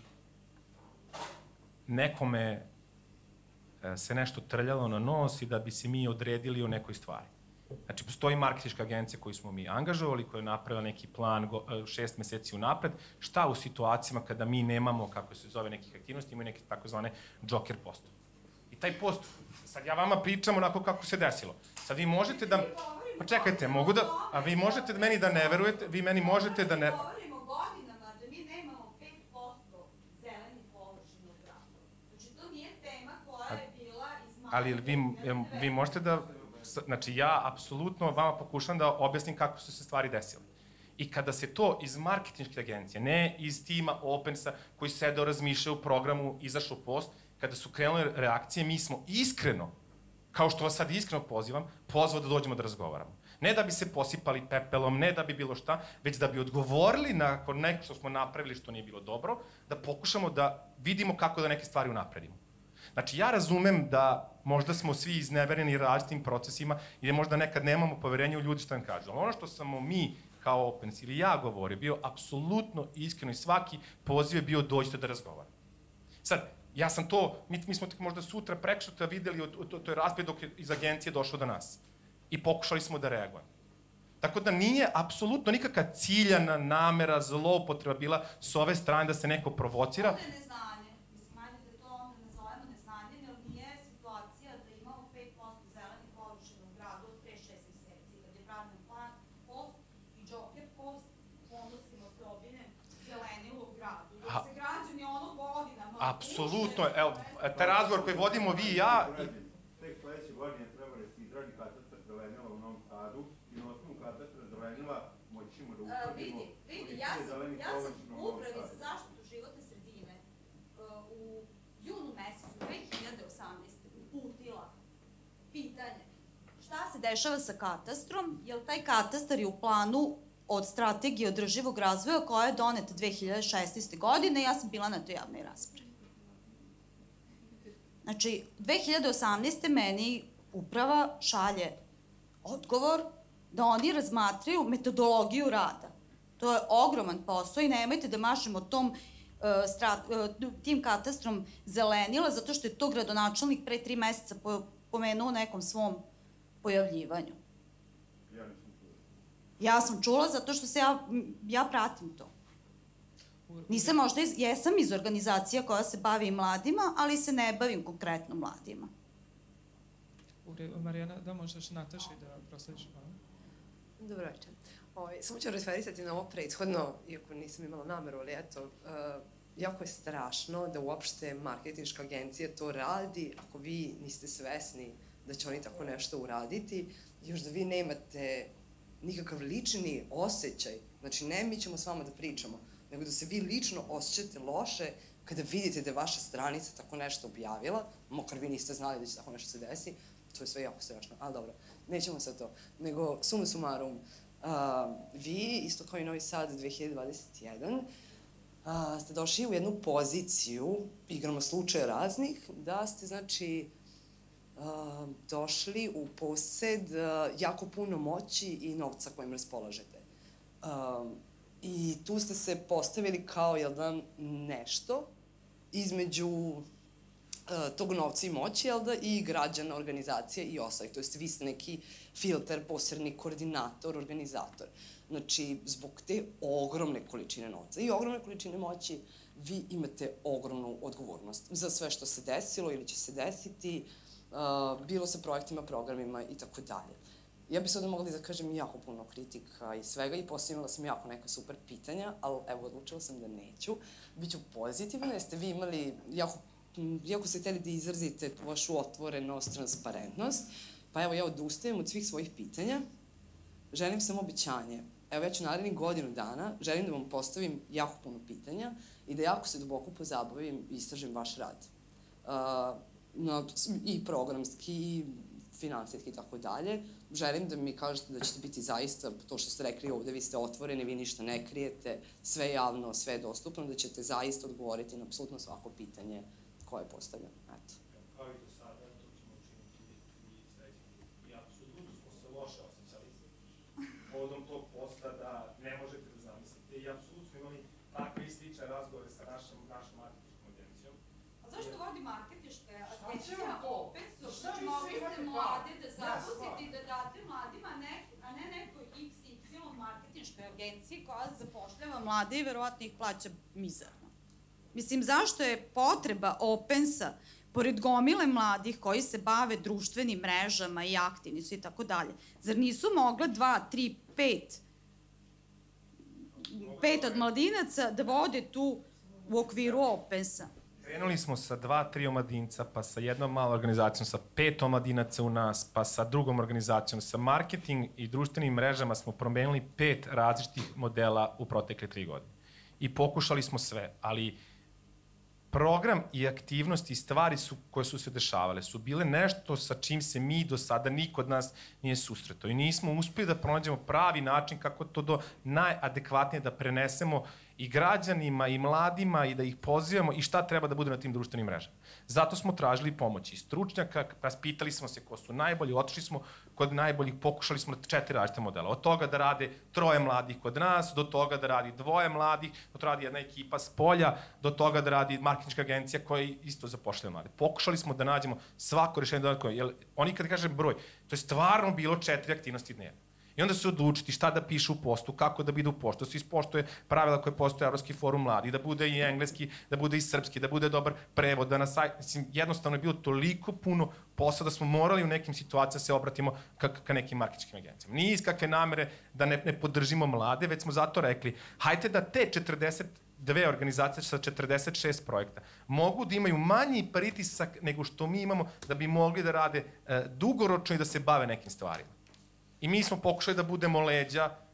nekome se nešto trljalo na nos i da bi se mi odredili o nekoj stvari. Znači, postoji marketinška agencija koju smo mi angažovali, koja je napravila neki plan šest meseci unapred, šta u situacijama kada mi nemamo, kako se zove, nekih aktivnosti, imaju neke takozvane joker postu. I taj post, sad ja vama pričam onako kako se desilo. Sad vi možete da... Pa čekajte, mogu da... A vi možete meni da ne verujete, vi meni možete da ne... Govorimo godinama da mi nemamo pet posto zelenih površina u gradu. Znači, to nije tema koja je bila iz... Ali vi, vi možete da... Znači, ja apsolutno vama pokušam da objasnim kako su se stvari desile. I kada se to iz marketinške agencije, ne iz tima Opensa koji sedeo, razmišljao u programu, izašao post, kada su krenule reakcije, mi smo iskreno, kao što vas sad iskreno pozivam, pozvao da dođemo da razgovaramo. Ne da bi se posipali pepelom, ne da bi bilo šta, već da bi odgovorili nakon neko što smo napravili što nije bilo dobro, da pokušamo da vidimo kako da neke stvari unapredimo. Znači, ja razumem da možda smo svi iznevereni različitim procesima i da možda nekad nemamo poverenja u ljudi što nam kažu. Ali ono što samo mi kao Opens ili ja govori, bio apsolutno iskreno i svaki poziv je bio dođite da razgovaramo. Sad, ja sam to, mi, mi smo tek možda sutra preksutra videli o, o, o toj raspravi dok je iz agencije došlo do nas. I pokušali smo da reagujemo. Tako da nije apsolutno nikakva ciljana namera, zloupotreba bila s ove strane da se neko provocira. Ovo je neznanje. Mislim, ajde da to onda nazovemo neznanje, jer nije situacija da imamo pet posto zelenih površina u gradu od pre šest meseci, kad je pravni plan, post i joker post, ponosimo se obiljem zelenilo u gradu. Dok se građani ono godinama... Apsolutno, evo, taj razgovor koji vodimo vi i ja... Tek sledeće godine treba da se izradi katastar zelenila u Novom Sadu i na osnovu katastra zelenila, moći ćemo da utvrdimo... Vidi, vidi, ja sam, ja sam u upravi za zaštitu životne sredine u junu mesecu dve hiljade osamnaeste. uputila pitanje šta se dešava sa katastrom, jer taj katastar je u planu od strategije održivog razvoja koja je doneta dve hiljade šesnaeste. godine i ja sam bila na toj javnoj raspravi. Znači, dve hiljade osamnaeste. meni uprava šalje odgovor da oni razmatraju metodologiju rada. To je ogroman posao i nemojte da mašemo tom, tim katastrom zelenila, zato što je to gradonačelnik pre tri meseca pomenuo u nekom svom pojavljivanju. Ja sam čula zato što se ja, ja pratim to. Nisam možda, iz, jesam iz organizacija koja se bavi mladima, ali se ne bavim konkretno mladima. Marijana, da možeš Nataša i da proslediš malo. Dobro večer. Samo ću referisati na ovo prethodno, iako nisam imala nameru, ali eto, jako je strašno da uopšte marketinška agencija to radi ako vi niste svesni da će oni tako nešto uraditi, još da vi nemate nikakav lični osjećaj. Znači, ne mi ćemo s vama da pričamo, nego da se vi lično osjećate loše kada vidite da je vaša stranica tako nešto objavila, makar vi niste znali da će tako nešto se desi, to je sve jako strašno, ali dobro, nećemo sad to. Nego, suma sumarum, vi, isto kao i Novi Sad dve hiljade dvadeset jedan, ste došli u jednu poziciju, igramo slučaje raznih, da ste, znači, došli u posed jako puno moći i novca kojim raspolažete. I tu ste se postavili kao jedan nešto između tog novca i moći, jel da, i građana, organizacije i ostalih. To jest, vi ste neki filter, posrednik, koordinator, organizator. Znači, zbog te ogromne količine novca i ogromne količine moći, vi imate ogromnu odgovornost za sve što se desilo ili će se desiti, bilo sa projektima, programima i tako dalje. Ja bih se ovdje mogla da kažem jako puno kritika i svega i postavila sam jako neka super pitanja, ali evo, odlučila sam da neću. Biću pozitivna, jer ste vi imali jako, jako ste hteli da izrazite vašu otvorenost, transparentnost, pa evo, ja odustajem od svih svojih pitanja. Želim samo obećanje. Evo, ja ću narednih godinu dana, želim da vam postavim jako puno pitanja i da jako se duboko pozabavim i istražim vaš rad. I programski, i finansijski i tako dalje. Želim da mi kažete da ćete biti zaista, to što ste rekli ovde, vi ste otvoreni, vi ništa ne krijete, sve je javno, sve je dostupno, da ćete zaista odgovoriti na apsolutno svako pitanje koje je postavljeno. Eto. Kao i do sada, to ćemo učiniti i sledeći. I apsolutno smo se loše osjećali povodom tog posla da ne možete da zamislite i apsolutno smo imali takve i slične razgovore sa našom marketinškom agencijom. A zašto vodi marketinška agencija opet? Znači, mogli ste mlade da zaposlite i da date mladima, a ne nekoj iks ipsilon marketinškoj agenciji koja zapošljava mlade i verovatno ih plaća mizerno. Mislim, zašto je potreba Opensa, pored gomile mladih koji se bave društvenim mrežama i aktivni su i tako dalje, zar nisu mogle dva, tri, pet, pet od mladinaca da vode tu u okviru Opensa? Krenuli smo sa dva, tri omladinca, pa sa jednom malom organizacijom, sa pet omladinaca u nas, pa sa drugom organizacijom, sa marketing i društvenim mrežama smo promenili pet različitih modela u protekle tri godine. I pokušali smo sve, ali program i aktivnosti i stvari su, koje su se dešavale su bile nešto sa čim se mi do sada niko od nas nije susretao. I nismo uspeli da pronađemo pravi način kako to do najadekvatnije da prenesemo i građanima i mladima i da ih pozivamo i šta treba da bude na tim društvenim mrežama. Zato smo tražili pomoć i stručnjaka, raspitali smo se ko su najbolji, otišli smo kod najboljih, pokušali smo četiri različite modela. Od toga da rade troje mladih kod nas, do toga da radi dvoje mladih, do toga da radi jedna ekipa s polja, do toga da radi marketinška agencija koja isto zapošljava mlade. Pokušali smo da nađemo svako rešenje, jer oni kad kažem broj, to je stvarno bilo četiri aktivnosti dnevno. I onda se odlučiti šta da piše u postu, kako da bude u postu, da se ispoštuje pravila koje postoje Evropski forum mladih, da bude i engleski, da bude i srpski, da bude dobar prevod, da na sajt, mislim, jednostavno je bilo toliko puno posla da smo morali u nekim situacijama se obratimo ka, ka nekim marketinškim agencijama. Nije iz kakve namere da ne, ne podržimo mlade, već smo zato rekli, hajte da te četrdeset dve organizacije sa četrdeset šest projekta mogu da imaju manji pritisak nego što mi imamo da bi mogli da rade e, dugoročno i da se bave nekim stvarima. I mi smo pokušali da budemo leđa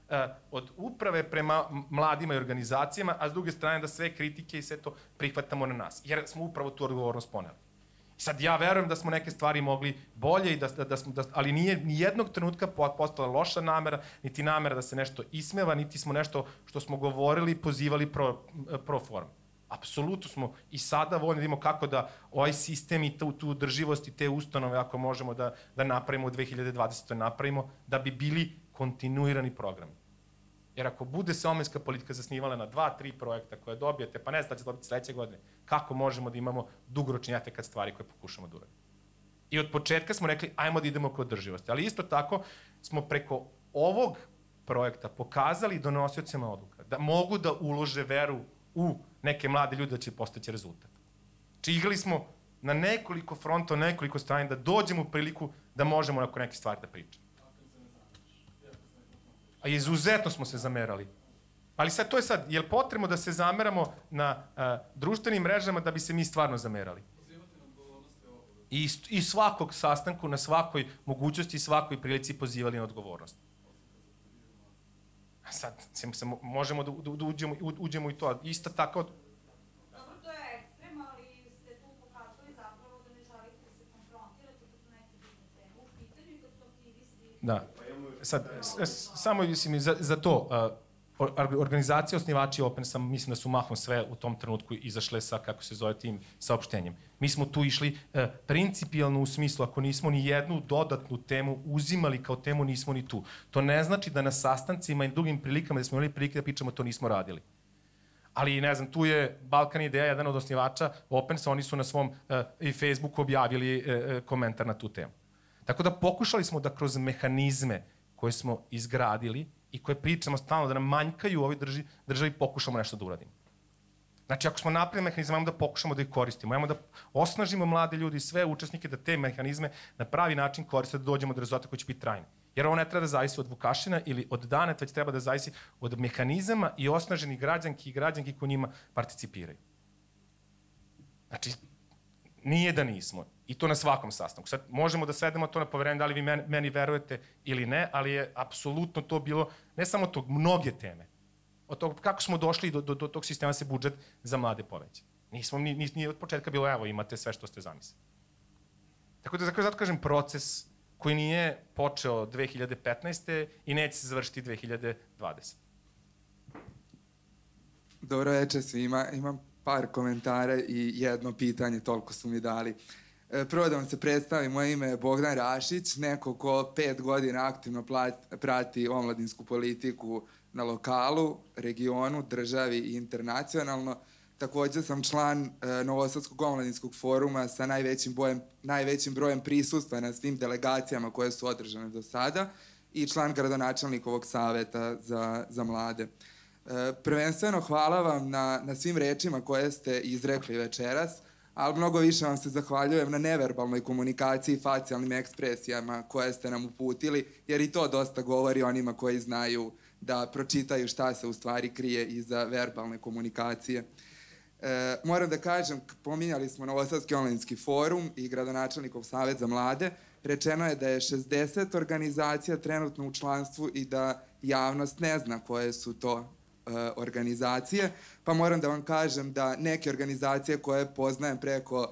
od uprave prema mladima i organizacijama, a s druge strane da sve kritike i sve to prihvatamo na nas, jer smo upravo tu odgovornost poneli. Sad ja verujem da smo neke stvari mogli bolje, i da, da smo, da, ali nije ni jednog trenutka postala loša namera, niti namera da se nešto ismeva, niti smo nešto što smo govorili i pozivali pro, pro forme. Apsolutno smo i sada voljni da imamo kako da ovaj sistem i tu, tu drživost i te ustanove, ako možemo da, da napravimo u dve hiljade dvadesetoj napravimo, da bi bili kontinuirani programi. Jer ako bude se omladinska politika zasnivala na dva, tri projekta koje dobijete, pa ne znam da će dobiti sledeće godine, kako možemo da imamo dugoročni efekat stvari koje pokušamo da uradimo. I od početka smo rekli, ajmo da idemo kod održivosti. Ali isto tako smo preko ovog projekta pokazali donosiocima odluka da mogu da ulože veru u neke mlade ljude da će postaći rezultat. Či igrali smo na nekoliko fronta, nekoliko strani, da dođemo u priliku da možemo oko neke stvari da pričamo. A izuzetno smo se zamerali. Ali sad, to je sad, je li potrebno da se zameramo na a, društvenim mrežama da bi se mi stvarno zamerali? I, I svakog sastanku, na svakoj mogućnosti i svakoj prilici pozivali na odgovornost. A sad, se, možemo da, da, da uđemo, uđemo i to. Isto tako... Dobro, to je ekstrem, ali ste tu pokazali zapravo da ne želite da se konfrontirate kad su neke bitne teme u pitanju i kad su aktivisti... Da. Sad, samo mislim, za, za to, uh, organizacija osnivači Open, sam, mislim da su mahom sve u tom trenutku izašle sa, kako se zove, tim saopštenjem. Mi smo tu išli uh, principijalno u smislu, ako nismo ni jednu dodatnu temu uzimali kao temu, nismo ni tu. To ne znači da na sastancima i drugim prilikama, da smo imali prilike da pričamo, to nismo radili. Ali, ne znam, tu je Balkan Ideja, jedan od osnivača Opensa, oni su na svom uh, i Facebooku objavili uh, komentar na tu temu. Tako da pokušali smo da kroz mehanizme koje smo izgradili i koje pričamo stalno da nam manjkaju u ovoj drži, državi, pokušamo nešto da uradimo. Znači, ako smo napravili mehanizme, imamo da pokušamo da ih koristimo, imamo da osnažimo mlade ljudi i sve učesnike da te mehanizme na pravi način koriste, da dođemo do rezultata koji će biti trajni. Jer ovo ne treba da zavisi od Vukašina ili od Daneta, već treba da zavisi od mehanizama i osnaženih građanki i građanki koji njima participiraju. Znači, nije da nismo. I to na svakom sastanku. Sad, možemo da svedemo to na poverenje, da li vi meni, meni verujete ili ne, ali je apsolutno to bilo, ne samo to, mnoge teme. Od toga kako smo došli do, do, do tog sistema se budžet za mlade poveća. Nismo, ni, ni, ni od početka bilo, evo, imate sve što ste zamislili. Tako da, zato kažem, proces koji nije počeo dve hiljade petnaeste. i neće se završiti dve hiljade dvadesete. Dobro večer svima. Imam par komentara i jedno pitanje, toliko su mi dali. Prvo da vam se predstavim, moje ime je Bogdan Rašić, neko ko pet godina aktivno prati omladinsku politiku na lokalu, regionu, državi i internacionalno. Takođe sam član Novosadskog omladinskog foruma sa najvećim, bojem, najvećim brojem prisustva na svim delegacijama koje su održane do sada i član gradonačelnikovog saveta za, za mlade. Prvenstveno hvala vam na, na svim rečima koje ste izrekli večeras, ali mnogo više vam se zahvaljujem na neverbalnoj komunikaciji i facijalnim ekspresijama koje ste nam uputili, jer i to dosta govori onima koji znaju da pročitaju šta se u stvari krije iza verbalne komunikacije. E, moram da kažem, pominjali smo Novosadski omladinski forum i gradonačelnikov savet za mlade, rečeno je da je šezdeset organizacija trenutno u članstvu i da javnost ne zna koje su to organizacije, pa moram da vam kažem da neke organizacije koje poznajem preko,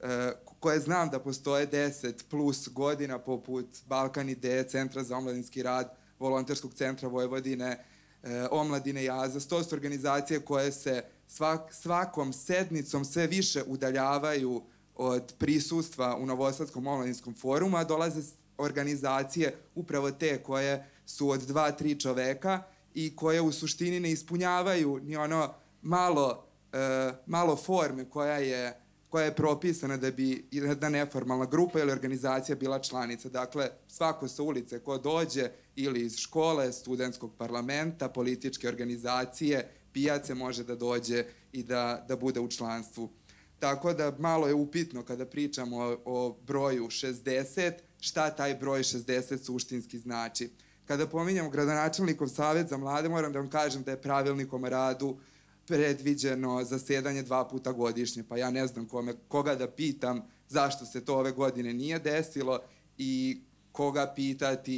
koje znam da postoje deset plus godina, poput Balkan Ideje, Centra za omladinski rad, Volonterskog centra Vojvodine, Omladine Jazas, to su organizacije koje se svak, svakom sednicom sve više udaljavaju od prisustva u Novosadskom omladinskom forumu, a dolaze organizacije upravo te koje su od dva, tri čoveka i koje u suštini ne ispunjavaju ni ono malo, e, malo forme koja je, koja je propisana da bi jedna neformalna grupa ili organizacija bila članica. Dakle, svako sa ulice ko dođe ili iz škole, studentskog parlamenta, političke organizacije, pijace može da dođe i da, da bude u članstvu. Tako da malo je upitno kada pričamo o, o broju šezdeset, šta taj broj šezdeset suštinski znači. Kada pominjamo gradonačelnikov savet za mlade, moram da vam kažem da je pravilnikom o radu predviđeno zasedanje dva puta godišnje, pa ja ne znam kome, koga da pitam zašto se to ove godine nije desilo i koga pitati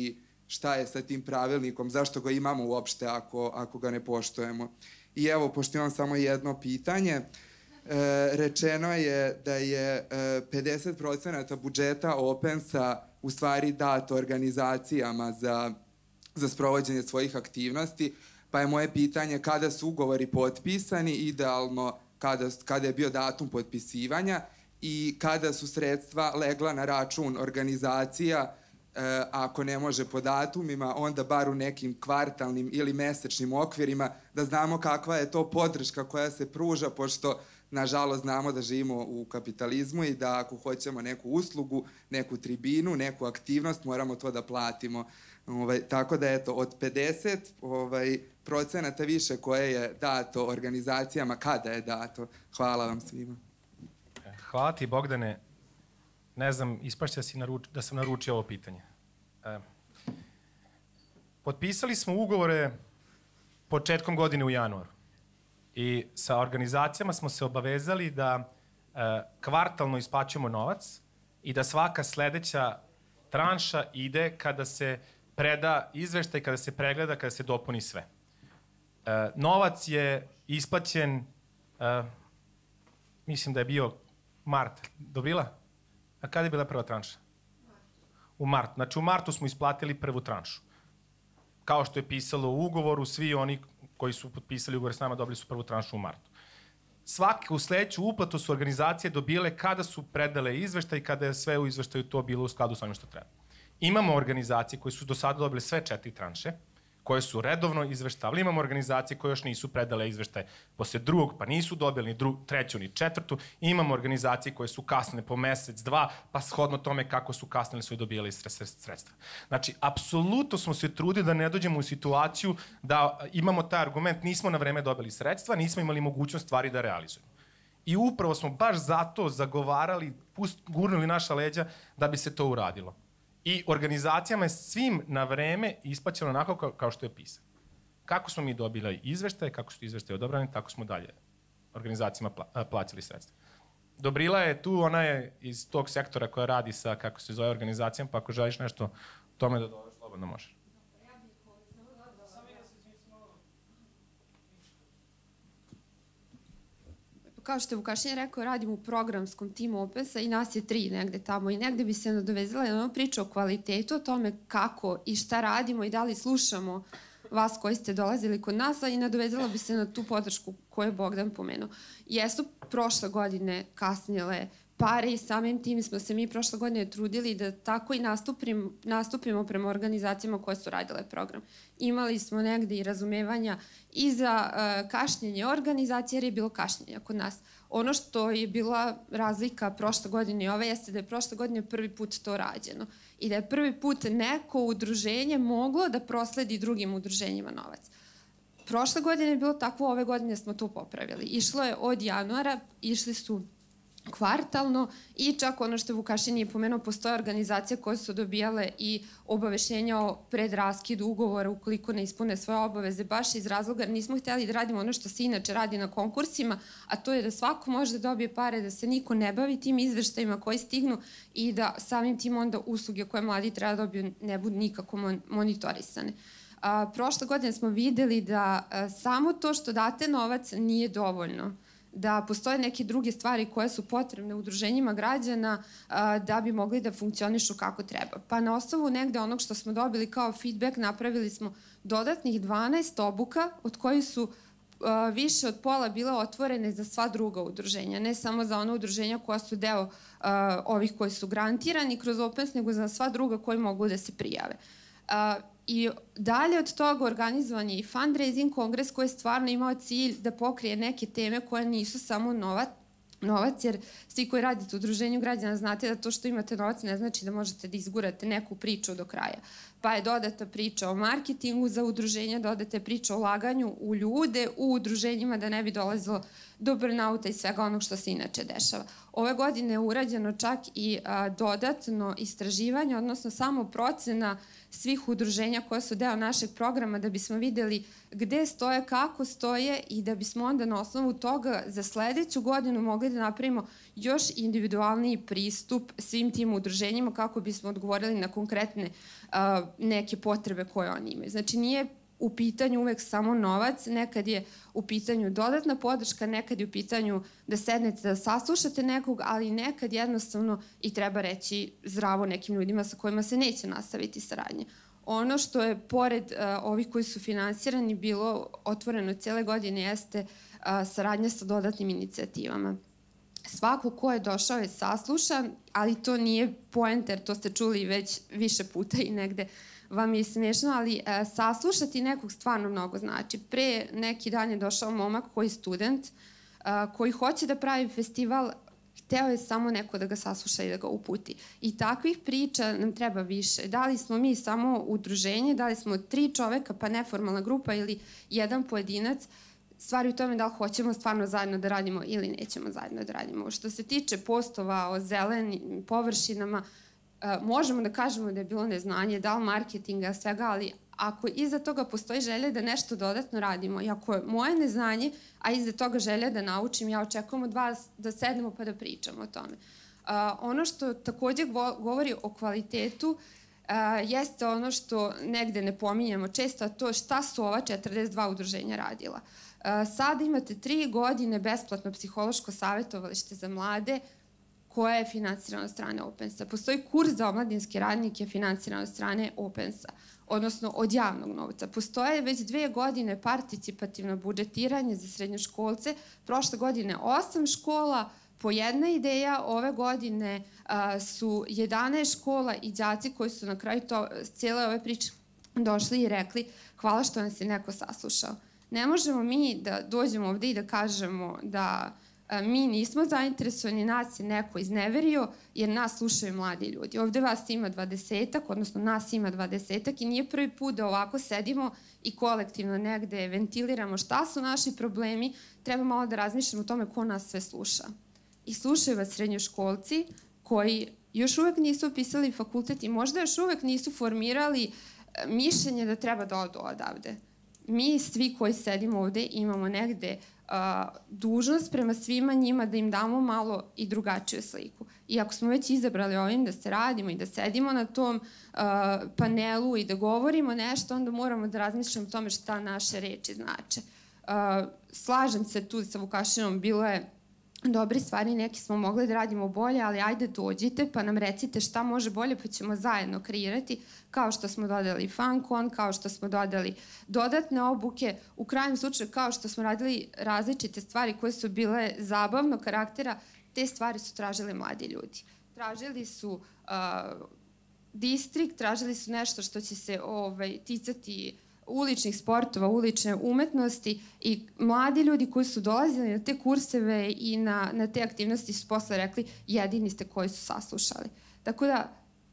šta je sa tim pravilnikom, zašto ga imamo uopšte ako, ako ga ne poštujemo. I evo, pošto imam samo jedno pitanje, e, rečeno je da je e, pedeset procenata budžeta Opensa u stvari dato organizacijama za, za sprovođenje svojih aktivnosti, pa je moje pitanje kada su ugovori potpisani, idealno kada, kada je bio datum potpisivanja i kada su sredstva legla na račun organizacija, e, ako ne može po datumima, onda bar u nekim kvartalnim ili mesečnim okvirima, da znamo kakva je to podrška koja se pruža, pošto nažalost znamo da živimo u kapitalizmu i da ako hoćemo neku uslugu, neku tribinu, neku aktivnost, moramo to da platimo. Ovaj, tako da eto, od pedeset ovaj, procenata više koje je dato organizacijama, kada je dato? Hvala vam svima. Hvala ti, Bogdane. Ne znam, ispašće si naruč, da sam naručio ovo pitanje. E, potpisali smo ugovore početkom godine u januaru i sa organizacijama smo se obavezali da e, kvartalno isplaćujemo novac i da svaka sledeća tranša ide kada se preda izveštaj, kada se pregleda, kada se dopuni sve. E, novac je isplaćen, e, mislim da je bio mart. Dobrila? A kada je bila prva tranša? U martu. Znači u martu smo isplatili prvu tranšu. Kao što je pisalo u ugovoru, svi oni koji su potpisali ugovor s nama dobili su prvu tranšu u martu. Svaku sledeću uplatu su organizacije dobile kada su predale izveštaj i kada je sve u izveštaju to bilo u skladu sa onim što treba. Imamo organizacije koje su do sada dobile sve četiri tranše, koje su redovno izveštavali. Imamo organizacije koje još nisu predale izveštaj posle drugog, pa nisu dobili ni dru, treću ni četvrtu. Imamo organizacije koje su kasnile po mesec, dva, pa shodno tome kako su kasnile su i dobijali sredstva. Znači, apsolutno smo se trudili da ne dođemo u situaciju da imamo taj argument, nismo na vreme dobili sredstva, nismo imali mogućnost stvari da realizujemo. I upravo smo baš zato zagovarali, pust, gurnuli naša leđa da bi se to uradilo. I organizacijama je svim na vreme isplaćeno onako kao, kao što je pisano. Kako smo mi dobili izveštaje, kako su izveštaje odobrani, tako smo dalje organizacijama pla, plaćali sredstva. Dobrila je tu, ona je iz tog sektora koja radi sa, kako se zove, organizacijama, pa ako želiš nešto o tome da dodaš, slobodno možeš. Kao što je Vukašin rekao, radim u programskom timu Opensa i nas je tri negde tamo i negde bi se nadovezala jedna priča o kvalitetu, o tome kako i šta radimo i da li slušamo vas koji ste dolazili kod nas, a i nadovezala bi se na tu podršku koju je Bogdan pomenuo. Jesu prošle godine kasnile pare i samim tim smo se mi prošle godine trudili da tako i nastupim, nastupimo prema organizacijama koje su radile program. Imali smo negde i razumevanja i za uh, kašnjenje organizacije, jer je bilo kašnjenja kod nas. Ono što je bila razlika prošle godine i ove jeste da je prošle godine prvi put to rađeno i da je prvi put neko udruženje moglo da prosledi drugim udruženjima novac. Prošle godine je bilo tako, ove godine smo to popravili. Išlo je od januara, išli su kvartalno i čak ono što Vukašin je pomenuo, postoje organizacije koje su dobijale i obaveštenja o predraskidu ugovora ukoliko ne ispune svoje obaveze, baš iz razloga jer nismo hteli da radimo ono što se inače radi na konkursima, a to je da svako može da dobije pare, da se niko ne bavi tim izveštajima koji stignu i da samim tim onda usluge koje mladi treba da dobiju ne budu nikako monitorisane. A, prošle godine smo videli da a, samo to što date novac nije dovoljno, da postoje neke druge stvari koje su potrebne udruženjima građana a, da bi mogli da funkcionišu kako treba. Pa na osnovu negde onog što smo dobili kao feedback napravili smo dodatnih dvanaest obuka od kojih su a, više od pola bile otvorene za sva druga udruženja, ne samo za ona udruženja koja su deo a, ovih koji su grantirani kroz Opens, nego za sva druga koji mogu da se prijave. A, I dalje od toga organizovan je i fundraising kongres koji je stvarno imao cilj da pokrije neke teme koje nisu samo novac, novac jer svi koji radite u udruženju građana znate da to što imate novac ne znači da možete da izgurate neku priču do kraja. Pa je dodata priča o marketingu za udruženja, dodata je priča o ulaganju u ljude, u udruženjima da ne bi dolazilo do burnouta i svega onog što se inače dešava. Ove godine je urađeno čak i a, dodatno istraživanje, odnosno samo procena svih udruženja koje su deo našeg programa da bismo videli gde stoje, kako stoje i da bismo onda na osnovu toga za sledeću godinu mogli da napravimo još individualniji pristup svim tim udruženjima kako bismo odgovorili na konkretne uh, neke potrebe koje oni imaju. Znači nije u pitanju uvek samo novac, nekad je u pitanju dodatna podrška, nekad je u pitanju da sednete da saslušate nekog, ali nekad jednostavno i treba reći zdravo nekim ljudima sa kojima se neće nastaviti saradnje. Ono što je pored uh, ovih koji su finansirani bilo otvoreno cijele godine jeste uh, saradnja sa dodatnim inicijativama. Svako ko je došao je saslušan, ali to nije poenter, to ste čuli već više puta i negde vam je smešno, ali e, saslušati nekog stvarno mnogo znači. Pre neki dan je došao momak koji je student, a, koji hoće da pravi festival, hteo je samo neko da ga sasluša i da ga uputi. I takvih priča nam treba više. Da li smo mi samo udruženje, da li smo tri čoveka pa neformalna grupa ili jedan pojedinac, stvari u tome da li hoćemo stvarno zajedno da radimo ili nećemo zajedno da radimo. Što se tiče postova o zelenim površinama, možemo da kažemo da je bilo neznanje, da li marketinga, svega, ali ako iza toga postoji želja da nešto dodatno radimo i ako je moje neznanje, a iza toga želja da naučim, ja očekujem od vas da sednemo pa da pričamo o tome. Uh, ono što takođe govori o kvalitetu uh, jeste ono što negde ne pominjamo često, a to šta su ova četrdeset dva udruženja radila. Uh, sada imate tri godine besplatno psihološko savjetovalište za mlade, koja je finansirana od strane Opensa. Postoji kurs za omladinske radnike finansirana od strane Opensa, odnosno od javnog novca. Postoje već dve godine participativno budžetiranje za srednjoškolce, prošle godine osam škola, po jedna ideja, ove godine a, su jedanaest škola i đaci koji su na kraju to, cijele ove priče došli i rekli hvala što nas je neko saslušao. Ne možemo mi da dođemo ovde i da kažemo da mi nismo zainteresovani, nas je neko izneverio, jer nas slušaju mladi ljudi. Ovde vas ima dvadesetak, odnosno nas ima dvadesetak i nije prvi put da ovako sedimo i kolektivno negde ventiliramo šta su naši problemi, treba malo da razmišljamo o tome ko nas sve sluša. I slušaju vas srednjoškolci koji još uvek nisu upisali fakultet i možda još uvek nisu formirali mišljenje da treba da odu odavde. Mi svi koji sedimo ovde imamo negde Uh, dužnost prema svima njima da im damo malo i drugačiju sliku. I ako smo već izabrali ovim da se radimo i da sedimo na tom uh, panelu i da govorimo nešto, onda moramo da razmišljamo o tome šta naše reči znače. Uh, slažem se tu sa Vukašinom, bilo je dobri stvari, neki smo mogli da radimo bolje, ali ajde dođite pa nam recite šta može bolje pa ćemo zajedno kreirati, kao što smo dodali FunCon, kao što smo dodali dodatne obuke, u krajnjem slučaju kao što smo radili različite stvari koje su bile zabavnog karaktera, te stvari su tražili mladi ljudi. Tražili su uh, distrikt, tražili su nešto što će se ovaj, ticati uličnih sportova, ulične umetnosti i mladi ljudi koji su dolazili na te kurseve i na, na te aktivnosti su posle rekli jedini ste koji su saslušali. Tako da,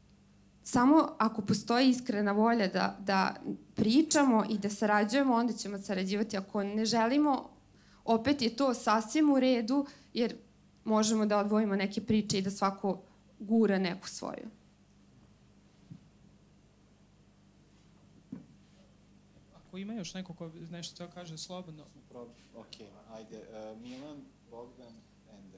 samo ako postoji iskrena volja da, da pričamo i da sarađujemo, onda ćemo sarađivati. Ako ne želimo, opet je to sasvim u redu, jer možemo da odvojimo neke priče i da svako gura neku svoju. Ako ima još neko ko nešto da kaže slobodno. Ok, ajde. Uh, Milan, Bogdan, Ende.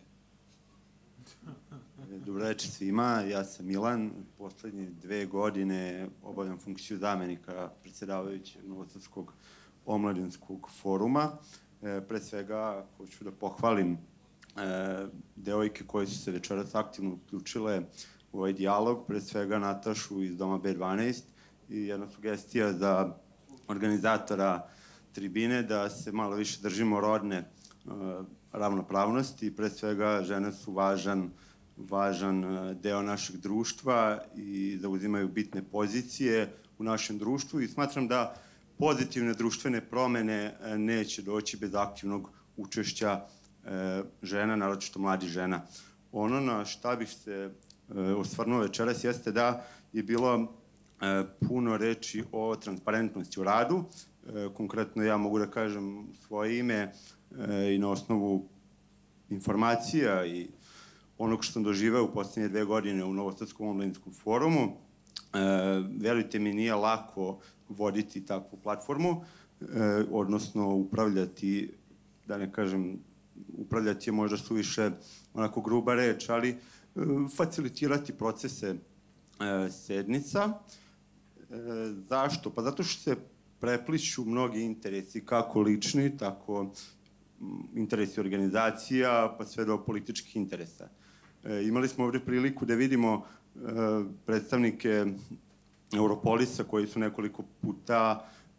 Dobro večer svima, ja sam Milan. Poslednje dve godine obavljam funkciju zamenika predsjedavajućeg Novosadskog omladinskog foruma. E, pre svega hoću da pohvalim e, devojke koje su se večeras aktivno uključile u ovaj dijalog, pre svega Natašu iz Doma B dvanaest i jedna sugestija za organizatora tribine da se malo više držimo rodne uh, ravnopravnosti. Pre svega žene su važan, važan uh, deo našeg društva i zauzimaju bitne pozicije u našem društvu i smatram da pozitivne društvene promene uh, neće doći bez aktivnog učešća uh, žena, naročito mladih žena. Ono na šta bih se uh, osvrnuo večeras jeste da je bilo E, puno reči o transparentnosti u radu. E, konkretno ja mogu da kažem svoje ime e, i na osnovu informacija i onog što sam doživeo u poslednje dve godine u Novosadskom omladinskom forumu. E, verujte mi, nije lako voditi takvu platformu, e, odnosno upravljati, da ne kažem, upravljati je možda suviše onako gruba reč, ali e, facilitirati procese e, sednica. zašto? Pa zato što se prepliću mnogi interesi, kako lični, tako interesi organizacija, pa sve do političkih interesa. E, imali smo ovde priliku da vidimo e, predstavnike Europolisa koji su nekoliko puta e,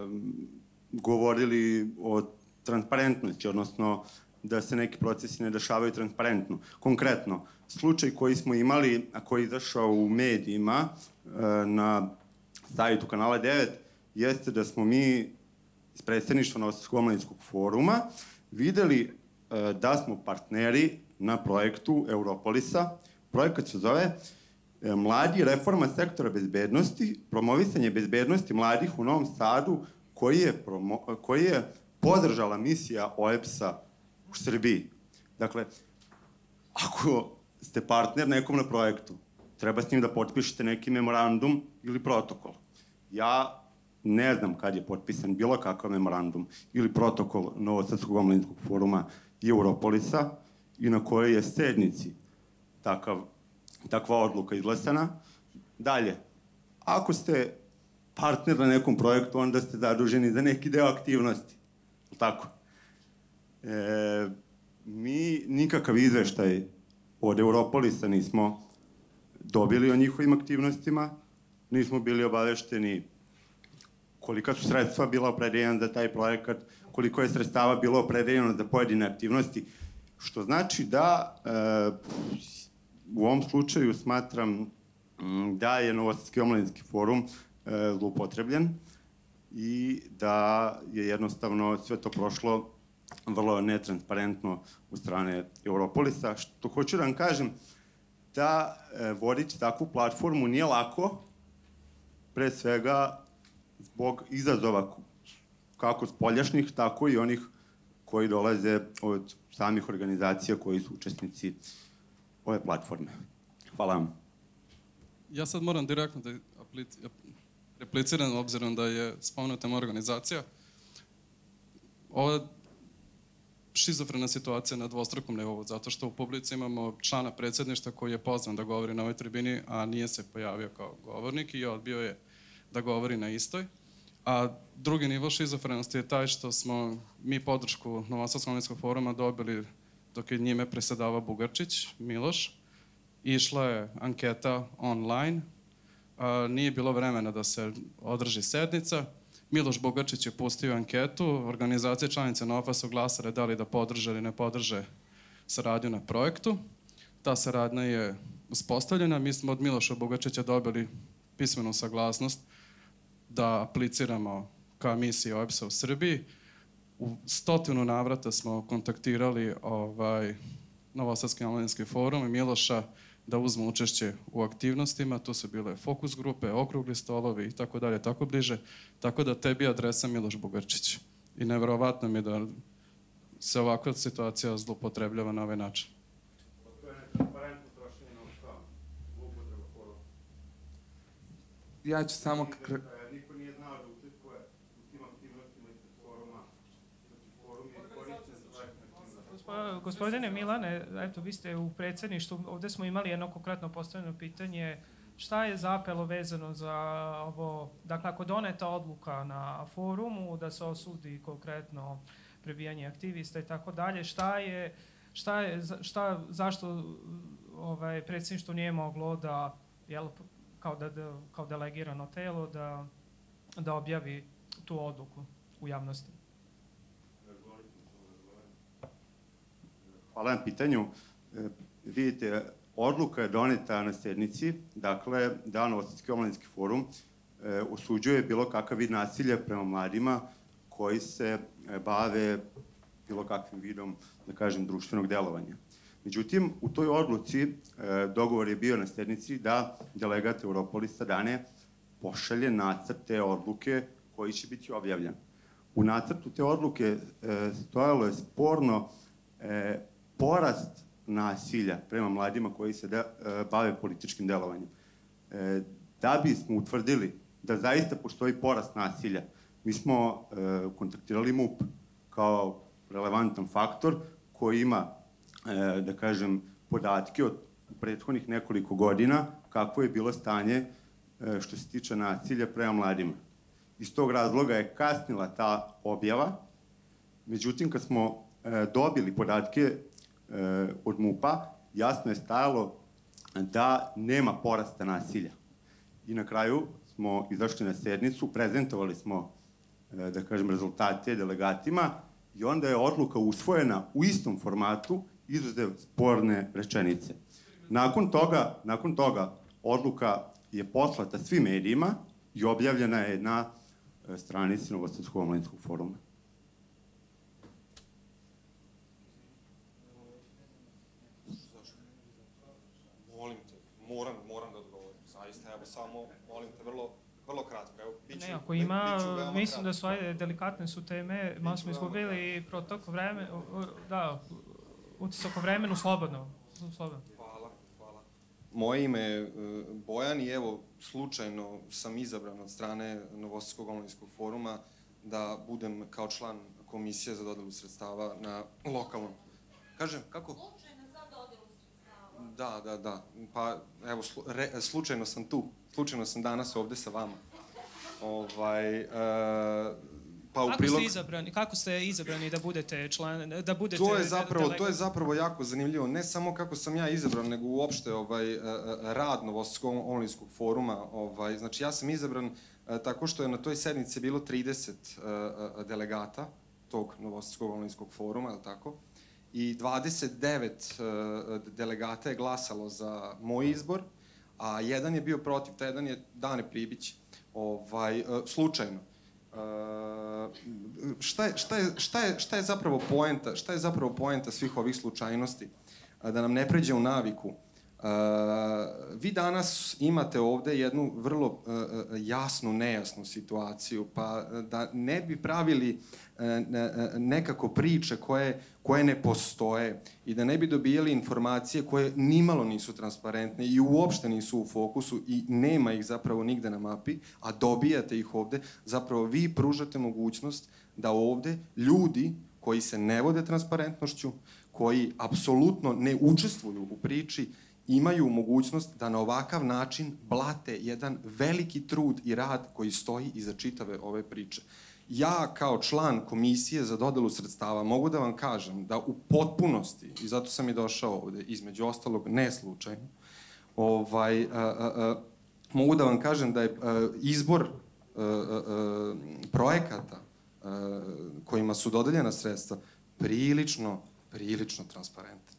govorili o transparentnosti, odnosno da se neki procesi ne dešavaju transparentno. Konkretno, slučaj koji smo imali, a koji je izašao u medijima e, na sajtu Kanala devet, jeste da smo mi iz predstavništva Novosadskog omladinskog foruma videli e, da smo partneri na projektu Europolisa. Projekat se zove e, Mladi reforma sektora bezbednosti, promovisanje bezbednosti mladih u Novom Sadu, koji je, promo, koji je podržala misija O E B S-a u Srbiji. Dakle, ako ste partner nekom na projektu, treba s njim da potpišete neki memorandum ili protokol. Ja ne znam kad je potpisan bilo kakav memorandum ili protokol Novosadskog omladinskog foruma i Europolisa i na kojoj je sednici takav, takva odluka izglasana. Dalje, ako ste partner na nekom projektu, onda ste zaduženi za neki deo aktivnosti. Tako. E, mi nikakav izveštaj od Europolisa nismo dobili o njihovim aktivnostima, nismo bili obavešteni kolika su sredstva bila opredeljena za taj projekat, koliko je sredstava bilo opredeljeno za pojedine aktivnosti, što znači da e, u ovom slučaju smatram m, da je Novosadski omladinski forum e, zloupotrebljen i da je jednostavno sve to prošlo vrlo netransparentno u strane Europolisa. Što hoću da vam kažem, da e, voditi takvu platformu nije lako, pre svega zbog izazova kako spoljašnjih, tako i onih koji dolaze od samih organizacija koji su učesnici ove platforme. Hvala vam. Ja sad moram direktno da repliciram, obzirom da je spomenuta moja organizacija. Ova šizofrena situacija na dvostrukom nivou, zato što u publici imamo člana predsjedništva koji je pozvan da govori na ovoj tribini, a nije se pojavio kao govornik i odbio je da govori na istoj. A drugi nivo šizofrenosti je taj što smo mi podršku Novosadskog omladinskog foruma dobili dok je njime presedavao Bugarčić, Miloš. Išla je anketa online, a, nije bilo vremena da se održi sednica. Miloš Bugarčić je pustio anketu, organizacije članice NOFA su glasale da li da podrže ili ne podrže saradnju na projektu. Ta saradnja je uspostavljena. Mi smo od Miloša Bugarčića dobili pismenu saglasnost da apliciramo kao misija O E B S-a u Srbiji. U stotinu navrata smo kontaktirali ovaj, Novosadski omladinski forum i Miloša da uzmu učešće u aktivnostima. Tu su bile fokus grupe, okrugli stolovi i tako dalje, tako bliže. Tako da tebi adresa Miloš Bugarčić. I neverovatno mi je da se ovakva situacija zloupotrebljava na ovaj način. Ja ću samo... Niko nije znao da učestvuje u tim aktivnostima iz foruma. Forum je koristan za aktivnosti. Gospodine Milane, eto, vi ste u predsjedništvu, ovde smo imali jedno konkretno postavljeno pitanje, šta je zapelo vezano za ovo, dakle, ako doneta odluka na forumu da se osudi konkretno prebijanje aktivista i tako dalje, šta je, šta je, šta, zašto ovaj, predsjedništvo nije moglo da, jel, kao, da, da, kao delegirano telo da, da objavi tu odluku u javnosti? Hvala na pitanju. E, vidite, odluka je doneta na sednici, dakle, da Novosadski omladinski forum e, osuđuje bilo kakav vid nasilja prema mladima koji se e, bave bilo kakvim vidom, da kažem, društvenog delovanja. Međutim, u toj odluci e, dogovor je bio na sednici da delegat Europolisa Dane pošalje nacrt te odluke koji će biti objavljen. U nacrtu te odluke e, stojalo je sporno e, porast nasilja prema mladima koji se da, e, bave političkim delovanjem. E, da bismo utvrdili da zaista postoji porast nasilja, mi smo e, kontaktirali MUP kao relevantan faktor koji ima, e, da kažem, podatke od prethodnih nekoliko godina kako je bilo stanje što se tiče nasilja prema mladima. Iz tog razloga je kasnila ta objava, međutim, kad smo dobili podatke od MUP-a, jasno je stajalo da nema porasta nasilja. I na kraju smo izašli na sednicu, prezentovali smo, da kažem, rezultate delegatima i onda je odluka usvojena u istom formatu, izuzev sporne rečenice. Nakon toga, nakon toga odluka je poslata svim medijima i objavljena je na stranici Novosadskog omladinskog foruma. Molim te, moram, moram da odgovorim. Zaista, evo samo, molim te, vrlo, vrlo kratko. Evo, biću, ne, ako ima, biću mislim da su, ajde, delikatne su teme, malo smo izgubili protok vreme, da, utisak o vremenu, slobodno. slobodno. Hvala, hvala. Moje ime je Bojan i evo, slučajno sam izabran od strane Novosadskog omladinskog foruma da budem kao član komisije za dodelu sredstava na lokalnom. Kažem, kako? Slučajno za dodelu sredstava. Da, da, da. Pa, evo, slu, re, slučajno sam tu. Slučajno sam danas ovde sa vama. Ovaj, uh, pa u kako prilog... ste izabrani, kako ste izabrani da budete član, da budete To je zapravo, delegat? to je zapravo jako zanimljivo. Ne samo kako sam ja izabran, nego uopšte ovaj, rad Novosadskog omladinskog foruma. Ovaj, znači, ja sam izabran tako što je na toj sednici bilo trideset delegata tog Novosadskog omladinskog foruma, je li tako? I dvadeset devet delegata je glasalo za moj izbor, a jedan je bio protiv, taj jedan je Dane Pribić, ovaj, slučajno. Uh, šta, je, šta, je, šta, je, šta je zapravo poenta, šta je zapravo poenta svih ovih slučajnosti? Uh, da nam ne pređe u naviku. Uh, vi danas imate ovde jednu vrlo uh, jasnu, nejasnu situaciju, pa da ne bi pravili uh, nekako priče koje, koje ne postoje i da ne bi dobijali informacije koje nimalo nisu transparentne i uopšte nisu u fokusu i nema ih zapravo nigde na mapi, a dobijate ih ovde, zapravo vi pružate mogućnost da ovde ljudi koji se ne vode transparentnošću, koji apsolutno ne učestvuju u priči, imaju mogućnost da na ovakav način blate jedan veliki trud i rad koji stoji iza čitave ove priče. Ja kao član komisije za dodelu sredstava mogu da vam kažem da u potpunosti, i zato sam i došao ovde, između ostalog ne slučajno, ovaj, a, a, a, mogu da vam kažem da je a, izbor a, a, a, projekata a, kojima su dodeljena sredstva prilično, prilično transparentan.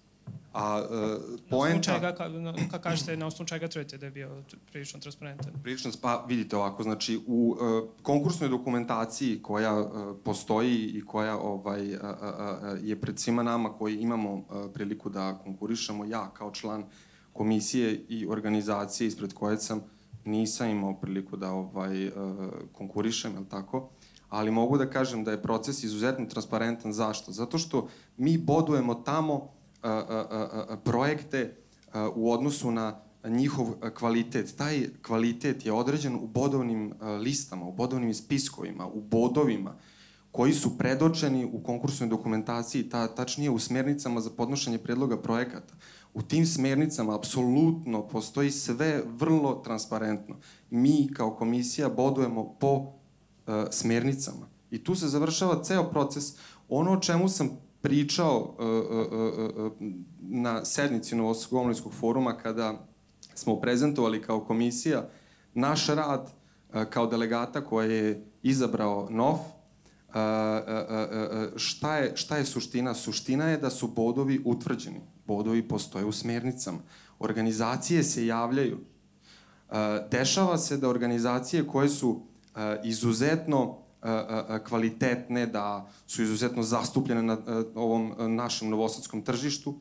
A uh, poenta... Na osnovu čega, ka kažete, na osnovu čega tvrdite da je bio prilično transparentan? Prilično, pa vidite ovako, znači u uh, konkursnoj dokumentaciji koja uh, postoji i koja ovaj, uh, uh, je pred svima nama koji imamo uh, priliku da konkurišemo, ja kao član komisije i organizacije ispred koje sam nisam imao priliku da ovaj, uh, konkurišem, je li tako? Ali mogu da kažem da je proces izuzetno transparentan. Zašto? Zato što mi bodujemo tamo A, a, a, projekte a, u odnosu na njihov kvalitet. Taj kvalitet je određen u bodovnim a, listama, u bodovnim spiskovima, u bodovima koji su predočeni u konkursnoj dokumentaciji, ta, tačnije u smernicama za podnošenje predloga projekata. U tim smernicama apsolutno postoji sve vrlo transparentno. Mi kao komisija bodujemo po a, smernicama. I tu se završava ceo proces. Ono o čemu sam pričao uh, uh, uh, na sednici Novosadskog omladinskog foruma kada smo prezentovali kao komisija naš rad uh, kao delegata koje je izabrao N O F. Uh, uh, uh, šta, je, šta je suština? Suština je da su bodovi utvrđeni. Bodovi postoje u smernicama. Organizacije se javljaju. Uh, dešava se da organizacije koje su uh, izuzetno kvalitetne, da su izuzetno zastupljene na ovom našem novosadskom tržištu,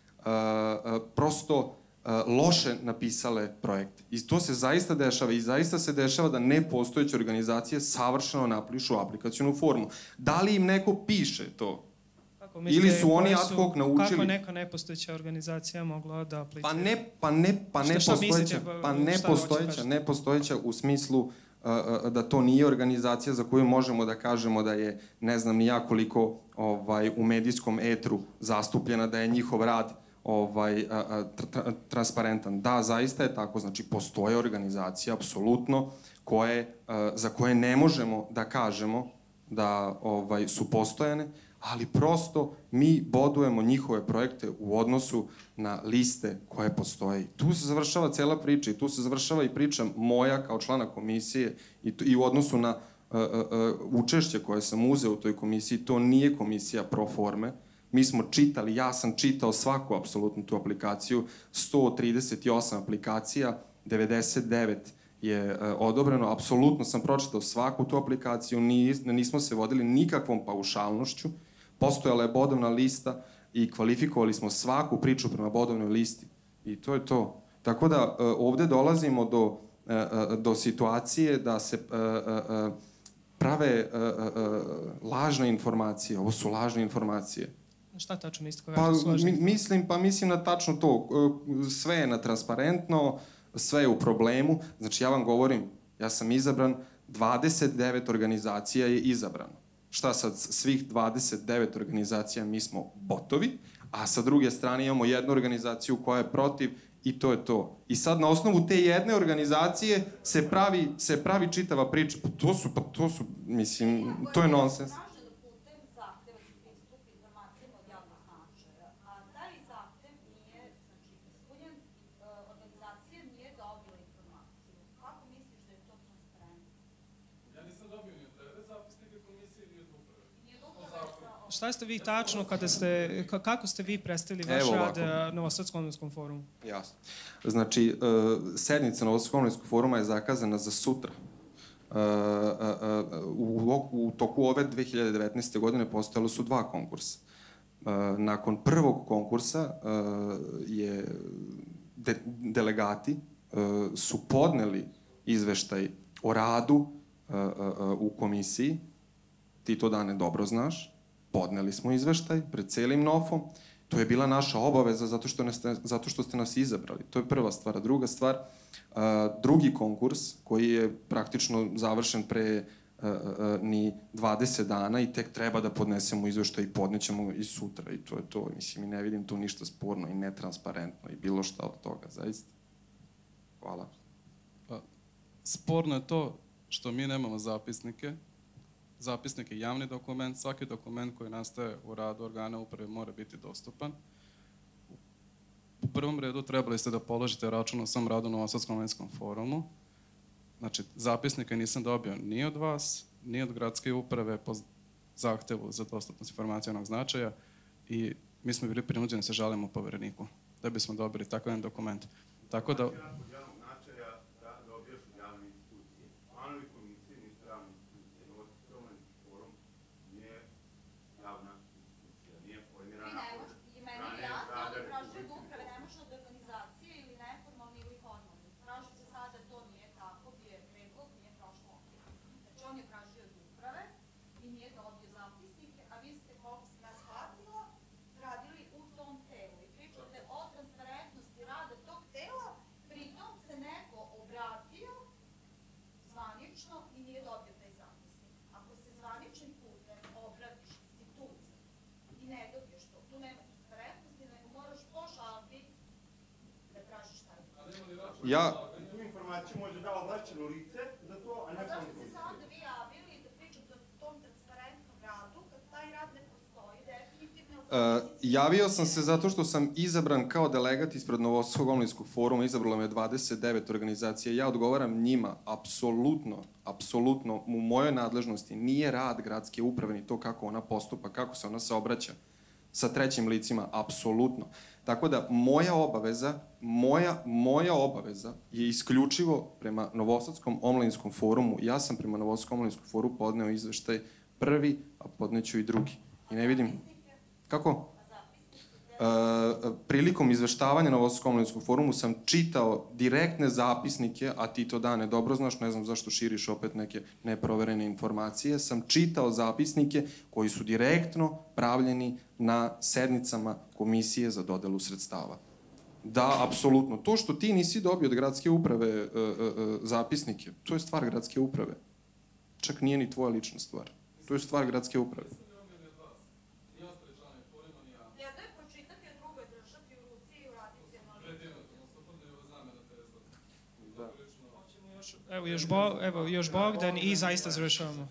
prosto loše napisale projekte. I to se zaista dešava i zaista se dešava da nepostojeće organizacije savršeno napišu aplikacionu formu. Da li im neko piše to? Ili su oni ad hoc naučili? Kako neka nepostojeća organizacija mogla da aplicira? Pa ne, pa ne, pa ne postojeća, pa ne postojeća, ne postojeća u smislu da to nije organizacija za koju možemo da kažemo da je, ne znam ni ja koliko ovaj, u medijskom etru zastupljena, da je njihov rad ovaj, a, a, tra, transparentan. Da, zaista je tako, znači postoje organizacije, apsolutno, koje, a, za koje ne možemo da kažemo da ovaj, su postojane, ali prosto mi bodujemo njihove projekte u odnosu na liste koje postoje. Tu se završava cela priča i tu se završava i priča moja kao člana komisije i, i u odnosu na uh, uh, učešće koje sam uzeo u toj komisiji. To nije komisija pro forme. Mi smo čitali, ja sam čitao svaku apsolutnu tu aplikaciju, sto trideset osam aplikacija, devedeset devet je uh, odobreno, apsolutno sam pročitao svaku tu aplikaciju, nis, nismo se vodili nikakvom paušalnošću, postojala je bodovna lista i kvalifikovali smo svaku priču prema bodovnoj listi. I to je to. Tako da uh, ovde dolazimo do, uh, uh, do situacije da se uh, uh, prave uh, uh, lažne informacije. Ovo su lažne informacije. Šta tačno mislite? Pa, mi, mislim, pa mislim na tačno to. Uh, sve je na transparentno, sve je u problemu. Znači, ja vam govorim, ja sam izabran, dvadeset devet organizacija je izabrano. Šta sad, svih dvadeset devet organizacija mi smo botovi, a sa druge strane imamo jednu organizaciju koja je protiv i to je to. I sad na osnovu te jedne organizacije se pravi, se pravi čitava priča. Pa to su, pa to su, mislim, to je nonsens. Šta ste vi tačno, kada ste, kako ste vi predstavili vaš rad na Novosadskom omladinskom forumu? Jasno. Znači, uh, sednica Novosadskog omladinskog foruma je zakazana za sutra. Uh, uh, uh, u, u toku ove dve hiljade devetnaeste. godine postojalo su dva konkursa. Uh, nakon prvog konkursa uh, je de, delegati uh, su podneli izveštaj o radu uh, uh, u komisiji. Ti to, Dane, dobro znaš. Podneli smo izveštaj pred celim nofom. To je bila naša obaveza zato što, ste, zato što ste nas izabrali. To je prva stvar. Druga stvar, uh, drugi konkurs koji je praktično završen pre uh, uh, ni dvadeset dana i tek treba da podnesemo izveštaj i podnećemo i sutra. I to je to. Mislim, i ne vidim tu ništa sporno i netransparentno i bilo šta od toga, zaista. Hvala. Pa, sporno je to što mi nemamo zapisnike. Zapisnik je javni dokument, svaki dokument koji nastaje u radu organa uprave mora biti dostupan. U prvom redu trebali ste da položite račun o svom radu na Novosadskom omladinskom forumu. Znači, zapisnika nisam dobio ni od vas, ni od gradske uprave po zahtevu za dostupnost informacijalnog značaja i mi smo bili prinuđeni se žalimo Povereniku da bismo dobili takav jedan dokument. Tako da... Ja... Tu informaciju može da ovlašćeno lice za to, a ne... Zašto ste se onda vi javili da pričate o tom transparentnom radu, kad taj rad ne postoji, definitivno... Uh, javio sam se zato što sam izabran kao delegat ispred Novosadskog omladinskog foruma, izabralo me dvadeset devet organizacija. Ja odgovaram njima, apsolutno, apsolutno, u mojoj nadležnosti nije rad gradske uprave ni to kako ona postupa, kako se ona saobraća sa trećim licima, apsolutno. Tako da moja obaveza, moja, moja obaveza je isključivo prema Novosadskom omladinskom forumu. Ja sam prema Novosadskom omladinskom forumu podneo izveštaj prvi, a podneću i drugi. I ne vidim... Kako? Uh, prilikom izveštavanja Novosadskog omladinskog forumu sam čitao direktne zapisnike, a ti to, Dane, dobro znaš, ne znam zašto širiš opet neke neproverene informacije, sam čitao zapisnike koji su direktno pravljeni na sednicama komisije za dodelu sredstava. Da, apsolutno. To što ti nisi dobio od gradske uprave uh, uh, zapisnike, to je stvar gradske uprave. Čak nije ni tvoja lična stvar. To je stvar gradske uprave. Još, evo, još, Bo, evo, još Bogdan i zaista završavamo.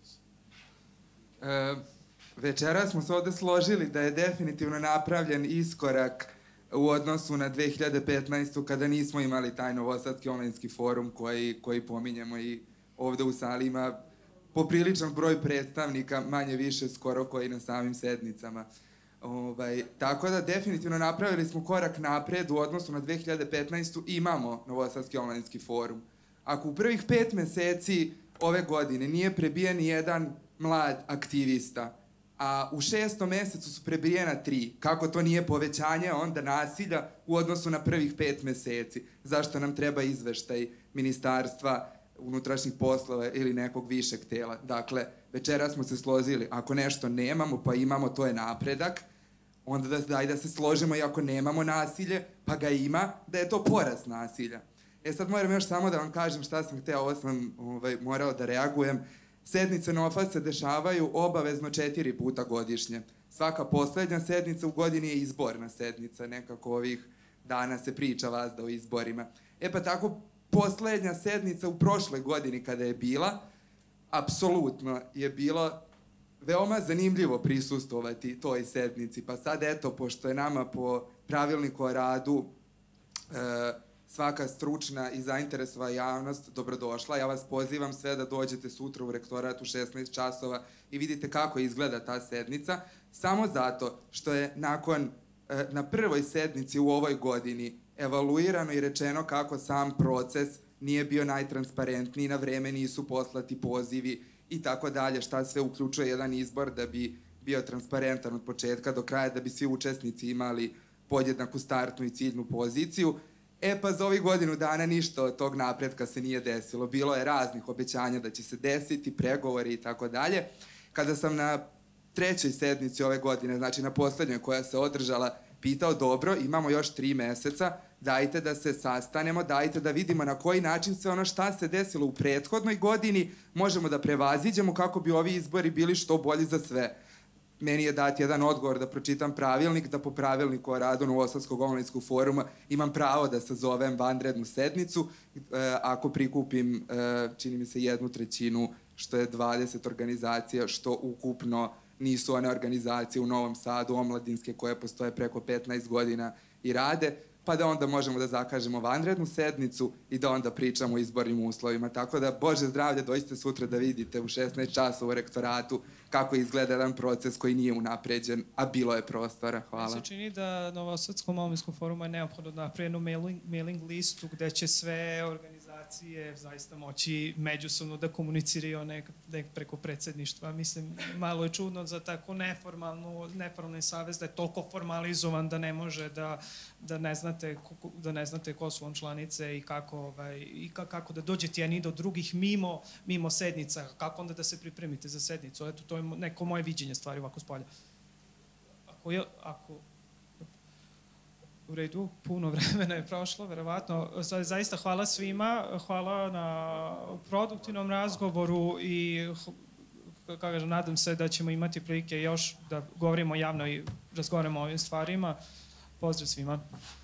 E, večera smo se ovde složili da je definitivno napravljen iskorak u odnosu na dve hiljade petnaestu. kada nismo imali taj Novosadski omladinski forum koji, koji pominjemo i ovde u sali ima popriličan broj predstavnika, manje više skoro koji na samim sednicama. Ovaj, tako da definitivno napravili smo korak napred u odnosu na dve hiljade petnaestu. Imamo Novosadski omladinski forum. Ako u prvih pet meseci ove godine nije prebijen jedan mlad aktivista, a u šestom mesecu su prebijena tri, kako to nije povećanje onda nasilja u odnosu na prvih pet meseci? Zašto nam treba izveštaj Ministarstva unutrašnjih poslova ili nekog višeg tela? Dakle, večera smo se složili, ako nešto nemamo pa imamo, to je napredak, onda da, daj da se složimo i ako nemamo nasilje, pa ga ima, da je to porast nasilja. E sad moram još samo da vam kažem šta sam hteo, ovo sam ovaj, morao da reagujem. Sednice NOFA se dešavaju obavezno četiri puta godišnje. Svaka poslednja sednica u godini je izborna sednica, nekako ovih dana se priča vazda o izborima. E pa tako, poslednja sednica u prošloj godini kada je bila, apsolutno je bilo veoma zanimljivo prisustovati toj sednici. Pa sad eto, pošto je nama po pravilniku o radu e, svaka stručna i zainteresova javnost dobrodošla. Ja vas pozivam sve da dođete sutra u rektorat u šesnaest časova i vidite kako izgleda ta sednica, samo zato što je nakon, e, na prvoj sednici u ovoj godini evaluirano i rečeno kako sam proces nije bio najtransparentniji, na vreme nisu poslati pozivi i tako dalje, šta sve uključuje jedan izbor da bi bio transparentan od početka do kraja, da bi svi učesnici imali podjednaku startnu i ciljnu poziciju. E pa za ovih godinu dana ništa od tog napretka se nije desilo. Bilo je raznih obećanja da će se desiti, pregovori i tako dalje. Kada sam na trećoj sednici ove godine, znači na poslednjoj koja se održala, pitao, dobro, imamo još tri meseca, dajte da se sastanemo, dajte da vidimo na koji način sve ono šta se desilo u prethodnoj godini možemo da prevaziđemo kako bi ovi izbori bili što bolji za sve. Meni je dat jedan odgovor da pročitam pravilnik, da po pravilniku o radu Novosadskog omladinskog foruma imam pravo da sazovem vanrednu sednicu e, ako prikupim, e, čini mi se, jednu trećinu, što je dvadeset organizacija, što ukupno nisu one organizacije u Novom Sadu, omladinske, koje postoje preko petnaest godina i rade, pa da onda možemo da zakažemo vanrednu sednicu i da onda pričamo o izbornim uslovima. Tako da, Bože zdravlje, dođite sutra da vidite u šesnaest časova u rektoratu kako izgleda jedan proces koji nije unapređen, a bilo je prostora. Hvala. Se čini da Novosadskom omladinskom forumu je neophodno da napravi jednu mailing, mailing listu gde će sve organizacije zaista moći međusobno da komuniciraju nek, nek preko predsedništva. Mislim, malo je čudno za tako neformalnu, neformalni savez da je toliko formalizovan da ne može da, da ne znate da ne znate ko su on članice i kako, ovaj, i kako da dođete jedni do drugih mimo, mimo sednica, kako onda da se pripremite za sednicu. Eto, to je neko moje viđenje stvari ovako s polja. Ako je, ako u redu, puno vremena je prošlo, verovatno. Zaista hvala svima, hvala na produktivnom razgovoru i kako kažem, nadam se da ćemo imati prilike još da govorimo javno i razgovaramo o ovim stvarima. Pozdrav svima.